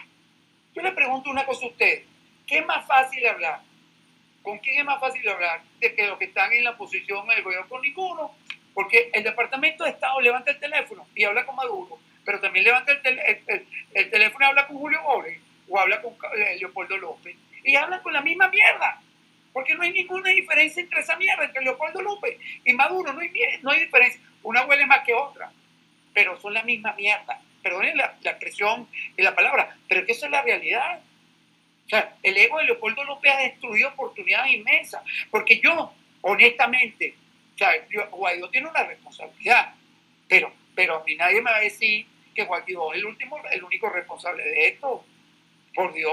Yo le pregunto una cosa a usted. ¿Qué es más fácil hablar? ¿Con quién es más fácil hablar? De que los que están en la posición del gobierno, con ninguno. Porque el Departamento de Estado levanta el teléfono y habla con Maduro, pero también levanta el, tel el, el, el teléfono y habla con Julio Bores o habla con eh, Leopoldo López. Y hablan con la misma mierda. Porque no hay ninguna diferencia entre esa mierda, entre Leopoldo López y Maduro. No hay, no hay diferencia. Una huele más que otra. Pero son la misma mierda. Perdonen la, la expresión y la palabra, pero es que esa es la realidad. O sea, el ego de Leopoldo López ha destruido oportunidades inmensas. Porque yo, honestamente, o sea, yo, Guaidó tiene una responsabilidad, pero, pero a mí nadie me va a decir que Guaidó es el, último, el único responsable de esto. Por Dios.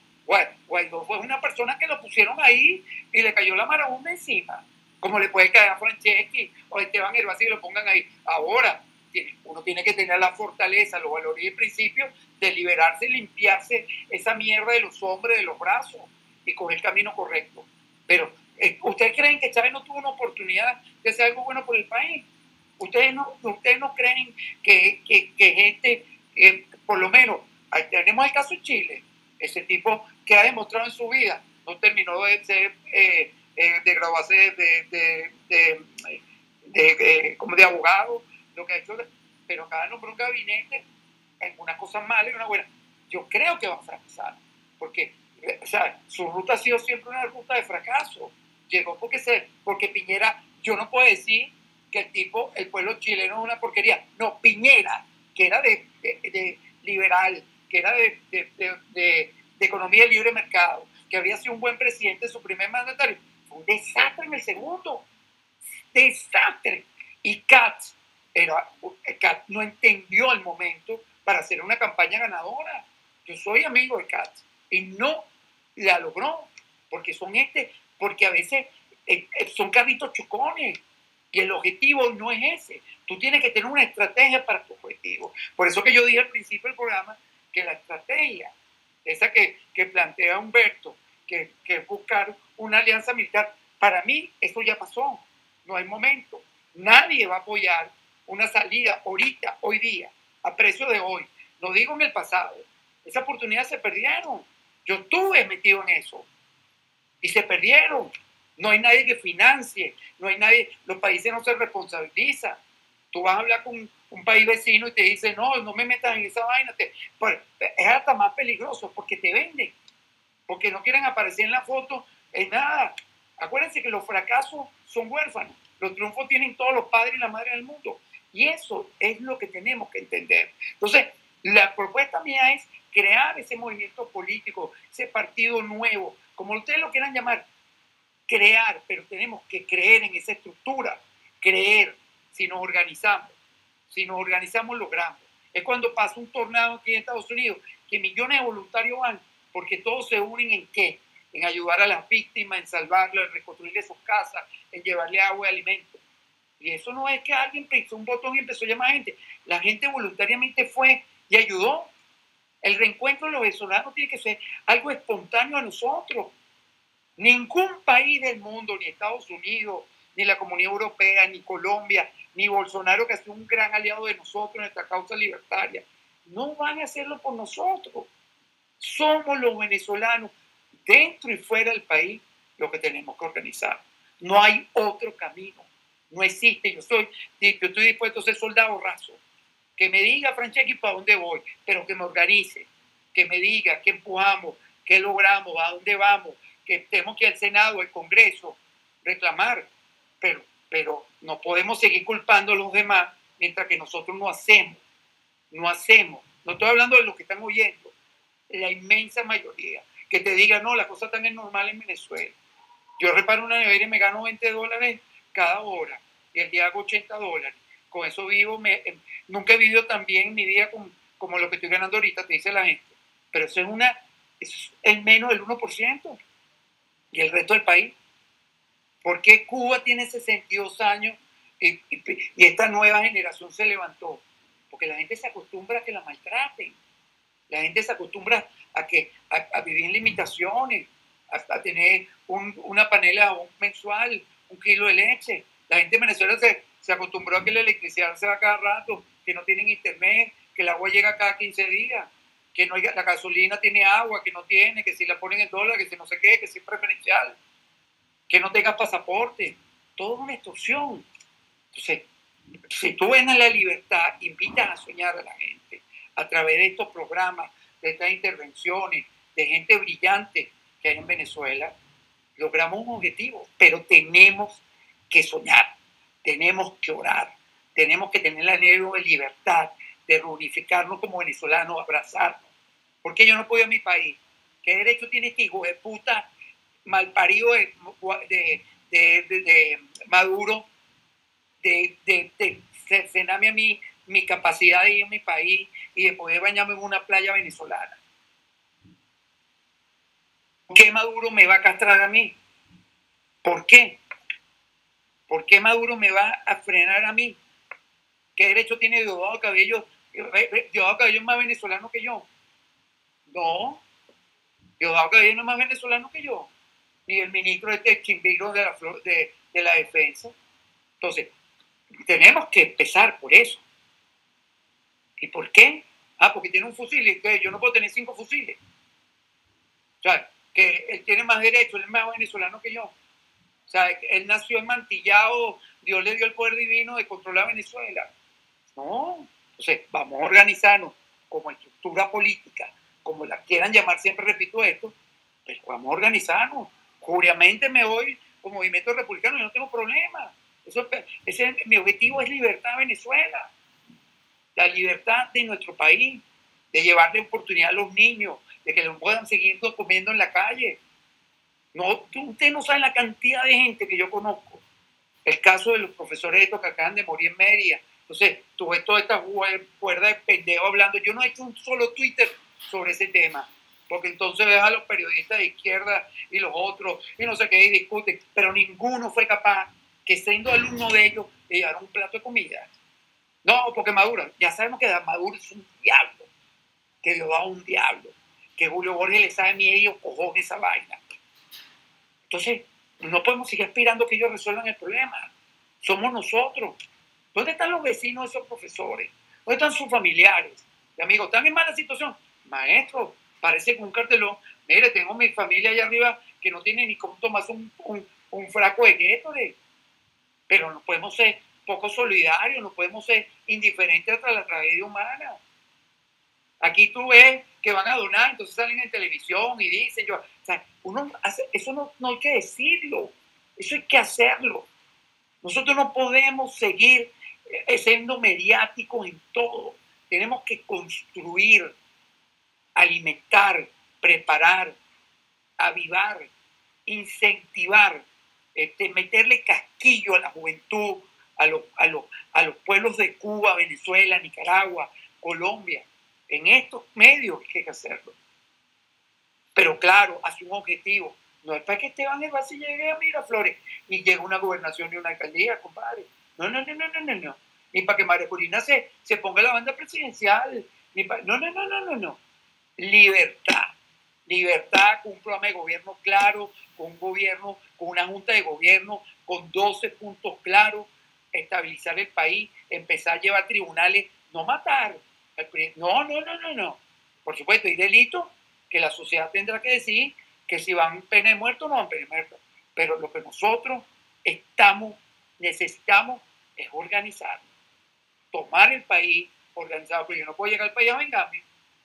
Guaidó fue una persona que lo pusieron ahí y le cayó la marabunta encima. Como le puede caer a Franceschi o a Esteban Gervasi que lo pongan ahí. Ahora, uno tiene que tener la fortaleza, los valores y el principio de liberarse y limpiarse esa mierda de los hombres, de los brazos y coger el camino correcto. Pero, ¿ustedes creen que Chávez no tuvo una oportunidad de hacer algo bueno por el país? ¿Ustedes no, ustedes no creen que, que, que gente, eh, por lo menos, tenemos el caso de Chile, ese tipo que ha demostrado en su vida, no terminó de ser, eh, eh, de graduarse de, de, de, de, de, de, como de abogado, lo que ha hecho, pero cada nombró un gabinete en una cosa mala y una buena. Yo creo que va a fracasar, porque o sea, su ruta ha sido siempre una ruta de fracaso. Llegó porque, se, porque Piñera, yo no puedo decir que el tipo, el pueblo chileno es una porquería. No, Piñera, que era de, de, de liberal, que era de, de, de, de, de economía de libre mercado, que había sido un buen presidente en su primer mandatario, fue un desastre en el segundo. Desastre. Y Katz, era, Katz no entendió el momento para hacer una campaña ganadora. Yo soy amigo de Katz y no la logró, porque son este, porque a veces eh, son carritos chocones y el objetivo no es ese. Tú tienes que tener una estrategia para tu objetivo. Por eso que yo dije al principio del programa que la estrategia, esa que, que plantea Humberto, que, que es buscar una alianza militar, para mí eso ya pasó, no hay momento. Nadie va a apoyar una salida ahorita, hoy día, a precio de hoy. No digo en el pasado. Esas oportunidades se perdieron. Yo estuve metido en eso. Y se perdieron. No hay nadie que financie. No hay nadie. Los países no se responsabilizan. Tú vas a hablar con un país vecino y te dice, no, no me metas en esa vaina. Te... Pues, es hasta más peligroso porque te venden. Porque no quieren aparecer en la foto. Es nada. Acuérdense que los fracasos son huérfanos. Los triunfos tienen todos los padres y la madre del mundo. Y eso es lo que tenemos que entender. Entonces, la propuesta mía es crear ese movimiento político, ese partido nuevo, como ustedes lo quieran llamar, crear, pero tenemos que creer en esa estructura, creer, si nos organizamos, si nos organizamos logramos. Es cuando pasa un tornado aquí en Estados Unidos, que millones de voluntarios van, porque todos se unen en qué, en ayudar a las víctimas, en salvarlas, en reconstruirle sus casas, en llevarle agua y alimentos. Y eso no es que alguien presionó un botón y empezó a llamar a gente. La gente voluntariamente fue y ayudó. El reencuentro de los venezolanos tiene que ser algo espontáneo a nosotros. Ningún país del mundo, ni Estados Unidos, ni la Comunidad Europea, ni Colombia, ni Bolsonaro, que ha sido un gran aliado de nosotros en nuestra causa libertaria, no van a hacerlo por nosotros. Somos los venezolanos, dentro y fuera del país, lo que tenemos que organizar. No hay otro camino. No existe. Yo, soy, yo estoy dispuesto a ser soldado raso. Que me diga, Franceschi, para dónde voy, pero que me organice. Que me diga qué empujamos, qué logramos, a dónde vamos, que tenemos que ir al Senado, al Congreso, reclamar. Pero, pero no podemos seguir culpando a los demás mientras que nosotros no hacemos. No hacemos. No estoy hablando de los que están oyendo. La inmensa mayoría. Que te diga, no, las cosas están normales en Venezuela. Yo reparo una nevera y me gano veinte dólares cada hora. Y el día hago ochenta dólares. Con eso vivo. Me, eh, nunca he vivido tan bien en mi vida como, como lo que estoy ganando ahorita, te dice la gente. Pero eso es, una, eso es el menos del uno por ciento. Y el resto del país. ¿Por qué Cuba tiene sesenta y dos años y, y, y esta nueva generación se levantó? Porque la gente se acostumbra a que la maltraten. La gente se acostumbra a, que, a, a vivir en limitaciones, a, a tener un, una panela mensual, un kilo de leche. La gente en Venezuela se, se acostumbró a que la electricidad se va cada rato, que no tienen internet, que el agua llega cada quince días, que no hay, la gasolina tiene agua, que no tiene, que si la ponen en dólar, que si no sé qué, que si es preferencial, que no tengas pasaporte. Todo es una extorsión. Entonces, si tú ven a la libertad, invitas a soñar a la gente a través de estos programas, de estas intervenciones, de gente brillante que hay en Venezuela, logramos un objetivo, pero tenemos que soñar, tenemos que orar, tenemos que tener el anhelo de libertad, de reunificarnos como venezolanos, abrazarnos. Porque yo no puedo ir a mi país. ¿Qué derecho tiene este hijo de puta malparido de, de, de, de, de Maduro de, de, de, de cenarme a mí mi capacidad de ir a mi país y de poder bañarme en una playa venezolana? ¿Por qué Maduro me va a castrar a mí? ¿Por qué? ¿Por qué Maduro me va a frenar a mí? ¿Qué derecho tiene Diosdado Cabello? Diosdado Cabello es más venezolano que yo. No. Diosdado Cabello no es más venezolano que yo. Ni el ministro este chimbiro de la, de, de la defensa. Entonces, tenemos que empezar por eso. ¿Y por qué? Ah, porque tiene un fusil y que yo no puedo tener cinco fusiles. O sea, que él tiene más derecho, él es más venezolano que yo. O sea, él nació enmantillado, Dios le dio el poder divino de controlar Venezuela. No. Entonces, vamos a organizarnos como estructura política, como la quieran llamar, siempre repito esto, pero vamos a organizarnos. Obviamente me voy con Movimiento Republicano y no tengo problema. Eso, ese, mi objetivo es libertad a Venezuela. La libertad de nuestro país, de llevarle oportunidad a los niños, de que los puedan seguir comiendo en la calle. No, ustedes no saben la cantidad de gente que yo conozco. El caso de los profesores estos que acaban de morir en Mérida. Entonces, tuve toda esta cuerda de pendejo hablando. Yo no he hecho un solo Twitter sobre ese tema, porque entonces ves a los periodistas de izquierda y los otros, y no sé qué, y discuten, pero ninguno fue capaz, que siendo alumno de ellos, de llevar un plato de comida. No, porque Maduro, ya sabemos que Maduro es un diablo, que Diosdado es un diablo, que Julio Borges le sabe medio cojón esa vaina. Entonces, no podemos seguir aspirando que ellos resuelvan el problema. Somos nosotros. ¿Dónde están los vecinos de esos profesores? ¿Dónde están sus familiares? Y amigos, ¿están en mala situación? Maestro, parece que un cartelón. Mire, tengo mi familia allá arriba que no tiene ni cómo tomarse un, un, un fraco de Gatorade. Pero no podemos ser poco solidarios, no podemos ser indiferentes hasta la tragedia humana. Aquí tú ves que van a donar, entonces salen en televisión y dicen, yo, o sea, uno hace, eso no, no hay que decirlo, eso hay que hacerlo. Nosotros no podemos seguir siendo mediáticos en todo. Tenemos que construir, alimentar, preparar, avivar, incentivar, este, meterle casquillo a la juventud, a los, a, los, a los pueblos de Cuba, Venezuela, Nicaragua, Colombia. En estos medios hay que hacerlo. Pero claro, hace un objetivo. No es para que Esteban Gervasi llegue a Miraflores y llegue a una gobernación y una alcaldía, compadre. No, no, no, no, no, no, no. Ni para que María Corina se, se ponga la banda presidencial. Ni pa... No, no, no, no, no, no. Libertad. Libertad con un programa de gobierno claro, con un gobierno, con una junta de gobierno, con doce puntos claros, estabilizar el país, empezar a llevar tribunales, no matar. No, no, no, no, no. Por supuesto, hay delitos que la sociedad tendrá que decir que si van pena de muerte o no van pena de muerte. Pero lo que nosotros estamos, necesitamos es organizarnos. Tomar el país organizado. Pero yo no puedo llegar al país a vengarme.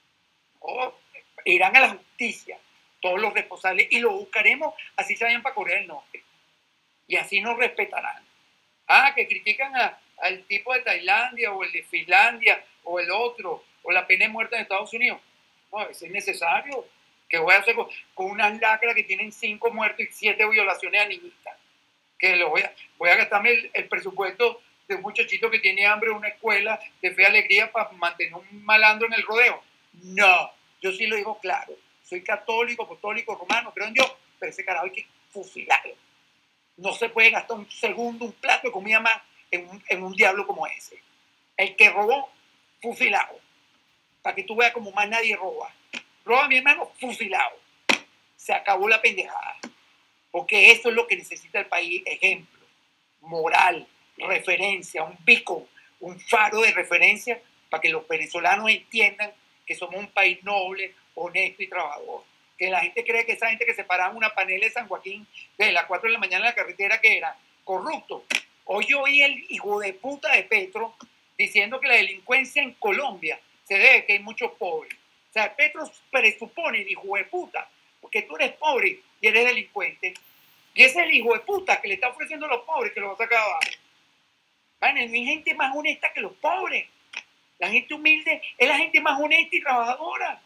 No, irán a la justicia todos los responsables y lo buscaremos así se vayan para Corea del Norte. Y así nos respetarán. Ah, que critican a, al tipo de Tailandia o el de Finlandia o el otro, o la pena de muerte en Estados Unidos. No, eso es necesario. ¿Qué voy a hacer con, con unas lacras que tienen cinco muertos y siete violaciones a niñitas? Que lo voy a, voy a gastarme el, el presupuesto de un muchachito que tiene hambre en una escuela de fe y alegría para mantener un malandro en el rodeo. No, yo sí lo digo claro. Soy católico, apostólico, romano, creo en Dios, pero ese carajo hay que fusilarlo. No se puede gastar un segundo, un plato de comida más en un, en un diablo como ese. El que robó, fusilado. Para que tú veas como más nadie roba. Roba a mi hermano, fusilado. Se acabó la pendejada. Porque eso es lo que necesita el país. Ejemplo, moral, referencia, un beacon, un faro de referencia para que los venezolanos entiendan que somos un país noble, honesto y trabajador. Que la gente cree que esa gente que se paraba en una panela de San Joaquín desde las cuatro de la mañana en la carretera que era corrupto. Hoy yo oí el hijo de puta de Petro diciendo que la delincuencia en Colombia se debe que hay muchos pobres. O sea, Petro presupone el hijo de puta, porque tú eres pobre y eres delincuente. Y ese es el hijo de puta que le está ofreciendo a los pobres que lo va a sacar abajo. Van, hay gente más honesta que los pobres. La gente humilde es la gente más honesta y trabajadora.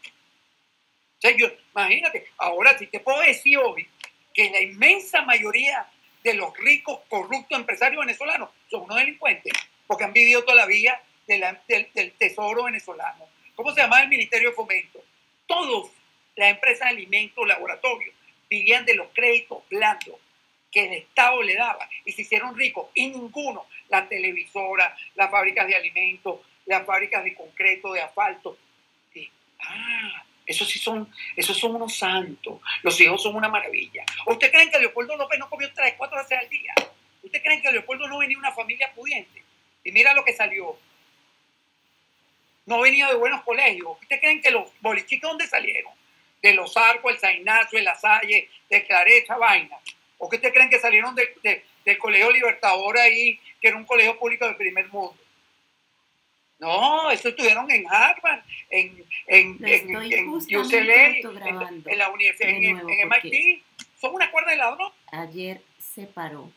O sea, yo, imagínate, ahora sí te puedo decir hoy que la inmensa mayoría de los ricos, corruptos empresarios venezolanos son unos delincuentes, porque han vivido toda la vida de la, del, del tesoro venezolano. ¿Cómo se llama el Ministerio de Fomento? Todos, las empresas de alimentos, laboratorios, vivían de los créditos blandos que el Estado le daba y se hicieron ricos. Y ninguno, las televisoras, las fábricas de alimentos, las fábricas de concreto, de asfalto. Y, ah, esos sí son, esos son unos santos. Los hijos son una maravilla. ¿Usted creen que Leopoldo López no comió tres, cuatro veces al día? ¿Usted creen que Leopoldo no venía de una familia pudiente? Y mira lo que salió. No venía de buenos colegios. ¿Usted creen que los bolichitos dónde salieron? De Los Arcos, el San Ignacio, el La Salle, de Claret, esa vaina. ¿O qué ustedes creen que salieron de, de, del Colegio Libertador ahí, que era un colegio público del primer mundo? No, eso estuvieron en Harvard, en, en, en, en U C L A, en, en la universidad, en, en M I T. Son una cuerda de ladrón. Ayer se paró.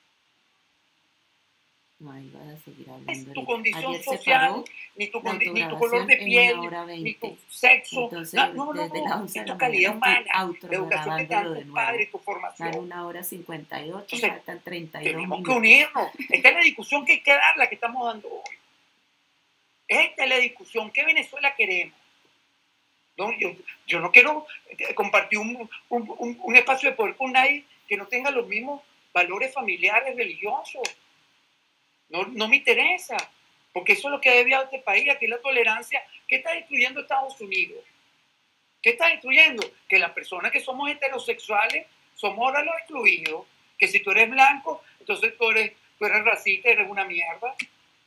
No, ahí vas a seguir hablando. Es tu ahorita. condición Ayer social, ni tu, condi, ni tu color de piel, ni tu sexo. Entonces, no, no, no, desde no, la once es de tu la calidad mañana humana, la educación que te dan tus padres, tu formación. Dan una hora cincuenta y ocho, Entonces, faltan treinta y dos tenemos minutos. que unirnos. Esta es la discusión que hay que dar, la que estamos dando hoy. Esta es la discusión. ¿Qué Venezuela queremos? No, yo, yo no quiero compartir un, un, un, un espacio de poder con nadie que no tenga los mismos valores familiares, religiosos. No, no me interesa, porque eso es lo que ha desviado este país. Aquí la tolerancia. ¿Qué está destruyendo Estados Unidos? ¿Qué está destruyendo? Que las personas que somos heterosexuales somos ahora los excluidos. Que si tú eres blanco, entonces tú eres, tú eres racista, eres una mierda.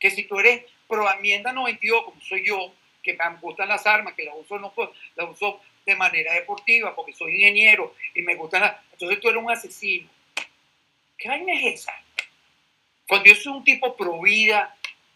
Que si tú eres pro enmienda noventa y dos, como soy yo, que me gustan las armas, que las uso, no, las uso de manera deportiva, porque soy ingeniero y me gustan las... Entonces tú eres un asesino. ¿Qué vaina es esa? Cuando yo soy un tipo pro vida,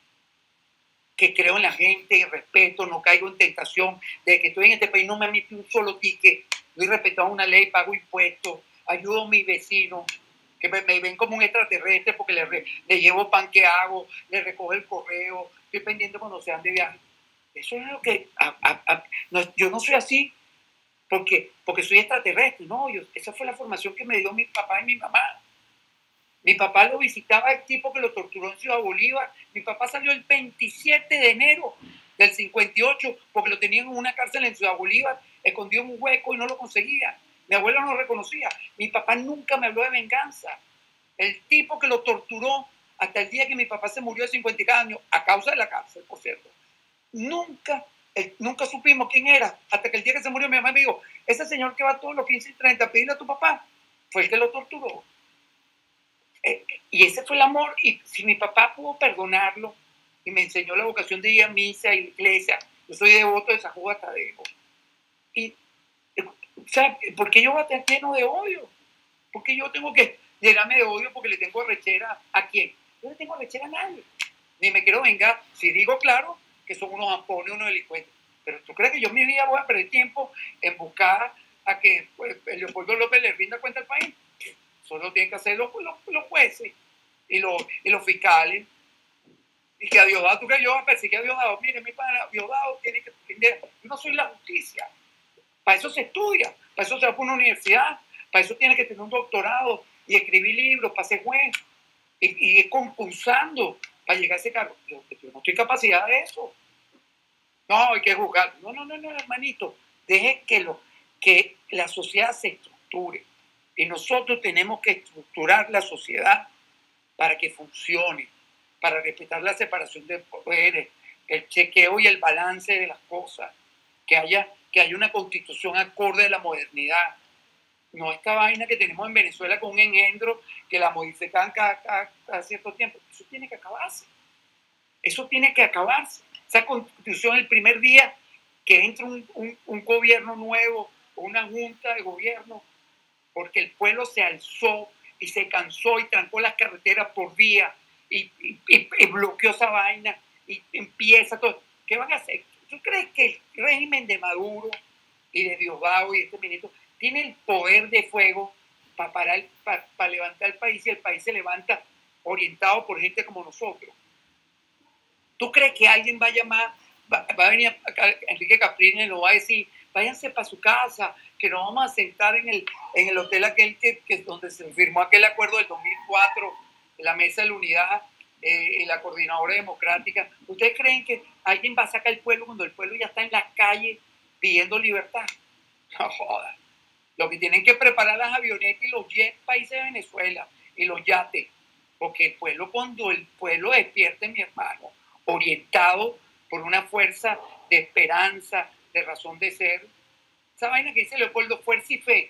que creo en la gente y respeto, no caigo en tentación, de que estoy en este país, no me metí un solo ticket, estoy respetando una ley, pago impuestos, ayudo a mis vecinos, que me, me ven como un extraterrestre porque le, re, le llevo pan que hago, le recojo el correo, estoy pendiente cuando sean de viaje. Eso es lo que... A, a, a, no, yo no soy así porque, porque soy extraterrestre, no, yo, esa fue la formación que me dio mi papá y mi mamá. Mi papá lo visitaba el tipo que lo torturó en Ciudad Bolívar. Mi papá salió el veintisiete de enero del cincuenta y ocho porque lo tenían en una cárcel en Ciudad Bolívar, escondido en un hueco y no lo conseguía. Mi abuelo no lo reconocía. Mi papá nunca me habló de venganza. El tipo que lo torturó hasta el día que mi papá se murió de cincuenta y años, a causa de la cárcel, por cierto, nunca, eh, nunca supimos quién era. Hasta que el día que se murió mi mamá me dijo, ese señor que va todos los quince y treinta a pedirle a tu papá, fue el que lo torturó. Eh, y ese fue el amor, y si mi papá pudo perdonarlo y me enseñó la vocación de ir a misa y iglesia, yo soy devoto de San Juan Tadeo, y o sea, ¿por qué yo voy a estar lleno de odio? ¿Por qué yo tengo que llenarme de odio porque le tengo rechera a quién? Yo no le tengo rechera a nadie, ni me quiero vengar. Si digo claro que son unos ampones, unos delincuentes, pero ¿tú crees que yo en mi vida voy a perder tiempo en buscar a que pues, Leopoldo López le rinda cuenta al país? Solo tienen que hacer los, los, los jueces y los, y los fiscales. Y que a Diosdado, tú crees que yo voy a perseguir a Diosdado. Mire, mi padre, Diosdado tiene que entender. Yo no soy la justicia. Para eso se estudia, para eso se va por una universidad, para eso tiene que tener un doctorado y escribir libros para ser juez y, y ir concursando para llegar a ese cargo. Yo, yo no estoy capacidad de eso. No, hay que juzgar. No, no, no, no, hermanito. Deje que, lo, que la sociedad se estructure. Y nosotros tenemos que estructurar la sociedad para que funcione, para respetar la separación de poderes, el chequeo y el balance de las cosas, que haya, que haya una constitución acorde a la modernidad. No esta vaina que tenemos en Venezuela con un engendro que la modifican cada, cada, cada cierto tiempo. Eso tiene que acabarse. Eso tiene que acabarse. Esa constitución, el primer día que entra un, un, un gobierno nuevo o una junta de gobierno, porque el pueblo se alzó y se cansó y trancó las carreteras por día y, y, y, y bloqueó esa vaina y empieza todo. ¿Qué van a hacer? ¿Tú crees que el régimen de Maduro y de Diosdado y de este ministro tiene el poder de fuego para parar, para, para levantar el país y el país se levanta orientado por gente como nosotros? ¿Tú crees que alguien va a llamar, va, va a venir a, a Enrique Capriles y nos va a decir, váyanse para su casa, que nos vamos a sentar en el, en el hotel aquel que, que donde se firmó aquel acuerdo del dos mil cuatro, la Mesa de la Unidad eh, y la Coordinadora Democrática? ¿Ustedes creen que alguien va a sacar al pueblo cuando el pueblo ya está en la calle pidiendo libertad? No joda. Lo que tienen que preparar las avionetas y los jets países de Venezuela y los yates, porque el pueblo, cuando el pueblo despierte, mi hermano, orientado por una fuerza de esperanza, de razón de ser, esa vaina que dice Leopoldo, fuerza y fe,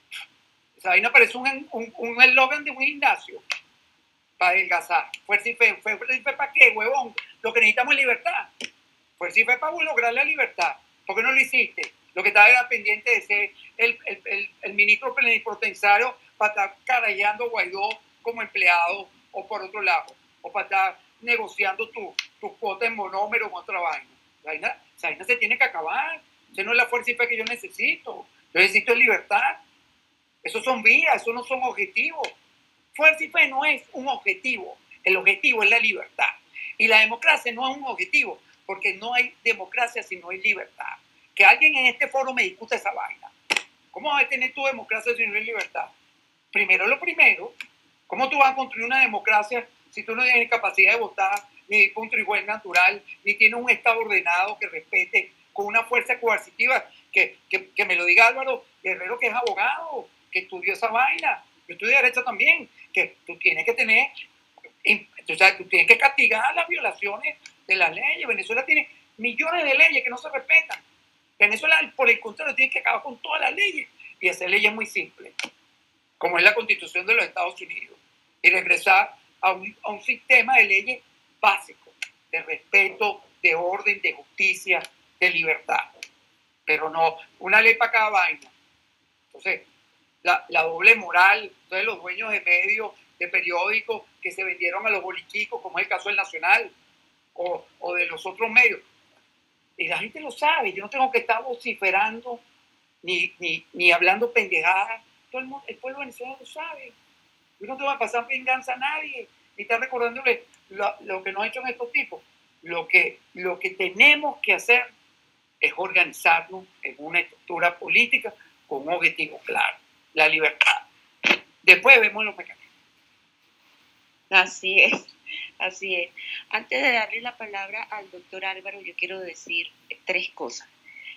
esa vaina parece un, un, un eslogan de un gimnasio para adelgazar. Fuerza y fe, fuerza y fe ¿para qué, huevón? Lo que necesitamos es libertad. Fuerza y fe para lograr la libertad. ¿Por qué no lo hiciste? Lo que estaba era pendiente de ser el, el, el, el ministro plenipotenciario para estar carayando a Guaidó como empleado, o por otro lado, o para estar negociando tu, tu cuota en monómero con otra vaina. La vaina, esa vaina se tiene que acabar. Esa no es la fuerza y fe que yo necesito. Yo necesito libertad. Esos son vías, esos no son objetivos. Fuerza y fe no es un objetivo. El objetivo es la libertad. Y la democracia no es un objetivo, porque no hay democracia si no hay libertad. Que alguien en este foro me discuta esa vaina. ¿Cómo vas a tener tu democracia si no hay libertad? Primero lo primero, ¿cómo tú vas a construir una democracia si tú no tienes capacidad de votar, ni contribuir natural, ni tienes un Estado ordenado que respete, con una fuerza coercitiva? Que, que, que me lo diga Álvaro Guerrero, que es abogado, que estudió esa vaina. Yo estudié Derecho también, que tú tienes que tener, tú, sabes, tú tienes que castigar las violaciones de las leyes. Venezuela tiene millones de leyes que no se respetan. Venezuela, por el contrario, tiene que acabar con todas las leyes y hacer leyes muy simples, como es la Constitución de los Estados Unidos, y regresar a un, a un sistema de leyes básico, de respeto, de orden, de justicia, de libertad. Pero no, una ley para cada vaina. Entonces, la, la doble moral, entonces los dueños de medios, de periódicos que se vendieron a los bolichicos, como es el caso del Nacional, o, o de los otros medios. Y la gente lo sabe, yo no tengo que estar vociferando ni, ni, ni hablando pendejadas. Todo el, mundo, el pueblo venezolano lo sabe. Yo no te voy a pasar venganza a nadie, ni estar recordándole lo, lo que nos han hecho en estos tipos. Lo que, lo que tenemos que hacer es organizarnos en una estructura política con un objetivo claro, la libertad. Después vemos los mecanismos. Así es, así es. Antes de darle la palabra al doctor Álvaro, yo quiero decir tres cosas.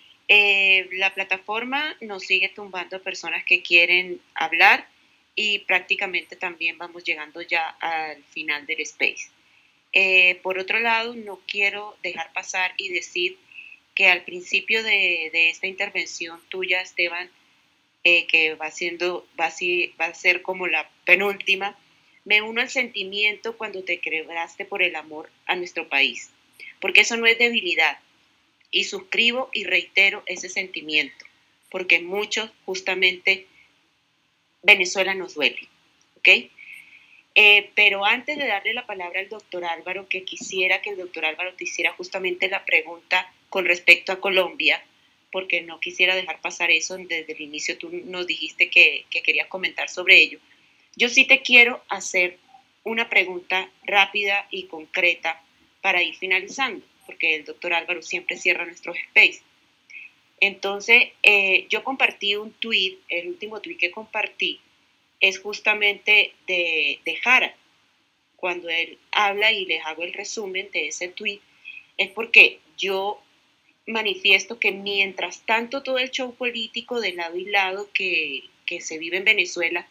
Eh, la plataforma nos sigue tumbando a personas que quieren hablar y prácticamente también vamos llegando ya al final del space. Eh, por otro lado, no quiero dejar pasar y decir que al principio de, de esta intervención tuya, Esteban, eh, que va, siendo, va, a, va a ser como la penúltima, me uno al sentimiento cuando te quebraste por el amor a nuestro país, porque eso no es debilidad. Y suscribo y reitero ese sentimiento, porque muchos justamente Venezuela nos duele, ¿ok? Eh, pero antes de darle la palabra al doctor Álvaro, que quisiera que el doctor Álvaro te hiciera justamente la pregunta con respecto a Colombia, porque no quisiera dejar pasar eso, desde el inicio tú nos dijiste que, que querías comentar sobre ello. Yo sí te quiero hacer una pregunta rápida y concreta para ir finalizando, porque el doctor Álvaro siempre cierra nuestros space. Entonces, eh, yo compartí un tweet, el último tweet que compartí es justamente de, de Jara. Cuando él habla y les hago el resumen de ese tweet, es porque yo manifiesto que mientras tanto todo el show político de lado y lado que, que se vive en Venezuela,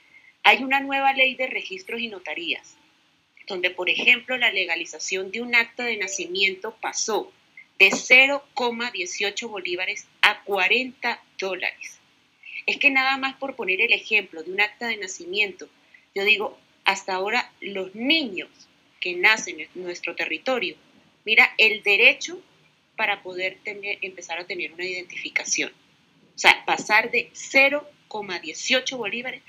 hay una nueva ley de registros y notarías, donde, por ejemplo, la legalización de un acta de nacimiento pasó de cero coma dieciocho bolívares a cuarenta dólares. Es que nada más por poner el ejemplo de un acta de nacimiento, yo digo, hasta ahora los niños que nacen en nuestro territorio, mira, el derecho para poder tener, empezar a tener una identificación. O sea, pasar de cero coma dieciocho bolívares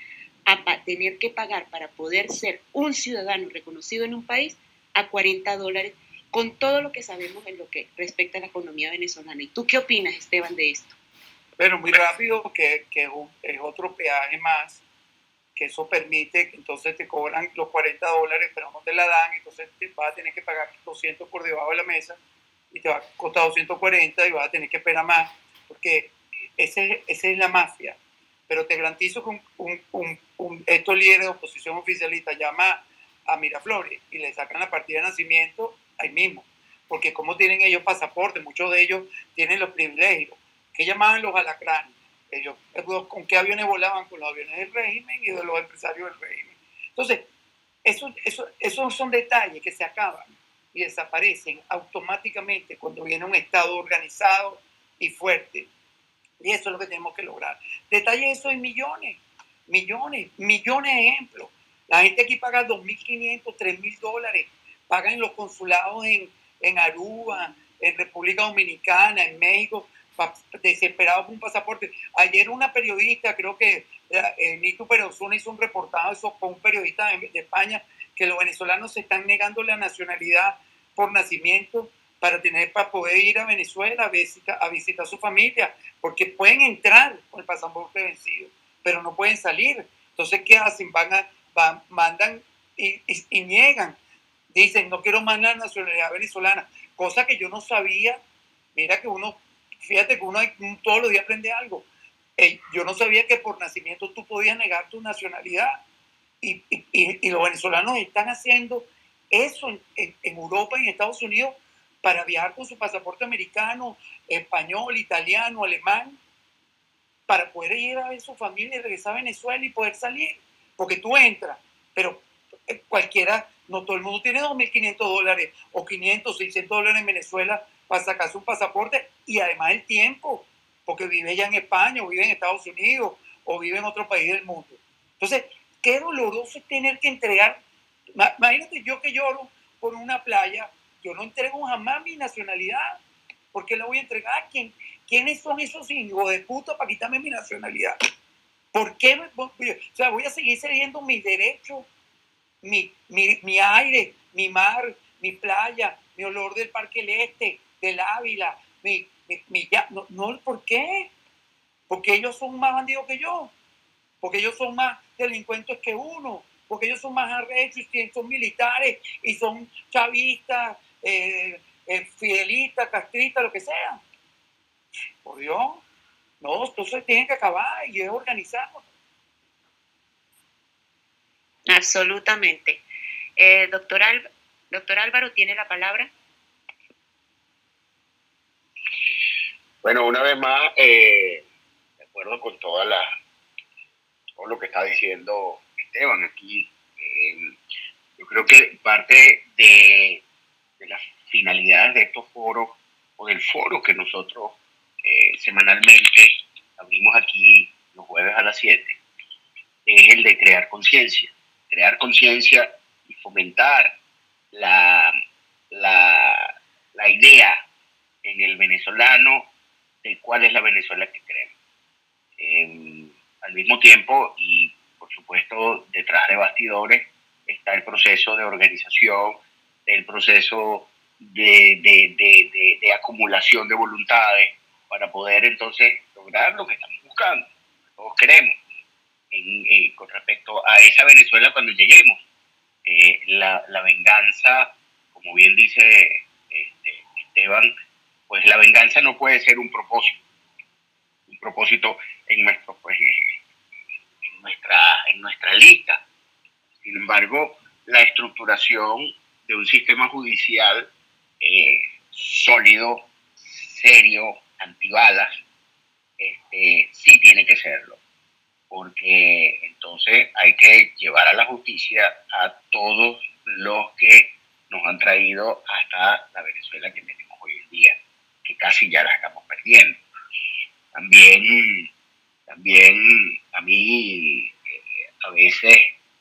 a tener que pagar para poder ser un ciudadano reconocido en un país a cuarenta dólares, con todo lo que sabemos en lo que respecta a la economía venezolana. ¿Y tú qué opinas, Esteban, de esto? Bueno, muy rápido, que, que es otro peaje más, que eso permite que entonces te cobran los cuarenta dólares, pero no te la dan, entonces te vas a tener que pagar doscientos por debajo de la mesa y te va a costar doscientos cuarenta y vas a tener que esperar más, porque esa es, es la mafia. Pero te garantizo que un, un, un, un, estos líderes de oposición oficialista llaman a Miraflores y le sacan la partida de nacimiento ahí mismo, porque como tienen ellos pasaporte, muchos de ellos tienen los privilegios, que llamaban los alacranes. Ellos, ¿con qué aviones volaban? Con los aviones del régimen y de los empresarios del régimen. Entonces, esos eso, eso son detalles que se acaban y desaparecen automáticamente cuando viene un Estado organizado y fuerte. Y eso es lo que tenemos que lograr. Detalles de eso hay millones, millones, millones de ejemplos. La gente aquí paga dos mil quinientos, tres mil dólares, pagan en los consulados en, en Aruba, en República Dominicana, en México, desesperados por un pasaporte. Ayer una periodista, creo que eh, Nito Perosuna hizo un reportaje con un periodista de, de España, que los venezolanos se están negando la nacionalidad por nacimiento para tener para poder ir a Venezuela a visitar, a visitar a su familia, porque pueden entrar con el pasaporte vencido, pero no pueden salir. Entonces, ¿qué hacen? Van a, van, mandan y, y, y niegan. Dicen, no quiero más la nacionalidad venezolana, cosa que yo no sabía. Mira que uno, fíjate que uno todos los días aprende algo. Eh, yo no sabía que por nacimiento tú podías negar tu nacionalidad. Y, y, y los venezolanos están haciendo eso en, en, en Europa y en Estados Unidos para viajar con su pasaporte americano, español, italiano, alemán, para poder ir a ver su familia y regresar a Venezuela y poder salir. Porque tú entras, pero cualquiera, no todo el mundo tiene dos mil quinientos dólares o quinientos, seiscientos dólares en Venezuela para sacarse un pasaporte, y además el tiempo, porque vive ya en España o vive en Estados Unidos o vive en otro país del mundo. Entonces, qué doloroso es tener que entregar. Imagínate yo que lloro por una playa yo no entrego jamás mi nacionalidad. ¿Por qué la voy a entregar? ¿Quién, ¿Quiénes son esos hijos de puta para quitarme mi nacionalidad? ¿Por qué? Me, o sea, voy a seguir cediendo mis derechos, mi, mi, mi aire, mi mar, mi playa, mi olor del Parque del Este, del Ávila, mi, mi, mi ya, no, no, ¿por qué? Porque ellos son más bandidos que yo, porque ellos son más delincuentes que uno, porque ellos son más arrechos y son militares y son chavistas, eh, eh, fidelistas, castristas, lo que sea. Por Dios, no, entonces tienen que acabar y es organizarnos. Absolutamente. Eh, doctor, Al, doctor Álvaro, ¿tiene la palabra? Bueno, una vez más, eh, de acuerdo con toda la, todo lo que está diciendo Esteban aquí, eh, yo creo que parte de, de las finalidades de estos foros o del foro que nosotros eh, semanalmente abrimos aquí los jueves a las siete es el de crear conciencia, crear conciencia y fomentar la, la, la idea en el venezolano de cuál es la Venezuela que queremos. Eh, al mismo tiempo, y por supuesto detrás de bastidores, está el proceso de organización, el proceso de, de, de, de, de acumulación de voluntades para poder entonces lograr lo que estamos buscando, lo que todos queremos, en, eh, con respecto a esa Venezuela cuando lleguemos. Eh, la, la venganza, como bien dice este, Esteban, pues la venganza no puede ser un propósito, un propósito en, nuestro, pues, en, nuestra, en nuestra lista. Sin embargo, la estructuración de un sistema judicial eh, sólido, serio, antibalas, este, sí tiene que serlo, porque entonces hay que llevar a la justicia a todos los que nos han traído hasta la Venezuela que tenemos hoy en día, que casi ya la estamos perdiendo. También, también a mí eh, a veces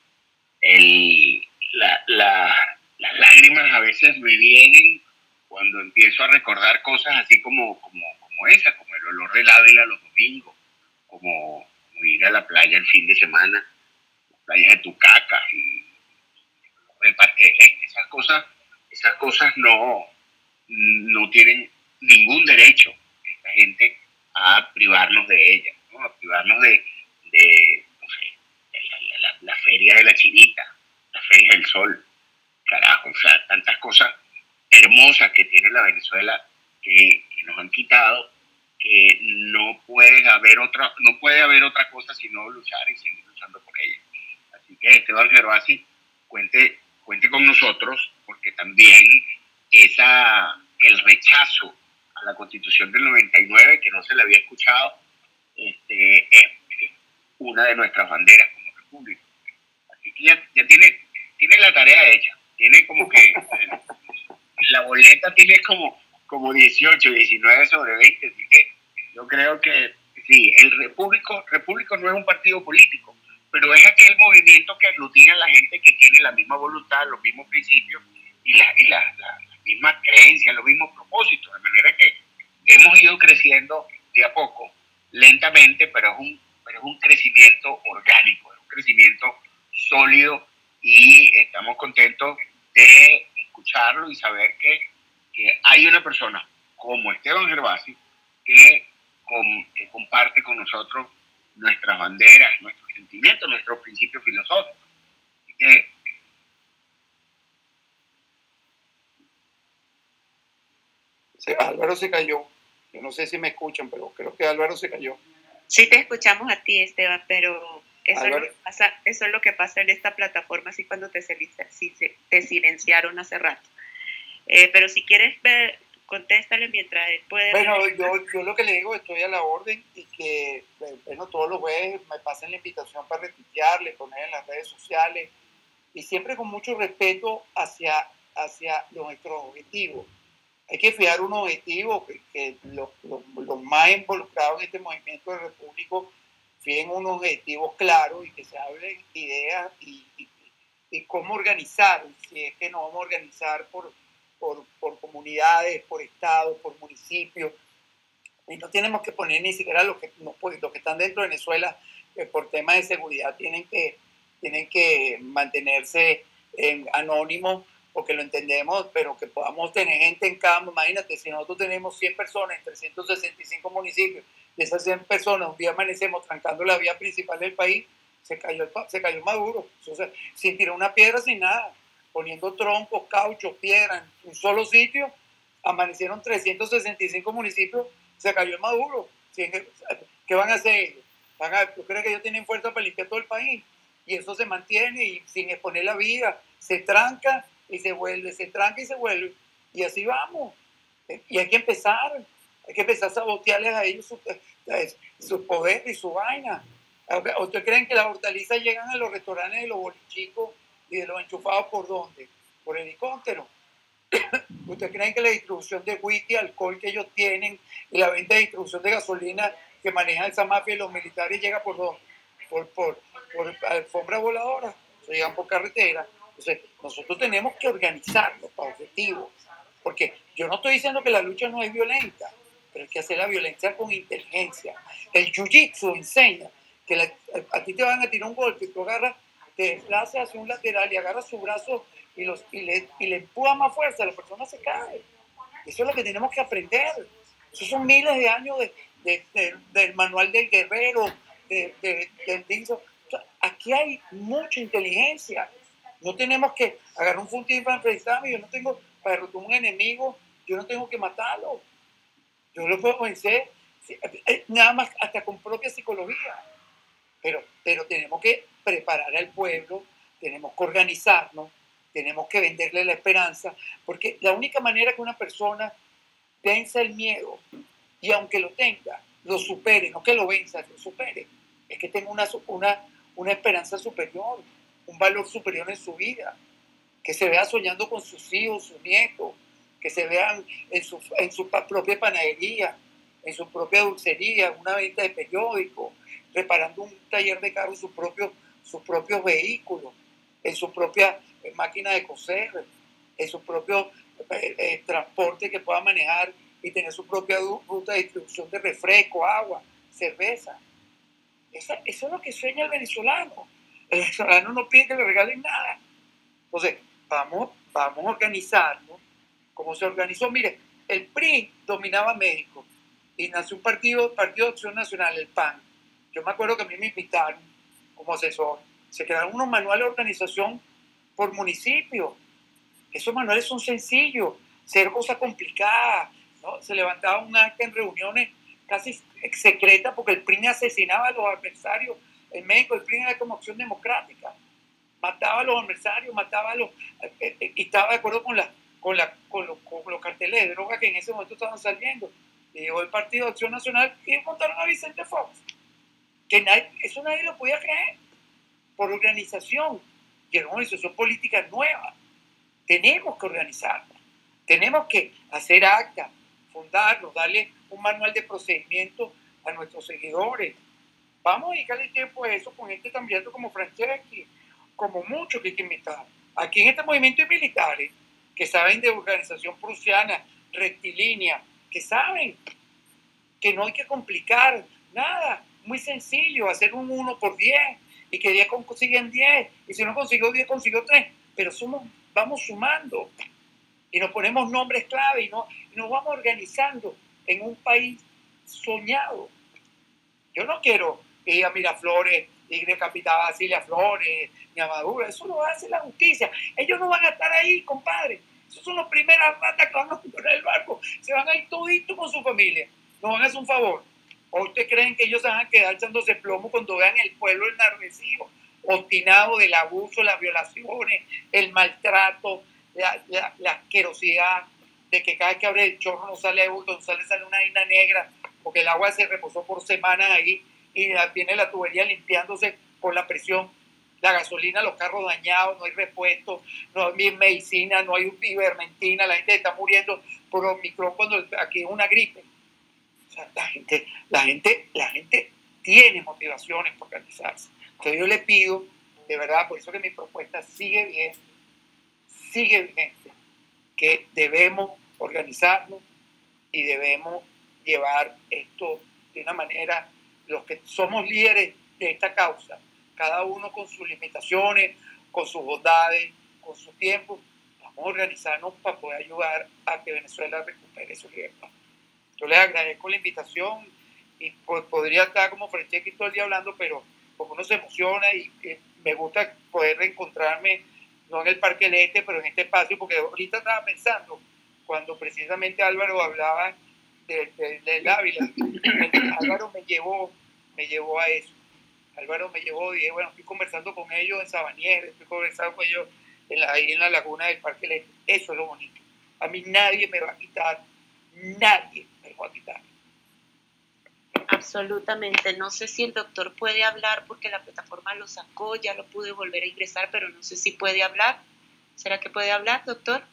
el, la, la, las lágrimas a veces me vienen cuando empiezo a recordar cosas así como, como, como esa, como el olor del Ávila los domingos, como, como ir a la playa el fin de semana, las playas de Tucaca y el Parque del Este. Esas cosas, esas cosas no, no tienen ningún derecho esta gente a privarnos de ellas, ¿no? A privarnos de, de no sé, la, la, la feria de la Chinita, la feria del Sol, carajo, o sea, tantas cosas hermosas que tiene la Venezuela que, que nos han quitado, que no puede haber otra, no puede haber otra cosa sino luchar y seguir luchando por ella. Así que Esteban Gervasi, cuente, cuente con nosotros, porque también esa, el rechazo a la Constitución del noventa y nueve, que no se le había escuchado, este, es, es una de nuestras banderas como república. Así que ya, ya tiene, tiene la tarea hecha, tiene como que la boleta tiene como, como dieciocho, diecinueve sobre veinte, así que yo creo que sí, el Repúblico, Repúblico no es un partido político, pero es aquel movimiento que aglutina a la gente que tiene la misma voluntad, los mismos principios y, la, y la, la, las mismas creencias, los mismos propósitos, de manera que hemos ido creciendo de a poco, lentamente, pero es un, pero es un crecimiento orgánico, es un crecimiento sólido y estamos contentos de escucharlo y saber que, que hay una persona como Esteban Gervasi que, con, que comparte con nosotros nuestras banderas, nuestros sentimientos, nuestros principios filosóficos. Así que, sí, Álvaro se cayó. Yo no sé si me escuchan, pero creo que Álvaro se cayó. Sí te escuchamos a ti, Esteban, pero eso, Álvaro. es lo que pasa, eso es lo que pasa en esta plataforma, así cuando te, te silenciaron hace rato. Eh, pero si quieres ver, contéstale mientras él puede... Bueno, yo, yo lo que le digo, estoy a la orden y que, bueno, todos los jueves me pasen la invitación para retuitearle, poner en las redes sociales y siempre con mucho respeto hacia, hacia nuestros objetivos. Hay que fijar un objetivo que, que los, los, los más involucrados en este movimiento de República fijen unos objetivos claros y que se hablen ideas y, y, y cómo organizar, si es que nos vamos a organizar por por, por comunidades, por estados, por municipios. Y no tenemos que poner ni siquiera los que, no, los que están dentro de Venezuela, eh, por temas de seguridad, tienen que, tienen que mantenerse en anónimos, porque lo entendemos, pero que podamos tener gente en campo. Imagínate, si nosotros tenemos cien personas en trescientos sesenta y cinco municipios, de esas cien personas, un día amanecemos trancando la vía principal del país, se cayó, se cayó Maduro, o sea, sin tirar una piedra, sin nada, poniendo troncos, cauchos, piedras, en un solo sitio, amanecieron trescientos sesenta y cinco municipios, se cayó Maduro. ¿Qué van a hacer ellos? Van a, ¿tú crees que ellos tienen fuerza para limpiar todo el país? Y eso se mantiene y sin exponer la vida, se tranca y se vuelve, se tranca y se vuelve. Y así vamos. Y hay que empezar, hay que empezar a sabotearles a ellos su, su poder y su vaina. ¿O ustedes creen que las hortalizas llegan a los restaurantes de los bolichicos y de los enchufados por dónde? Por helicóptero. ¿Ustedes creen que la distribución de whisky, alcohol que ellos tienen y la venta de distribución de gasolina que manejan esa mafia y los militares llega por dónde? Por, por, por alfombra voladora, se llegan por carretera. Entonces, nosotros tenemos que organizarnos para objetivos, porque yo no estoy diciendo que la lucha no es violenta, pero hay que hacer la violencia con inteligencia. El jiu-jitsu enseña que la, a ti te van a tirar un golpe, tú agarras, te desplazas hacia un lateral y agarras su brazo y, los, y, le, y le empujas más fuerza, la persona se cae. Eso es lo que tenemos que aprender. Esos son miles de años de, de, de, del manual del guerrero, de, de, del Dinso. O sea, aquí hay mucha inteligencia. No tenemos que agarrar un fusil para enfrentarme. Yo no tengo, para derrotar un enemigo, yo no tengo que matarlo. Yo lo puedo vencer, nada más hasta con propia psicología. Pero, pero tenemos que preparar al pueblo, tenemos que organizarnos, tenemos que venderle la esperanza, porque la única manera que una persona venza el miedo, y aunque lo tenga, lo supere, no que lo venza, lo supere, es que tenga una, una, una esperanza superior, un valor superior en su vida, que se vea soñando con sus hijos, sus nietos, que se vean en su, en su propia panadería, en su propia dulcería, en una venta de periódicos, reparando un taller de carros, sus propios, sus propios vehículos, en su propia eh, máquina de coser, en su propio eh, eh, transporte que pueda manejar y tener su propia ruta de distribución de refresco, agua, cerveza. Eso, eso es lo que sueña el venezolano. El venezolano no pide que le regalen nada. Entonces, vamos, vamos a organizarnos. Como se organizó, mire, el P R I dominaba México y nació un partido, Partido de Acción Nacional, el P A N. Yo me acuerdo que a mí me invitaron como asesor. Se crearon unos manuales de organización por municipio. Esos manuales son sencillos, cero cosas complicadas, ¿no? Se levantaba un acta en reuniones casi secretas porque el P R I asesinaba a los adversarios en México. El P R I era como Acción Democrática. Mataba a los adversarios, mataba a los... Eh, eh, y estaba de acuerdo con, la, con, la, con, los, con los carteles de droga que en ese momento estaban saliendo. Y llegó el Partido de Acción Nacional y montaron a Vicente Fox. Que nadie, eso nadie lo podía creer. Por organización. Y era una organización política nueva. Tenemos que organizarnos. Tenemos que hacer actas, fundarnos, darle un manual de procedimiento a nuestros seguidores. Vamos a dedicarle tiempo a eso con gente tan brillante como Franceschi, como muchos que hay que invitar. Aquí en este movimiento hay militares que saben de organización prusiana, rectilínea, que saben que no hay que complicar nada, muy sencillo, hacer un uno por diez y que diez consiguen diez, y si no consiguió diez, consiguió tres, pero somos, vamos sumando y nos ponemos nombres clave y, no, y nos vamos organizando en un país soñado. Yo no quiero ir a Miraflores y decapitar a Basilia Flores ni a Maduro, eso lo hace la justicia. Ellos no van a estar ahí, compadre. Esos son las primeras ratas que van a poner el barco. Se van a ir toditos con su familia. Nos van a hacer un favor. ¿O ustedes creen que ellos se van a quedar echándose plomo cuando vean el pueblo enardecido, obstinado del abuso, las violaciones, el maltrato, la, la, la asquerosidad de que cada vez que abre el chorro no sale bulto, no sale, sale una harina negra, porque el agua se reposó por semanas ahí y viene la tubería limpiándose por la presión, la gasolina, los carros dañados, no hay repuestos, no hay medicina, no hay ivermectina, la gente está muriendo por Omicron cuando aquí es una gripe. O sea, la gente, la gente, la gente tiene motivaciones por organizarse. Entonces yo le pido, de verdad, por eso que mi propuesta sigue bien, sigue vigente. que debemos organizarnos y debemos llevar esto de una manera, los que somos líderes de esta causa, cada uno con sus limitaciones, con sus bondades, con su tiempo, vamos a organizarnos para poder ayudar a que Venezuela recupere su libertad. Yo les agradezco la invitación y pues, podría estar como Francesca todo el día hablando, pero porque uno se emociona y, y me gusta poder reencontrarme, no en el Parque del Este, pero en este espacio, porque ahorita estaba pensando, cuando precisamente Álvaro hablaba del de, de, de Ávila, Álvaro me llevó, me llevó a eso. Álvaro me llevó y dije, bueno, estoy conversando con ellos en Sabanier, estoy conversando con ellos en la, ahí en la laguna del Parque del Este. Eso es lo bonito. A mí nadie me va a quitar, nadie me lo va a quitar. Absolutamente. No sé si el doctor puede hablar porque la plataforma lo sacó, ya lo pude volver a ingresar, pero no sé si puede hablar. ¿Será que puede hablar, doctor?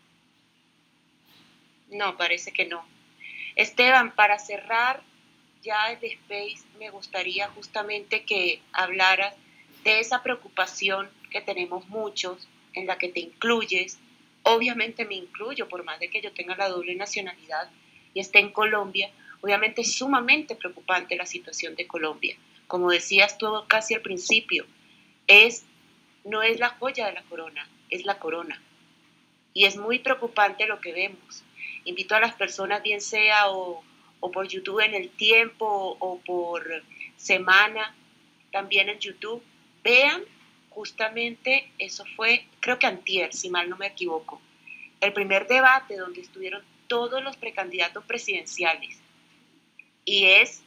No, parece que no. Esteban, para cerrar ya el space, me gustaría justamente que hablaras de esa preocupación que tenemos muchos, en la que te incluyes. Obviamente me incluyo, por más de que yo tenga la doble nacionalidad y esté en Colombia. Obviamente es sumamente preocupante la situación de Colombia. Como decías tú casi al principio, es, no es la joya de la corona, es la corona. Y es muy preocupante lo que vemos. Invito a las personas, bien sea o, o por YouTube en El Tiempo o, o por Semana, también en YouTube, vean justamente, eso fue, creo que antier, si mal no me equivoco, el primer debate donde estuvieron todos los precandidatos presidenciales. Y es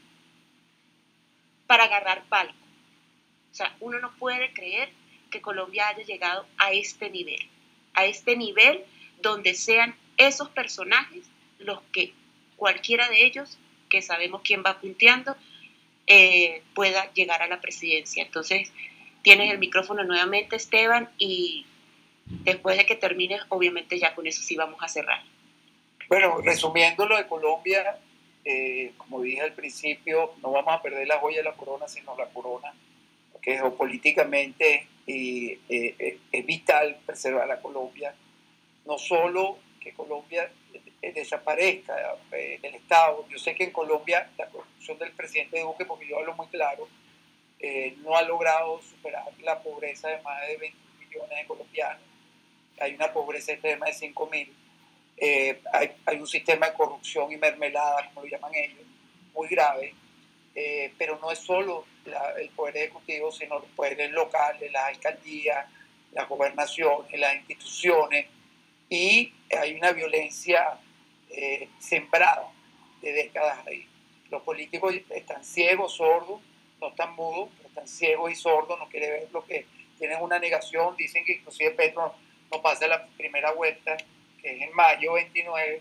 para agarrar palco. O sea, uno no puede creer que Colombia haya llegado a este nivel, a este nivel donde sean esos personajes los que cualquiera de ellos, que sabemos quién va punteando, eh, pueda llegar a la presidencia. Entonces, tienes el micrófono nuevamente, Esteban, y después de que termines, obviamente ya con eso sí vamos a cerrar. Bueno, resumiendo lo de Colombia, Eh, como dije al principio, no vamos a perder la joya de la corona, sino la corona, porque geopolíticamente eh, eh, es vital preservar a Colombia, no solo que Colombia eh, desaparezca eh, del Estado. Yo sé que en Colombia la corrupción del presidente Duque, porque yo hablo muy claro, eh, no ha logrado superar la pobreza de más de veinte millones de colombianos. Hay una pobreza extrema de cinco mil. Eh, hay, hay un sistema de corrupción y mermelada, como lo llaman ellos, muy grave, eh, pero no es solo la, el poder ejecutivo, sino los poderes locales, las alcaldías, las gobernaciones, las instituciones, y hay una violencia eh, sembrada de décadas ahí. Los políticos están ciegos, sordos, no están mudos, pero están ciegos y sordos, no quieren ver lo que tienen, una negación, dicen que inclusive Petro no pasa la primera vuelta, que es en mayo veintinueve,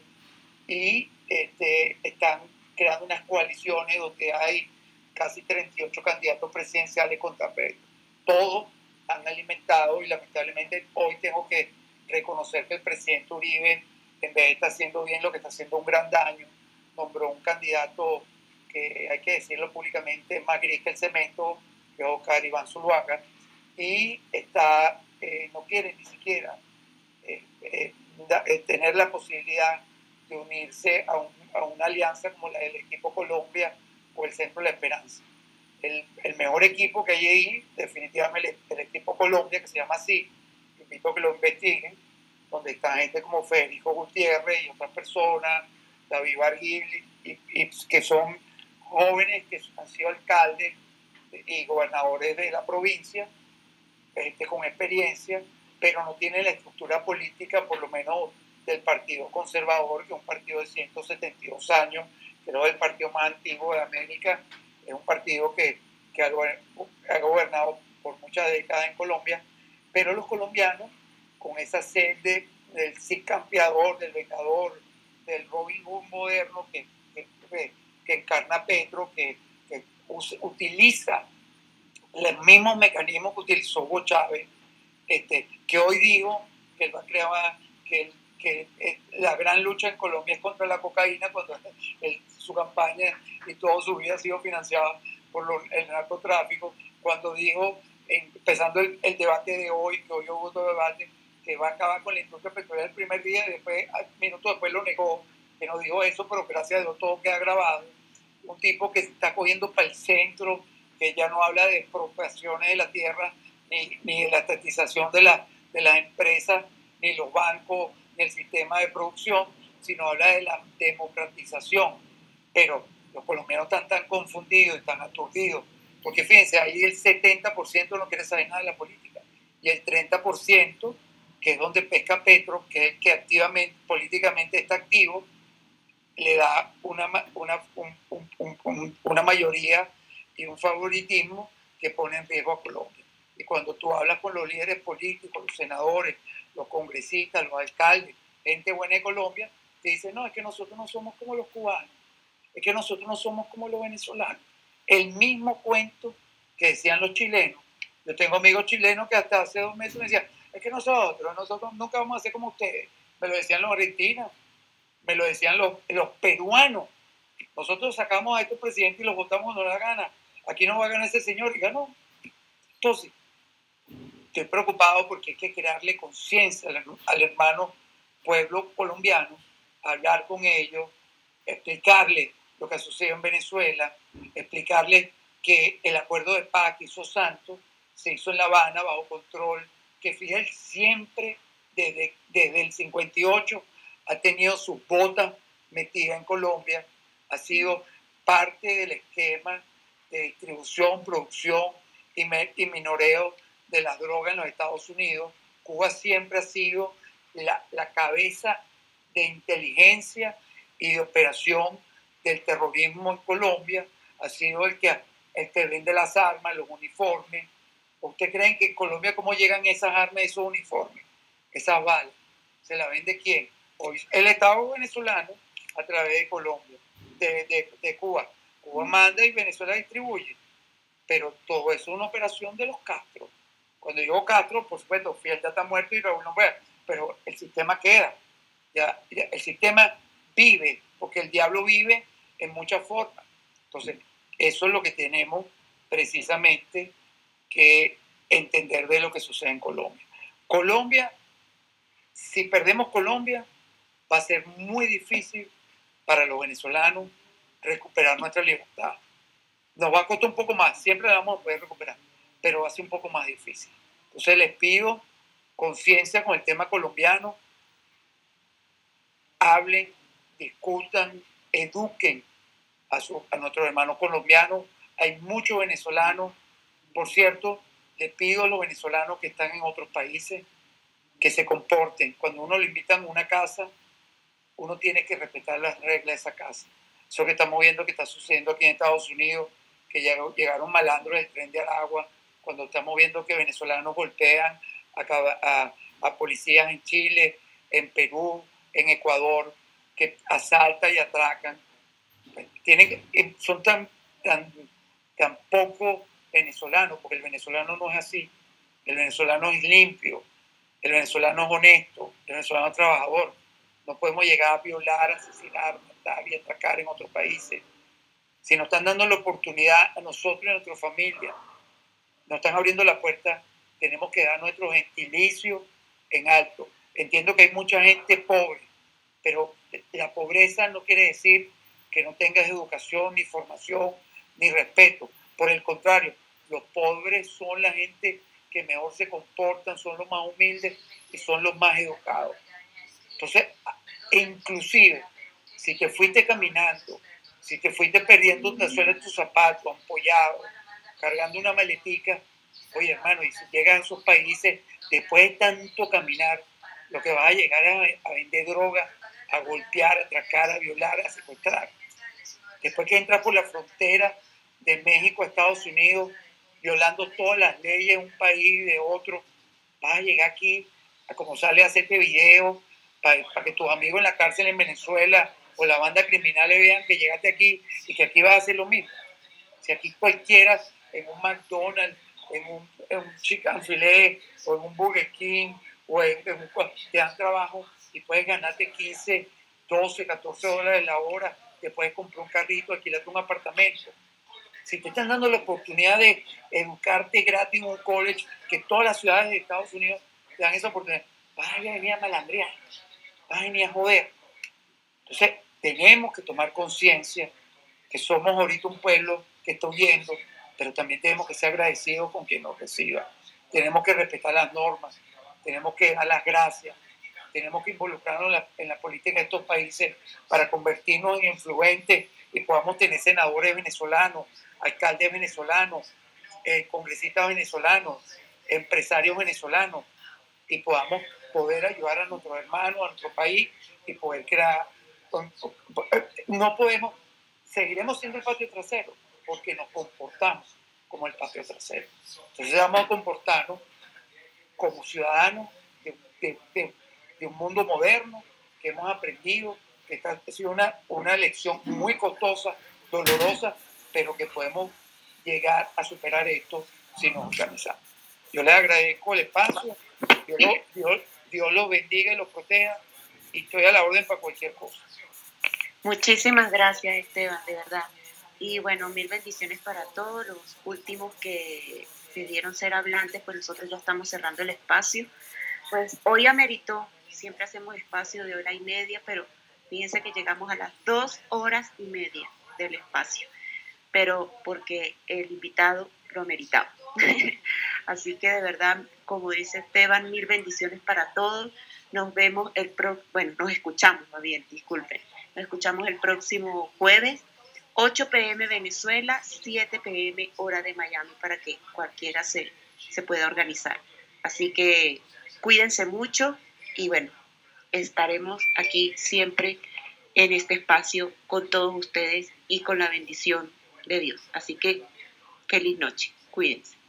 y este, están creando unas coaliciones donde hay casi treinta y ocho candidatos presidenciales contra Petro. Todos han alimentado, y lamentablemente hoy tengo que reconocer que el presidente Uribe, en vez de estar haciendo bien, lo que está haciendo un gran daño, nombró un candidato que, hay que decirlo públicamente, más gris que el cemento, que es Oscar Iván Zuluaga, y está, eh, no quiere ni siquiera eh, eh, tener la posibilidad de unirse a, un, a una alianza como la del equipo Colombia o el Centro de la Esperanza. El, el mejor equipo que hay ahí, definitivamente el, el equipo Colombia, que se llama así, invito a que lo investiguen, donde está gente como Federico Gutiérrez y otras personas, David Barguil, y, y, que son jóvenes que han sido alcaldes y gobernadores de la provincia, gente con experiencia, pero no tiene la estructura política, por lo menos del Partido Conservador, que es un partido de ciento setenta y dos años, creo el partido más antiguo de América, es un partido que, que ha, ha gobernado por muchas décadas en Colombia, pero los colombianos, con esa sed de, del Cid campeador, del vengador, del Robin Hood moderno que, que, que encarna Petro, que, que utiliza los mismos mecanismos que utilizó Hugo Chávez, Este, que hoy digo que él va a crear, que, que, que la gran lucha en Colombia es contra la cocaína, cuando él, su campaña y toda su vida ha sido financiada por lo, el narcotráfico, cuando dijo, empezando el, el debate de hoy, que hoy hubo otro debate, que va a acabar con la industria petrolera el primer día y después, minutos después lo negó, que no dijo eso, pero gracias a Dios todo queda grabado. Un tipo que se está cogiendo para el centro, que ya no habla de expropiaciones de la tierra, ni, ni de la estatización de, la, de las empresas, ni los bancos, ni el sistema de producción, sino habla de la democratización. Pero los colombianos están tan confundidos, están aturdidos, porque fíjense, ahí el setenta por ciento no quiere saber nada de la política, y el treinta por ciento, que es donde pesca Petro, que es el que activamente, políticamente está activo, le da una, una, un, un, un, una mayoría y un favoritismo que pone en riesgo a Colombia. Y cuando tú hablas con los líderes políticos, los senadores, los congresistas, los alcaldes, gente buena de Colombia, te dicen, no, es que nosotros no somos como los cubanos, es que nosotros no somos como los venezolanos. El mismo cuento que decían los chilenos. Yo tengo amigos chilenos que hasta hace dos meses me decían, es que nosotros, nosotros nunca vamos a ser como ustedes. Me lo decían los argentinos, me lo decían los, los peruanos. Nosotros sacamos a estos presidentes y los votamos cuando nos da gana. Aquí no va a ganar ese señor y ganó. Entonces, estoy preocupado porque hay que crearle conciencia al, al hermano pueblo colombiano, hablar con ellos, explicarle lo que sucedió en Venezuela, explicarle que el acuerdo de paz que hizo Santos se hizo en La Habana bajo control, que Fidel siempre desde, desde el cincuenta y ocho ha tenido sus botas metidas en Colombia, ha sido parte del esquema de distribución, producción y, me, y minoreo de las drogas en los Estados Unidos. Cuba siempre ha sido la, la cabeza de inteligencia y de operación del terrorismo en Colombia, ha sido el que, el que vende las armas, los uniformes. ¿Ustedes creen que en Colombia cómo llegan esas armas, esos uniformes, esas balas? ¿Se las vende quién? Hoy, el Estado venezolano a través de Colombia, de, de, de Cuba. Cuba manda y Venezuela distribuye. Pero todo eso es una operación de los Castro. Cuando digo Castro, por supuesto, Fidel ya está muerto y Raúl no puede, pero el sistema queda. Ya, ya, el sistema vive, porque el diablo vive en muchas formas. Entonces, eso es lo que tenemos precisamente que entender de lo que sucede en Colombia. Colombia, si perdemos Colombia, va a ser muy difícil para los venezolanos recuperar nuestra libertad. Nos va a costar un poco más, siempre la vamos a poder recuperar, pero va a ser un poco más difícil. Entonces les pido conciencia con el tema colombiano, hablen, discutan, eduquen a, su, a nuestros hermanos colombianos. Hay muchos venezolanos, por cierto, les pido a los venezolanos que están en otros países que se comporten. Cuando uno le invitan a una casa, uno tiene que respetar las reglas de esa casa. Eso que estamos viendo que está sucediendo aquí en Estados Unidos, que llegaron malandros del tren de Aragua, cuando estamos viendo que venezolanos golpean a, a, a policías en Chile, en Perú, en Ecuador, que asaltan y atracan. Tienen, son tan, tan, tan poco venezolanos, porque el venezolano no es así. El venezolano es limpio, el venezolano es honesto, el venezolano es trabajador. No podemos llegar a violar, asesinar, matar y atracar en otros países. Si nos están dando la oportunidad a nosotros y a nuestra familia, nos están abriendo la puerta, tenemos que dar nuestro gentilicio en alto. Entiendo que hay mucha gente pobre, pero la pobreza no quiere decir que no tengas educación, ni formación, ni respeto. Por el contrario, los pobres son la gente que mejor se comportan, son los más humildes y son los más educados. Entonces, inclusive, si te fuiste caminando, si te fuiste perdiendo donde suelen tus zapatos, ampollado, cargando una maletica, oye hermano, y si llegas a esos países, después de tanto caminar, lo que vas a llegar a, a vender droga, a golpear, a atracar, a violar, a secuestrar. Después que entras por la frontera de México a Estados Unidos, violando todas las leyes de un país y de otro, vas a llegar aquí, a como sale a hacerte video, para, para que tus amigos en la cárcel en Venezuela o la banda criminal le vean que llegaste aquí y que aquí vas a hacer lo mismo. Si aquí cualquiera en un McDonald's, en un, en un Chicken Filet o en un Burger King o en, en un, te dan trabajo y puedes ganarte quince, doce, catorce dólares la hora, te puedes comprar un carrito, alquilarte un apartamento. Si te están dando la oportunidad de educarte gratis en un college, que todas las ciudades de Estados Unidos te dan esa oportunidad, vas a venir a malandrear, vas a venir a joder. Entonces, tenemos que tomar conciencia que somos ahorita un pueblo que está huyendo, pero también tenemos que ser agradecidos con quien nos reciba. Tenemos que respetar las normas, tenemos que dar las gracias, tenemos que involucrarnos en la, en la política de estos países para convertirnos en influentes y podamos tener senadores venezolanos, alcaldes venezolanos, eh, congresistas venezolanos, empresarios venezolanos, y podamos poder ayudar a nuestros hermanos, a nuestro país, y poder crear. No podemos, seguiremos siendo el patio trasero, porque nos comportamos como el patio trasero. Entonces vamos a comportarnos como ciudadanos de, de, de, de un mundo moderno que hemos aprendido, que esta ha sido una, una lección muy costosa, dolorosa, pero que podemos llegar a superar esto si nos organizamos. Yo les agradezco el espacio, Dios, lo, Dios, Dios los bendiga y los proteja, y estoy a la orden para cualquier cosa. Muchísimas gracias, Esteban, de verdad. Y bueno, mil bendiciones para todos los últimos que pidieron ser hablantes, pues nosotros ya estamos cerrando el espacio. Pues hoy ameritó, siempre hacemos espacio de hora y media, pero fíjense que llegamos a las dos horas y media del espacio, pero porque el invitado lo ameritaba. Así que de verdad, como dice Esteban, mil bendiciones para todos. Nos vemos el pro, bueno, nos escuchamos, más bien, disculpen. Nos escuchamos el próximo jueves, ocho pe eme Venezuela, siete pe eme hora de Miami, para que cualquiera se, se pueda organizar. Así que cuídense mucho y bueno, estaremos aquí siempre en este espacio con todos ustedes y con la bendición de Dios. Así que feliz noche, cuídense.